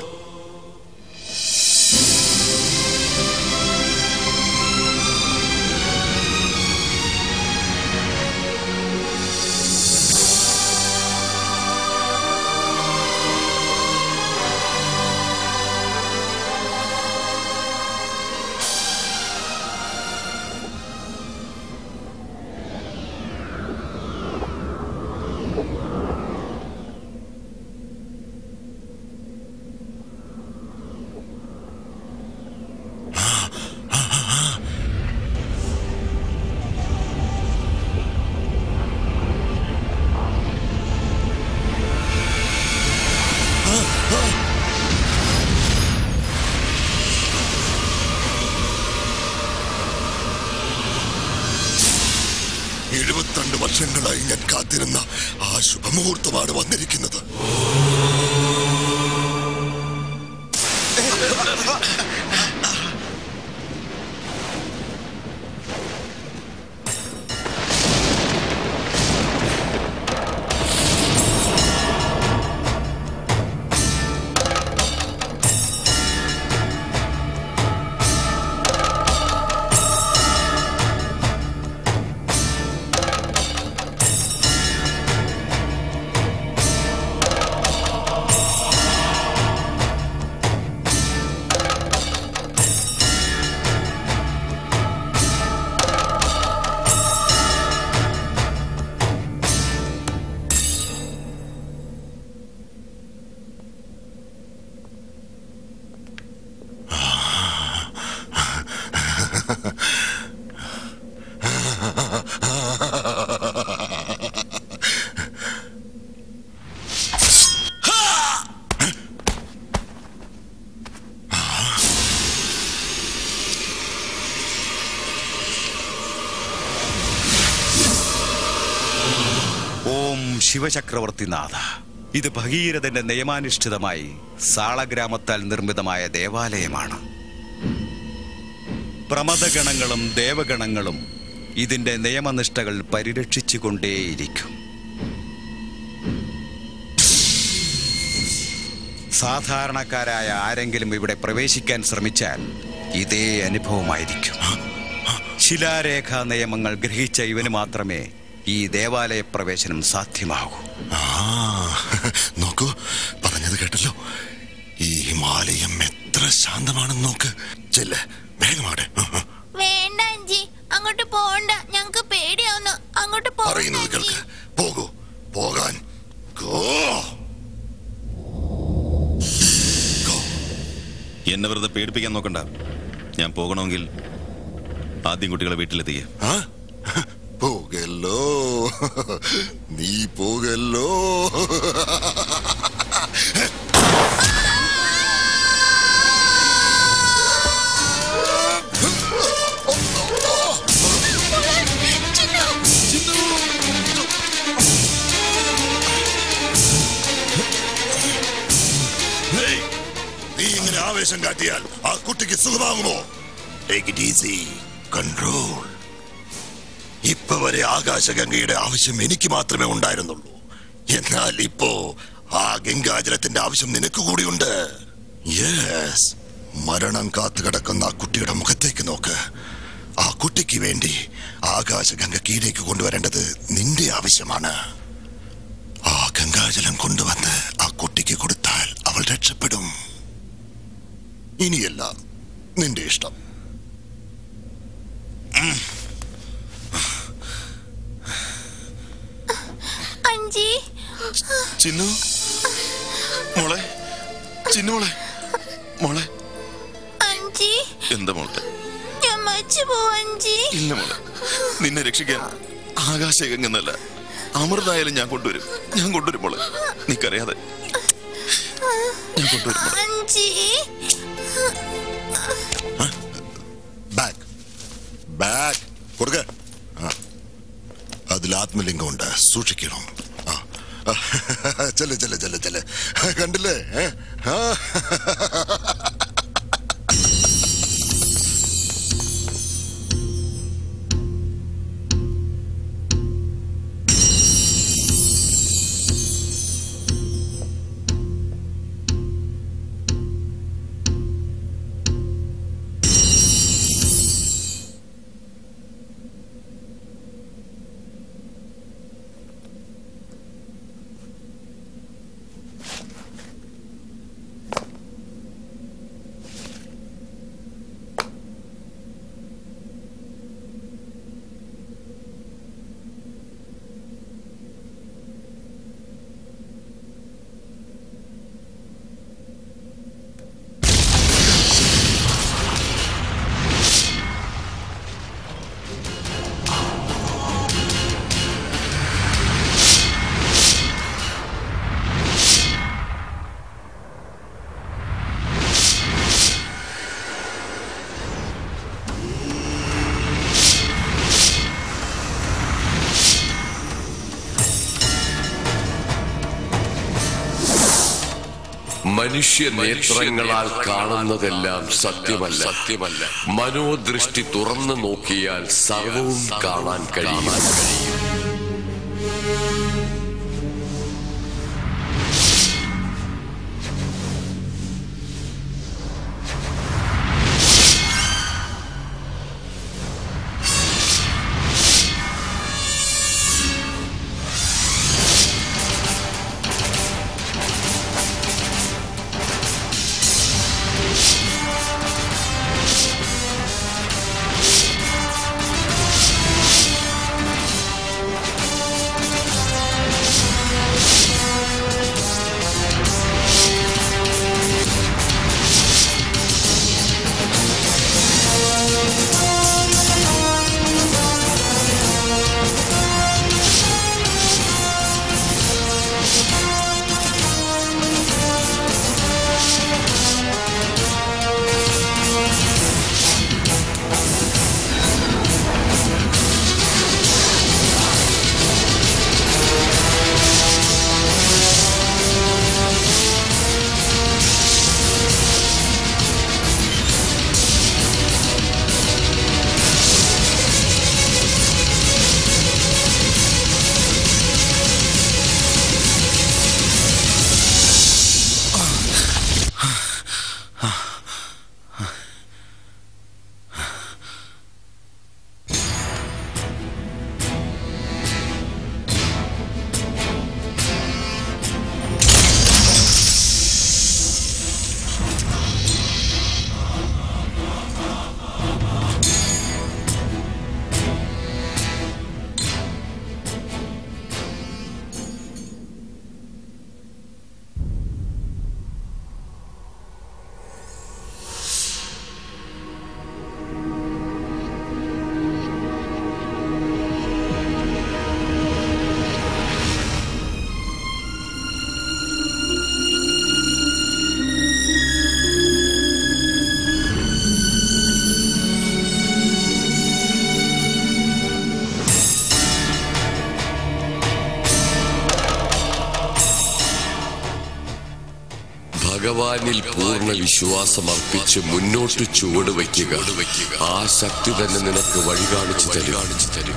വർഷങ്ങളായി ഞാൻ കാത്തിരുന്ന ആ ശുഭമുഹൂർത്തമാണ് വന്നിരിക്കുന്നത്. ശിവചക്രവർത്തിനാഥ, ഇത് ഭഗീരഥന്റെ നിയമാനുഷ്ഠിതമായി സാളഗ്രാമത്താൽ നിർമ്മിതമായ ദേവാലയമാണ്. പ്രമദഗണങ്ങളും ദേവഗണങ്ങളും ഇതിന്റെ നിയമനിഷ്ഠകൾ പരിരക്ഷിച്ചുകൊണ്ടേയിരിക്കും. സാധാരണക്കാരായ ആരെങ്കിലും ഇവിടെ പ്രവേശിക്കാൻ ശ്രമിച്ചാൽ ഇതേ അനുഭവമായിരിക്കും. ശിലാരേഖാ നിയമങ്ങൾ ഗ്രഹിച്ച ഇവന് മാത്രമേ ഈ ദേവാലയ പ്രവേശനം സാധ്യമാകൂ. നോക്കൂ, പറഞ്ഞത് കേട്ടല്ലോ. ഈ ഹിമാലയം എത്ര ശാന്തമാണെന്ന് നോക്ക്. ചെല്ല്, വേഗമാടെ. വേണ്ട അഞ്ചി, അങ്ങോട്ട് പോകണ്ട, ഞങ്ങക്ക് പേടിയാവുന്നു. അങ്ങോട്ട് പറയുന്നത് കേൾക്ക്. പോകൂ, പോകാൻ. എന്നെ വെറുതെ പേടിപ്പിക്കാൻ നോക്കണ്ട. ഞാൻ പോകണമെങ്കിൽ ആദ്യം കുട്ടികളെ വീട്ടിലെത്തിക്കുക. പോകല്ലോ, നീ പോകല്ലോ. നീ ഇങ്ങനെ ആവേശം കാട്ടിയാൽ ആ കുട്ടിക്ക് സുഖമാകുമോ? Take it easy, control. ഇപ്പൊ വരെ ആകാശഗംഗയുടെ ആവശ്യം എനിക്ക് മാത്രമേ ഉണ്ടായിരുന്നുള്ളൂ. എന്നാൽ ഇപ്പോ ആ ഗംഗാജലത്തിന്റെ ആവശ്യം നിനക്ക് കൂടിയുണ്ട്. യെസ്, മരണം കാത്തുകിടക്കുന്ന ആ കുട്ടിയുടെ മുഖത്തേക്ക് നോക്ക്. ആ കുട്ടിക്ക് വേണ്ടി ആകാശഗംഗ കീഴേക്ക് കൊണ്ടുവരേണ്ടത് നിന്റെ ആവശ്യമാണ്. ആ ഗംഗാജലം കൊണ്ടുവന്ന് ആ കുട്ടിക്ക് കൊടുത്താൽ അവൾ രക്ഷപ്പെടും. ഇനിയെല്ലാം നിന്റെ ഇഷ്ടം. ചിന്നു മോളെ, ചിന്നു മോളെ, മോളെ. എന്താ മോളെ? ഇല്ല മോളെ, നിന്നെ രക്ഷിക്കാൻ ആകാശഗംഗന്നല്ല അമൃതായാലും ഞാൻ കൊണ്ടുവരും. ഞാൻ കൊണ്ടുവരും മോളെ, നീക്കറിയാതെ ഞാൻ കൊണ്ടുവരും. ബാഗ് കൊടുക്ക. അതിൽ ആ ആത്മലിംഗം ഉണ്ട്, സൂക്ഷിക്കണം. ചെല്ല് ചെല്ല് ചെല്ല് ചെല്ല്. കണ്ടില്ലേ? മനുഷ്യ നേത്രങ്ങളാൽ കാണുന്നതെല്ലാം സത്യമല്ല. മനോദൃഷ്ടി തുറന്നു നോക്കിയാൽ സർവവും കാണാൻ കഴിയും. ഭഗവാനിൽ പൂർണ്ണ വിശ്വാസം അർപ്പിച്ച് മുന്നോട്ട് ചുവട് വയ്ക്കുക. ആ ശക്തി തന്നെ നിനക്ക് വഴി കാണിച്ചു തരും.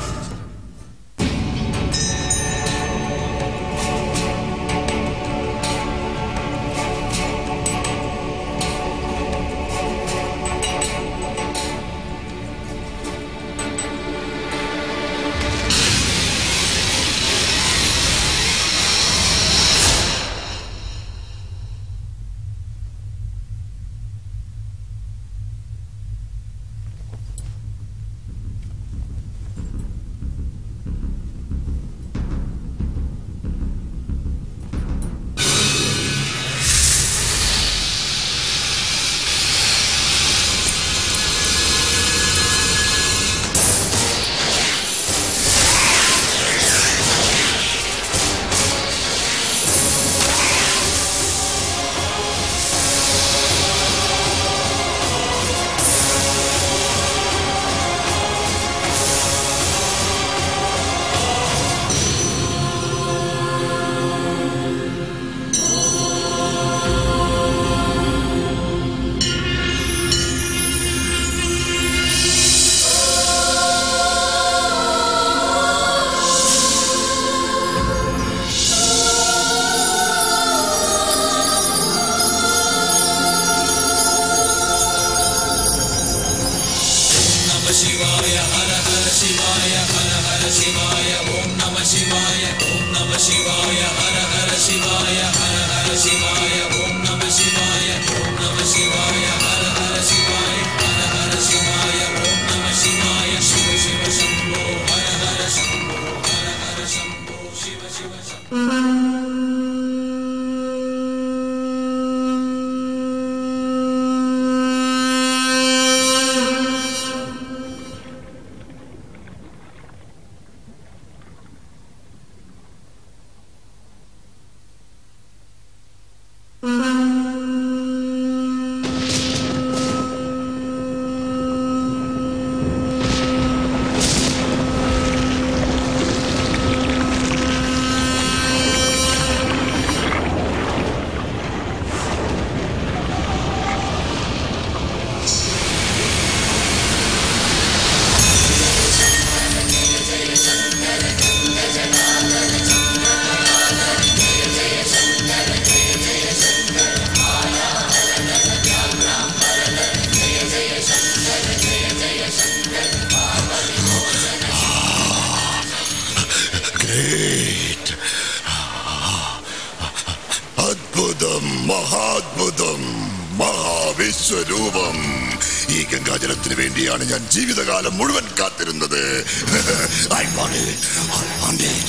മഹാത്ഭുതം, മഹാവിശ്വരൂപം. ഈ ഗംഗാജലത്തിന് വേണ്ടിയാണ് ഞാൻ ജീവിതകാലം മുഴുവൻ കാത്തിരുന്നത്. I want it. I want it.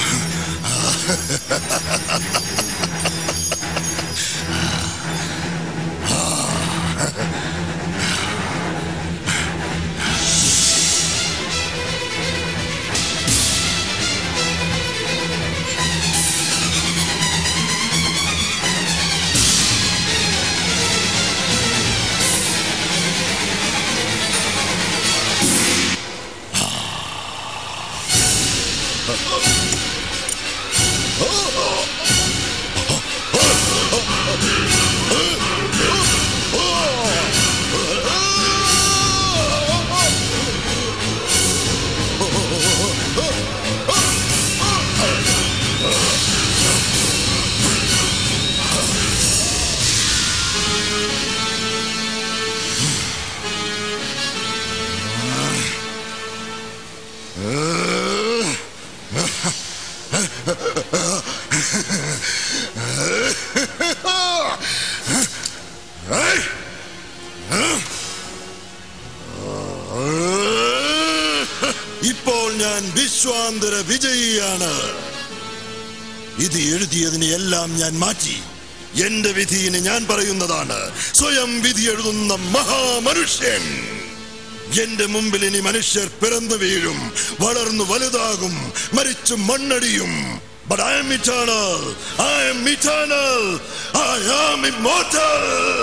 ഇപ്പോൾ ഞാൻ വിശ്വാന്തര വിജയിയാണ്. ഇത് എഴുതിയതിനെ എല്ലാം ഞാൻ മാറ്റി. എന്റെ വിധിയിന് ഞാൻ പറയുന്നതാണ്. സ്വയം വിധി എഴുതുന്ന മഹാമനുഷ്യൻ. എന്റെ മുമ്പിൽ ഇനി മനുഷ്യർ പിറന്നു വീഴും, വളർന്നു വലുതാകും, മരിച്ചു മണ്ണടിയും. But I am eternal. I am eternal. I am immortal.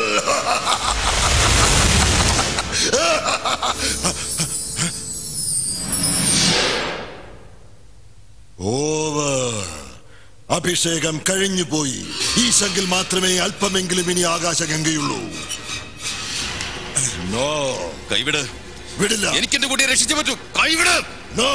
Over. അഭിഷേകം കഴിഞ്ഞു പോയി. ഈ ശങ്കിൽ മാത്രമേ അല്പമെങ്കിലും ഇനി ആകാശഗംഗയുള്ളൂ. നോ, കൈവിട്. വിടില്ല. എനിക്ക് എന്റെ കുട്ടിയെ രക്ഷിച്ചു പറ്റൂ. കൈവിട്. No.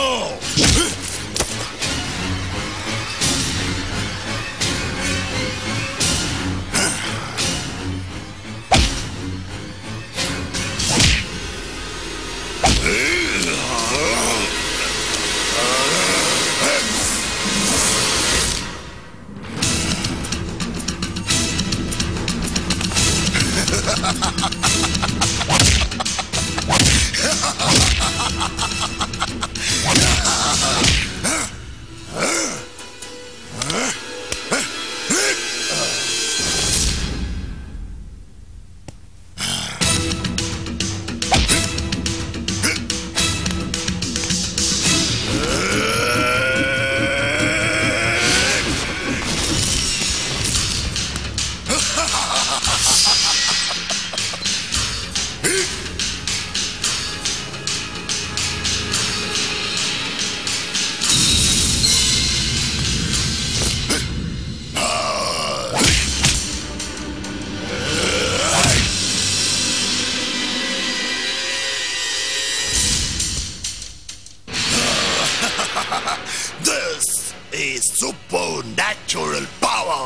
This is supernatural power.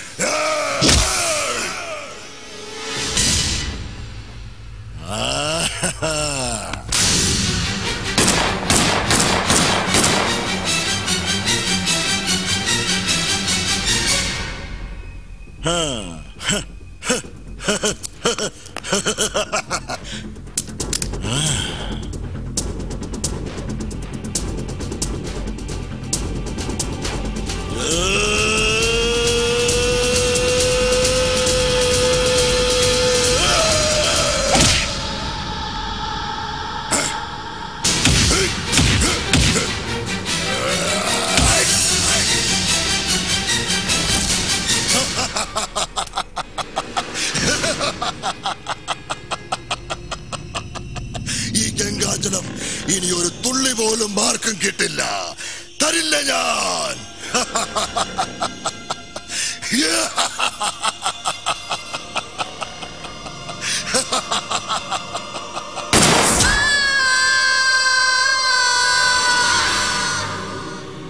ഈ ഗംഗാജലം ഇനി ഒരു തുള്ളി പോലും ആർക്കും കിട്ടില്ല. തരില്ല ഞാൻ.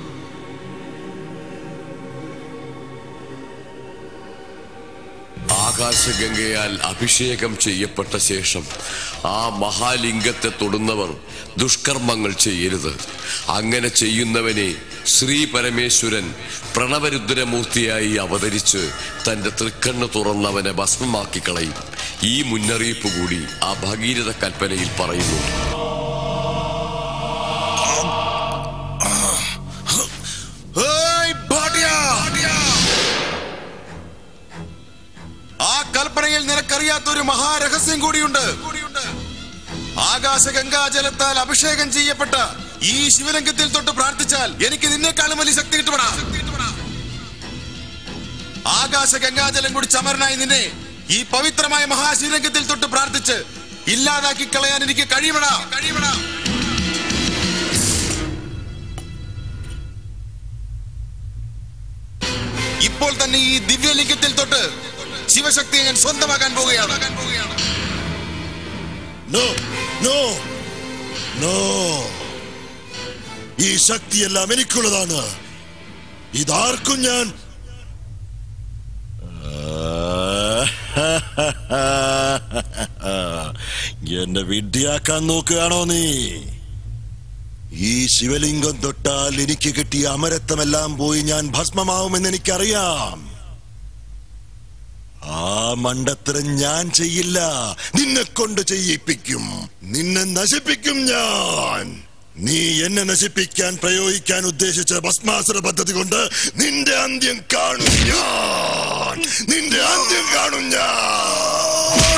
ആ ആകാശഗംഗയാൽ അഭിഷേകം ചെയ്യപ്പെട്ട ശേഷം ആ മഹാലിംഗത്തെ തൊടുന്നവർ ദുഷ്കർമ്മങ്ങൾ ചെയ്യരുത്. അങ്ങനെ ചെയ്യുന്നവനെ ശ്രീ പരമേശ്വരൻ പ്രണവരുദ്രമൂർത്തിയായി അവതരിച്ച് തന്റെ തൃക്കണ്ണ് തുറന്നവനെ ഭസ്മമാക്കി കളയും. ഈ മുന്നറിയിപ്പ് കൂടി ആ ഭഗീരഥ കൽപ്പനയിൽ പറയുന്നു. ആ കൽപ്പനയിൽ നിനക്കറിയാത്തൊരു മഹാരഹസ്യം കൂടിയുണ്ട്. ആകാശഗംഗാജലത്താൽ അഭിഷേകം ചെയ്യപ്പെട്ട ഈ ശിവലിംഗത്തിൽ തൊട്ട് പ്രാർത്ഥിച്ചാൽ എനിക്ക് നിന്നേക്കാളും വലിയ ശക്തി കിട്ടുമടാ. ആകാശഗംഗാജലം കൂടി ചമരനായി നിന്നെ ഈ പവിത്രമായ മഹാശിവലിംഗത്തിൽ തൊട്ട് പ്രാർത്ഥിച്ച് ഇല്ലാതാക്കി കളയാൻ എനിക്ക് കഴിയുമടാ. ഇപ്പോൾ തന്നെ ഈ ദിവ്യലിംഗത്തിൽ തൊട്ട് ശിവശക്തിയെ ഞാൻ സ്വന്തമാക്കാൻ പോവുകയാണ്. ഈ ശക്തിയെല്ലാം എനിക്കുള്ളതാണ്. ഇതാർക്കും ഞാൻ എന്നെ വിഡ്ഢിയാക്കാൻ നോക്കുകയാണോ നീ? ഈ ശിവലിംഗം തൊട്ടാൽ എനിക്ക് കിട്ടിയ അമരത്വമെല്ലാം പോയി ഞാൻ ഭസ്മമാവുമെന്ന് എനിക്കറിയാം. ആ മണ്ടത്തരം ഞാൻ ചെയ്യില്ല. നിന്നെ കൊണ്ട് ചെയ്യിപ്പിക്കും. നിന്നെ നശിപ്പിക്കും ഞാൻ. നീ എന്നെ നശിപ്പിക്കാൻ പ്രയോഗിക്കാൻ ഉദ്ദേശിച്ച ഭസ്മാസുര പദ്ധതി കൊണ്ട് നിന്റെ അന്ത്യം കാണും ഞാൻ. നിന്റെ അന്ത്യം കാണും ഞാൻ.